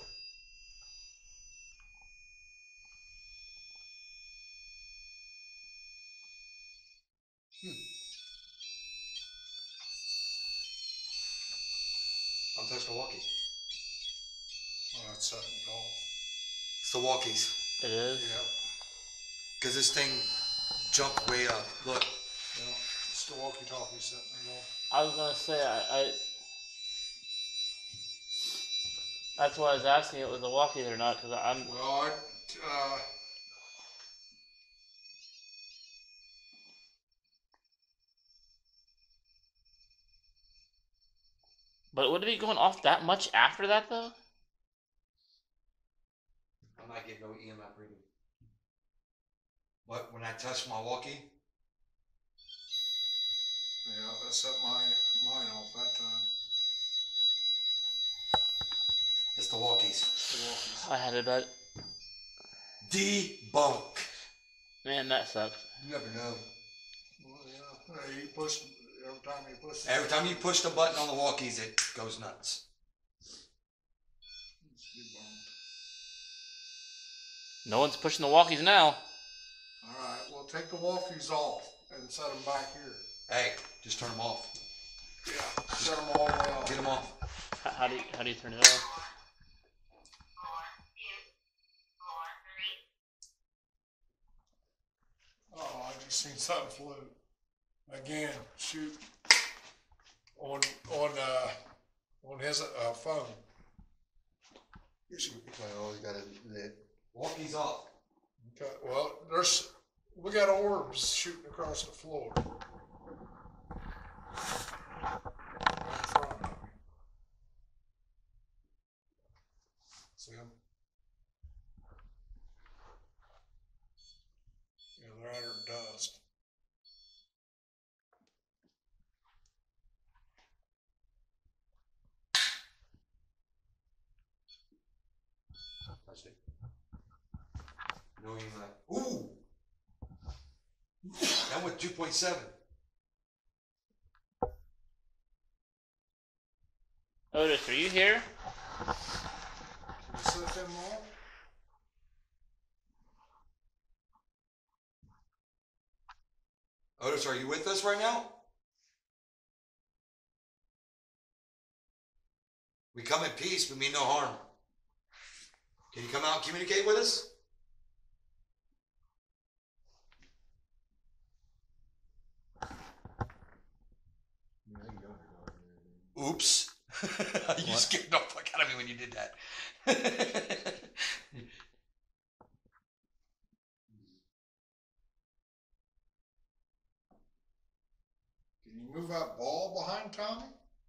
I'm touching the walkie. Oh, that's something off. It's the walkies. It is? Yep. Because this thing jumped way up. Look. Yep. It's the walkie-talkie setting off. I was gonna say, I, I... That's why I was asking it was a walkie or not, because I'm... Well, I, uh... But would it be going off that much after that, though? I'm not getting no E M F reading. But when I touch my walkie, yeah, I set my mine off that time. it's the walkies. It's the walkies. I had it, but... Debunk. Man, that sucks. You never know. Well, yeah. Hey, you push, every time you push... Every time you push the button on the walkies, it goes nuts. No one's pushing the walkies now. Alright, well take the walkies off and set them back here. Hey, just turn them off. Yeah, set them all the way off. Get them off. How, how do you, how do you turn it off? Oh, I just seen something float. Again, shoot. On, on, uh, on his, uh, phone. You always got it lit. Walkies off. Okay, well, there's, we got orbs shooting across the floor. Right in front of me. See them? Yeah, they're under dust. Touch it. No E M F. Ooh! That went two point seven. Otis, are you here? Can you set them off? Otis, are you with us right now? We come in peace, we mean no harm. Can you come out and communicate with us? Oops. You scared the fuck out of me when you did that. Can you move that ball behind Tommy?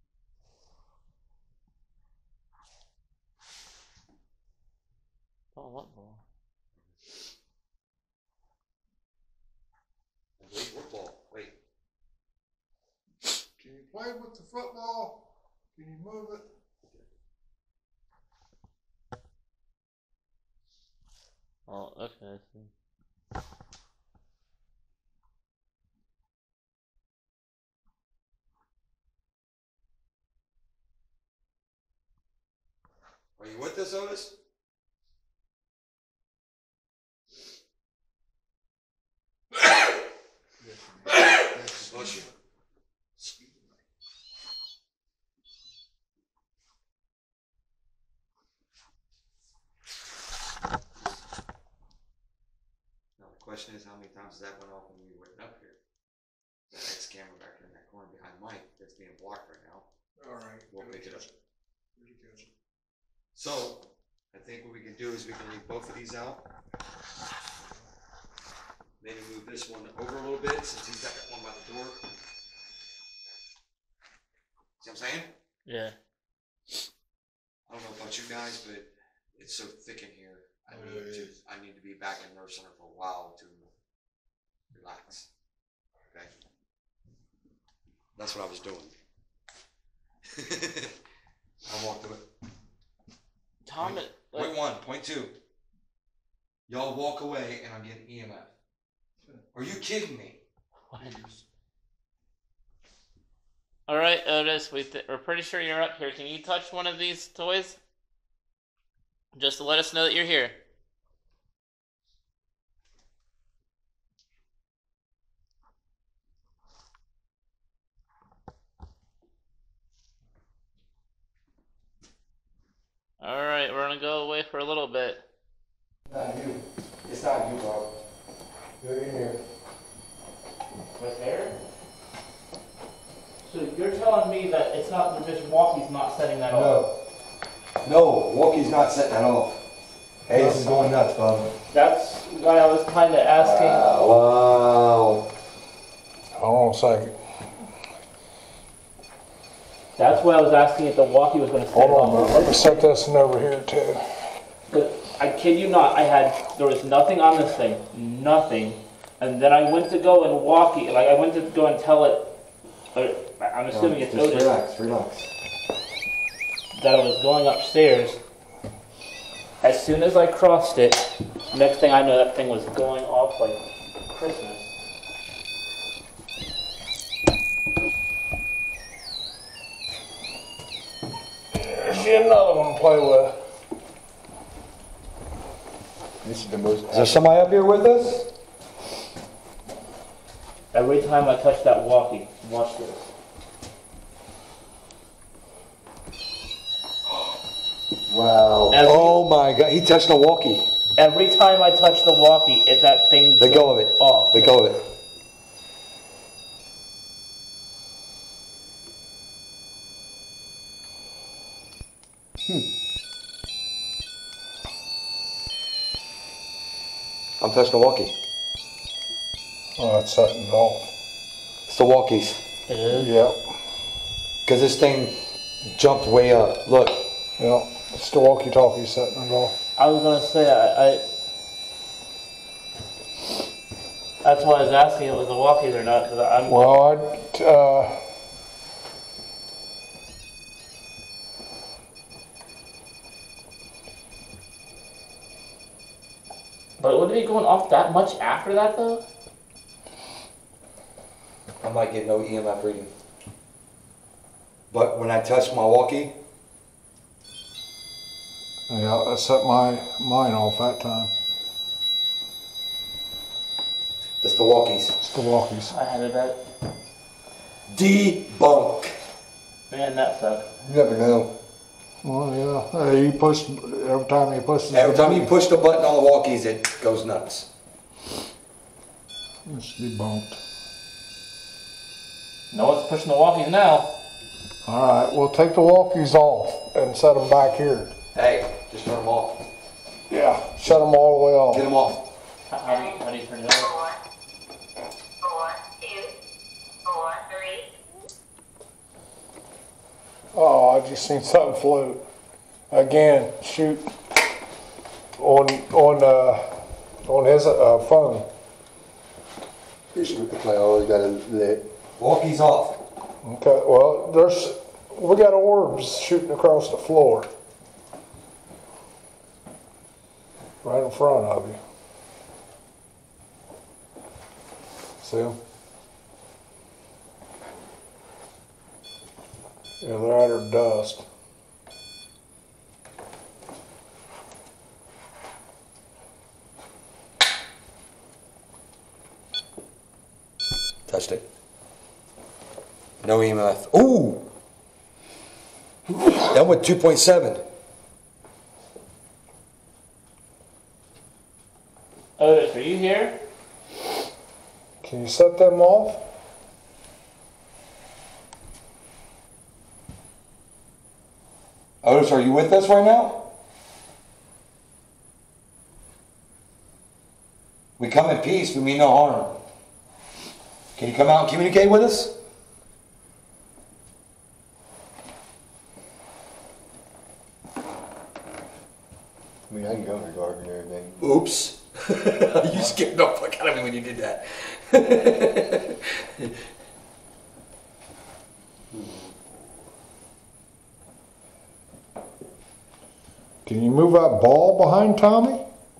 Oh, what ball? Wait, what ball? Wait. Can you play with the football? Can you move it? Oh, okay, I see. Are you with us, Otis? Bless you. Now the question is, how many times has that went off when we went up here? That X camera back there in that corner behind Mike that's being blocked right now. All right. We'll pick it up. Pretty good. So, I think what we can do is we can leave both of these out. Maybe move this one over a little bit since he's got that one by the door. See what I'm saying? Yeah. I don't know about you guys, but it's so thick in here. I Oh, need it to is. I need to be back in Nerve Center for a while to relax. Okay? That's what I was doing. I walked away. Tom, Point, it, like, point one, point two. Y'all walk away and I'm getting E M F. Are you kidding me? all right, Otis, we th we're pretty sure you're up here. Can you touch one of these toys? Just to let us know that you're here. Alright, we're gonna go away for a little bit. Not you. It's not you, bro. You're in here. With hair? So you're telling me that it's not the bitch walkie's not setting that off? No. No, Walkie's not setting that off. Hey, this is going nuts, bub. That's why I was kind of asking. Wow. Wow. Hold on a second. That's why I was asking if the walkie was going to set Hold it on, off. bro. Let me set this one over here too. But I kid you not, I had, there was nothing on this thing. Nothing. And then I went to go and walkie, like I went to go and tell it, or I'm assuming No, it's just Otis, relax, relax. that I was going upstairs. As soon as I crossed it, next thing I know, that thing was going off like Christmas. There's you another one to play with. This is the most. Is there somebody up here with us? Every time I touch that walkie, watch this. Wow. Every, Oh my God, he touched the walkie. every time I touch the walkie, it, that thing Let go of it. off. Let go of it. Hmm. I'm touching the walkie. Oh, that's setting it off. It's the walkies. It is? Yep. Because this thing jumped way up. Look. Yep. It's the walkie-talkie setting it off. I was gonna say, I, I that's why I was asking if it was the walkies or not, because I'm. Well, I, uh, But would it be going off that much after that though? I'm not getting no E M F reading. But when I touch my walkie, yeah, I set my mine off that time. it's the walkies. It's the walkies. I had it at. Debunk. Man, that sucks. You never know. Well, yeah. Uh, you push every time you push. the Every time you button, push the button on the walkies, it goes nuts. it's debunked. No one's pushing the walkies now. All right, we'll take the walkies off and set them back here. Hey, just turn them off. Yeah, shut them all the way off. Get them off. How, how, do, you, how do you turn it on? Four, two, four, three. Oh, I just seen something float. Again, shoot on on uh, on his uh, phone. You should play all you got it lit. Walkies off. Okay, well, there's we got orbs shooting across the floor, right in front of you. See them? Yeah, they're out of dust. Touched it. No E M F. Ooh! That went two point seven. Otis, are you here? Can you set them off? Otis, are you with us right now? We come in peace, we mean no harm. Can you come out and communicate with us? I mean, I can go in the dark and everything. Oops. You scared the fuck out of me when you did that. Can you move that ball behind Tommy?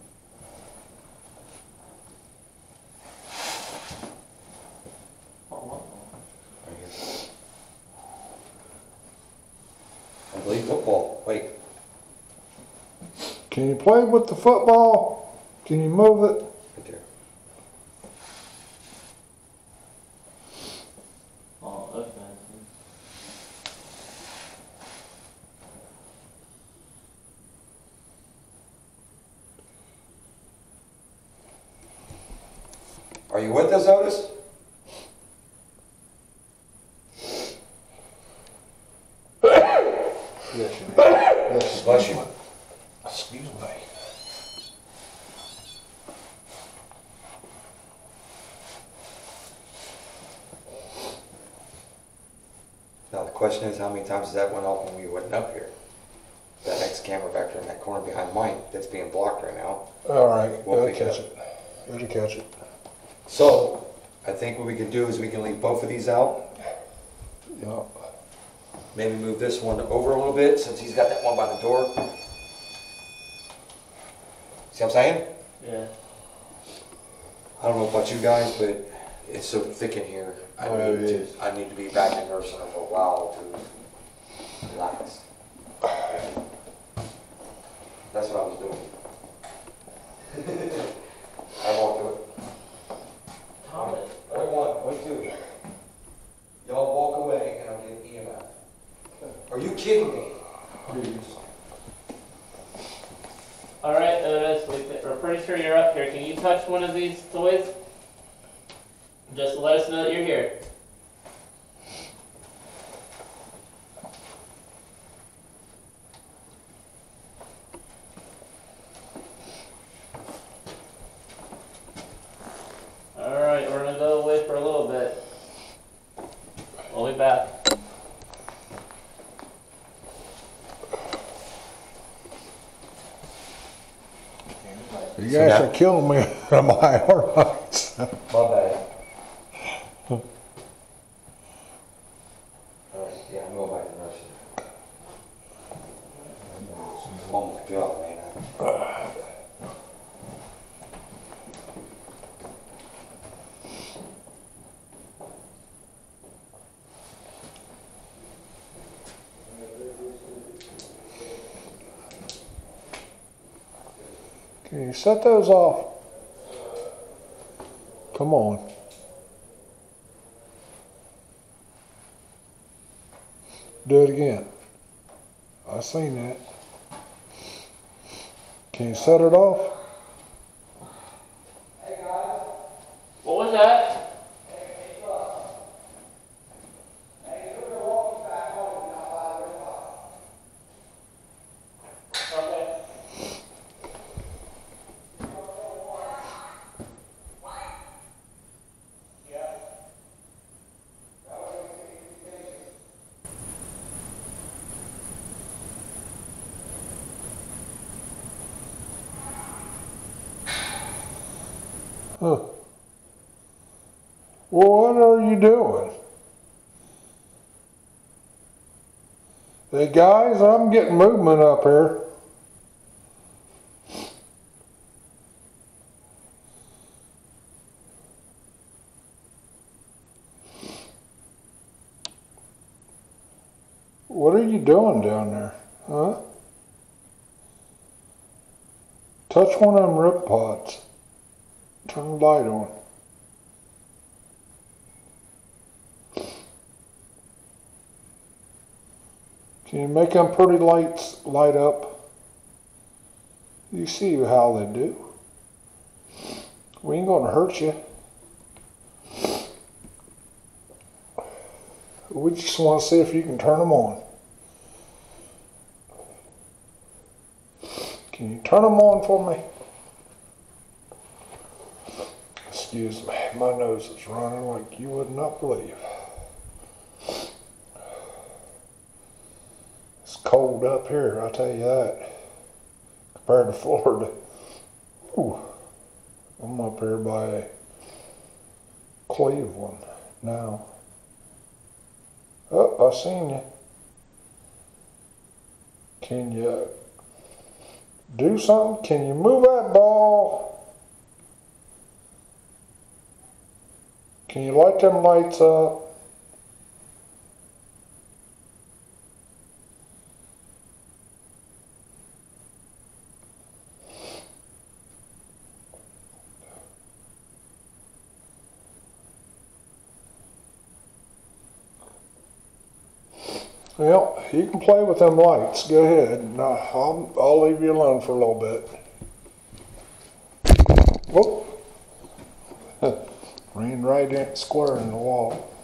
I believe football. Wait. Can you play with the football? Can you move it? Right there. Oh, okay. Are you with us, Otis? Yes, you did. Yes, Bless you. Excuse me. Now the question is, how many times has that went off when we went up here? That next camera back there in that corner behind mine that's being blocked right now. All right, We'll gotta pick it catch up. it. Gotta catch it. So, I think what we can do is we can leave both of these out. Yeah. Maybe move this one over a little bit since he's got that one by the door. See what I'm saying? Yeah. I don't know about you guys, but it's so thick in here. I Oh, need it to, is. I need to be back in nursing for a while to relax. That's what I was doing. I won't do it. Thomas. Wait one, wait two. Y'all walk away and I'll get E M F. Are you kidding me? All right, Otis, we th- we're pretty sure you're up here. Can you touch one of these toys? Just to let us know that you're here. All right, we're gonna go away for a little bit. We'll be back. You guys now- are killing me with my hormones. My bad. Alright, yeah, I'm going back to nursing. Oh my God, man. Can you set those off? Come on. Do it again. I seen that. Can you set it off? What was that? Okay. Huh. Well, what are you doing? Hey guys, I'm getting movement up here. What are you doing down there? Huh? Touch one of them rip pods. Turn the light on. Can you make them pretty lights light up? You see how they do. We ain't gonna hurt you. We just want to see if you can turn them on. Can you turn them on for me? Excuse me, my nose is running like you would not believe. It's cold up here, I'll tell you that. Compared to Florida. Ooh, I'm up here by Cleveland now. Oh, I seen you. Can you do something? Can you move that ball? Can you light them lights up? Well, you can play with them lights. Go ahead. No, I'll, I'll leave you alone for a little bit. Whoop. eight inch square in the wall.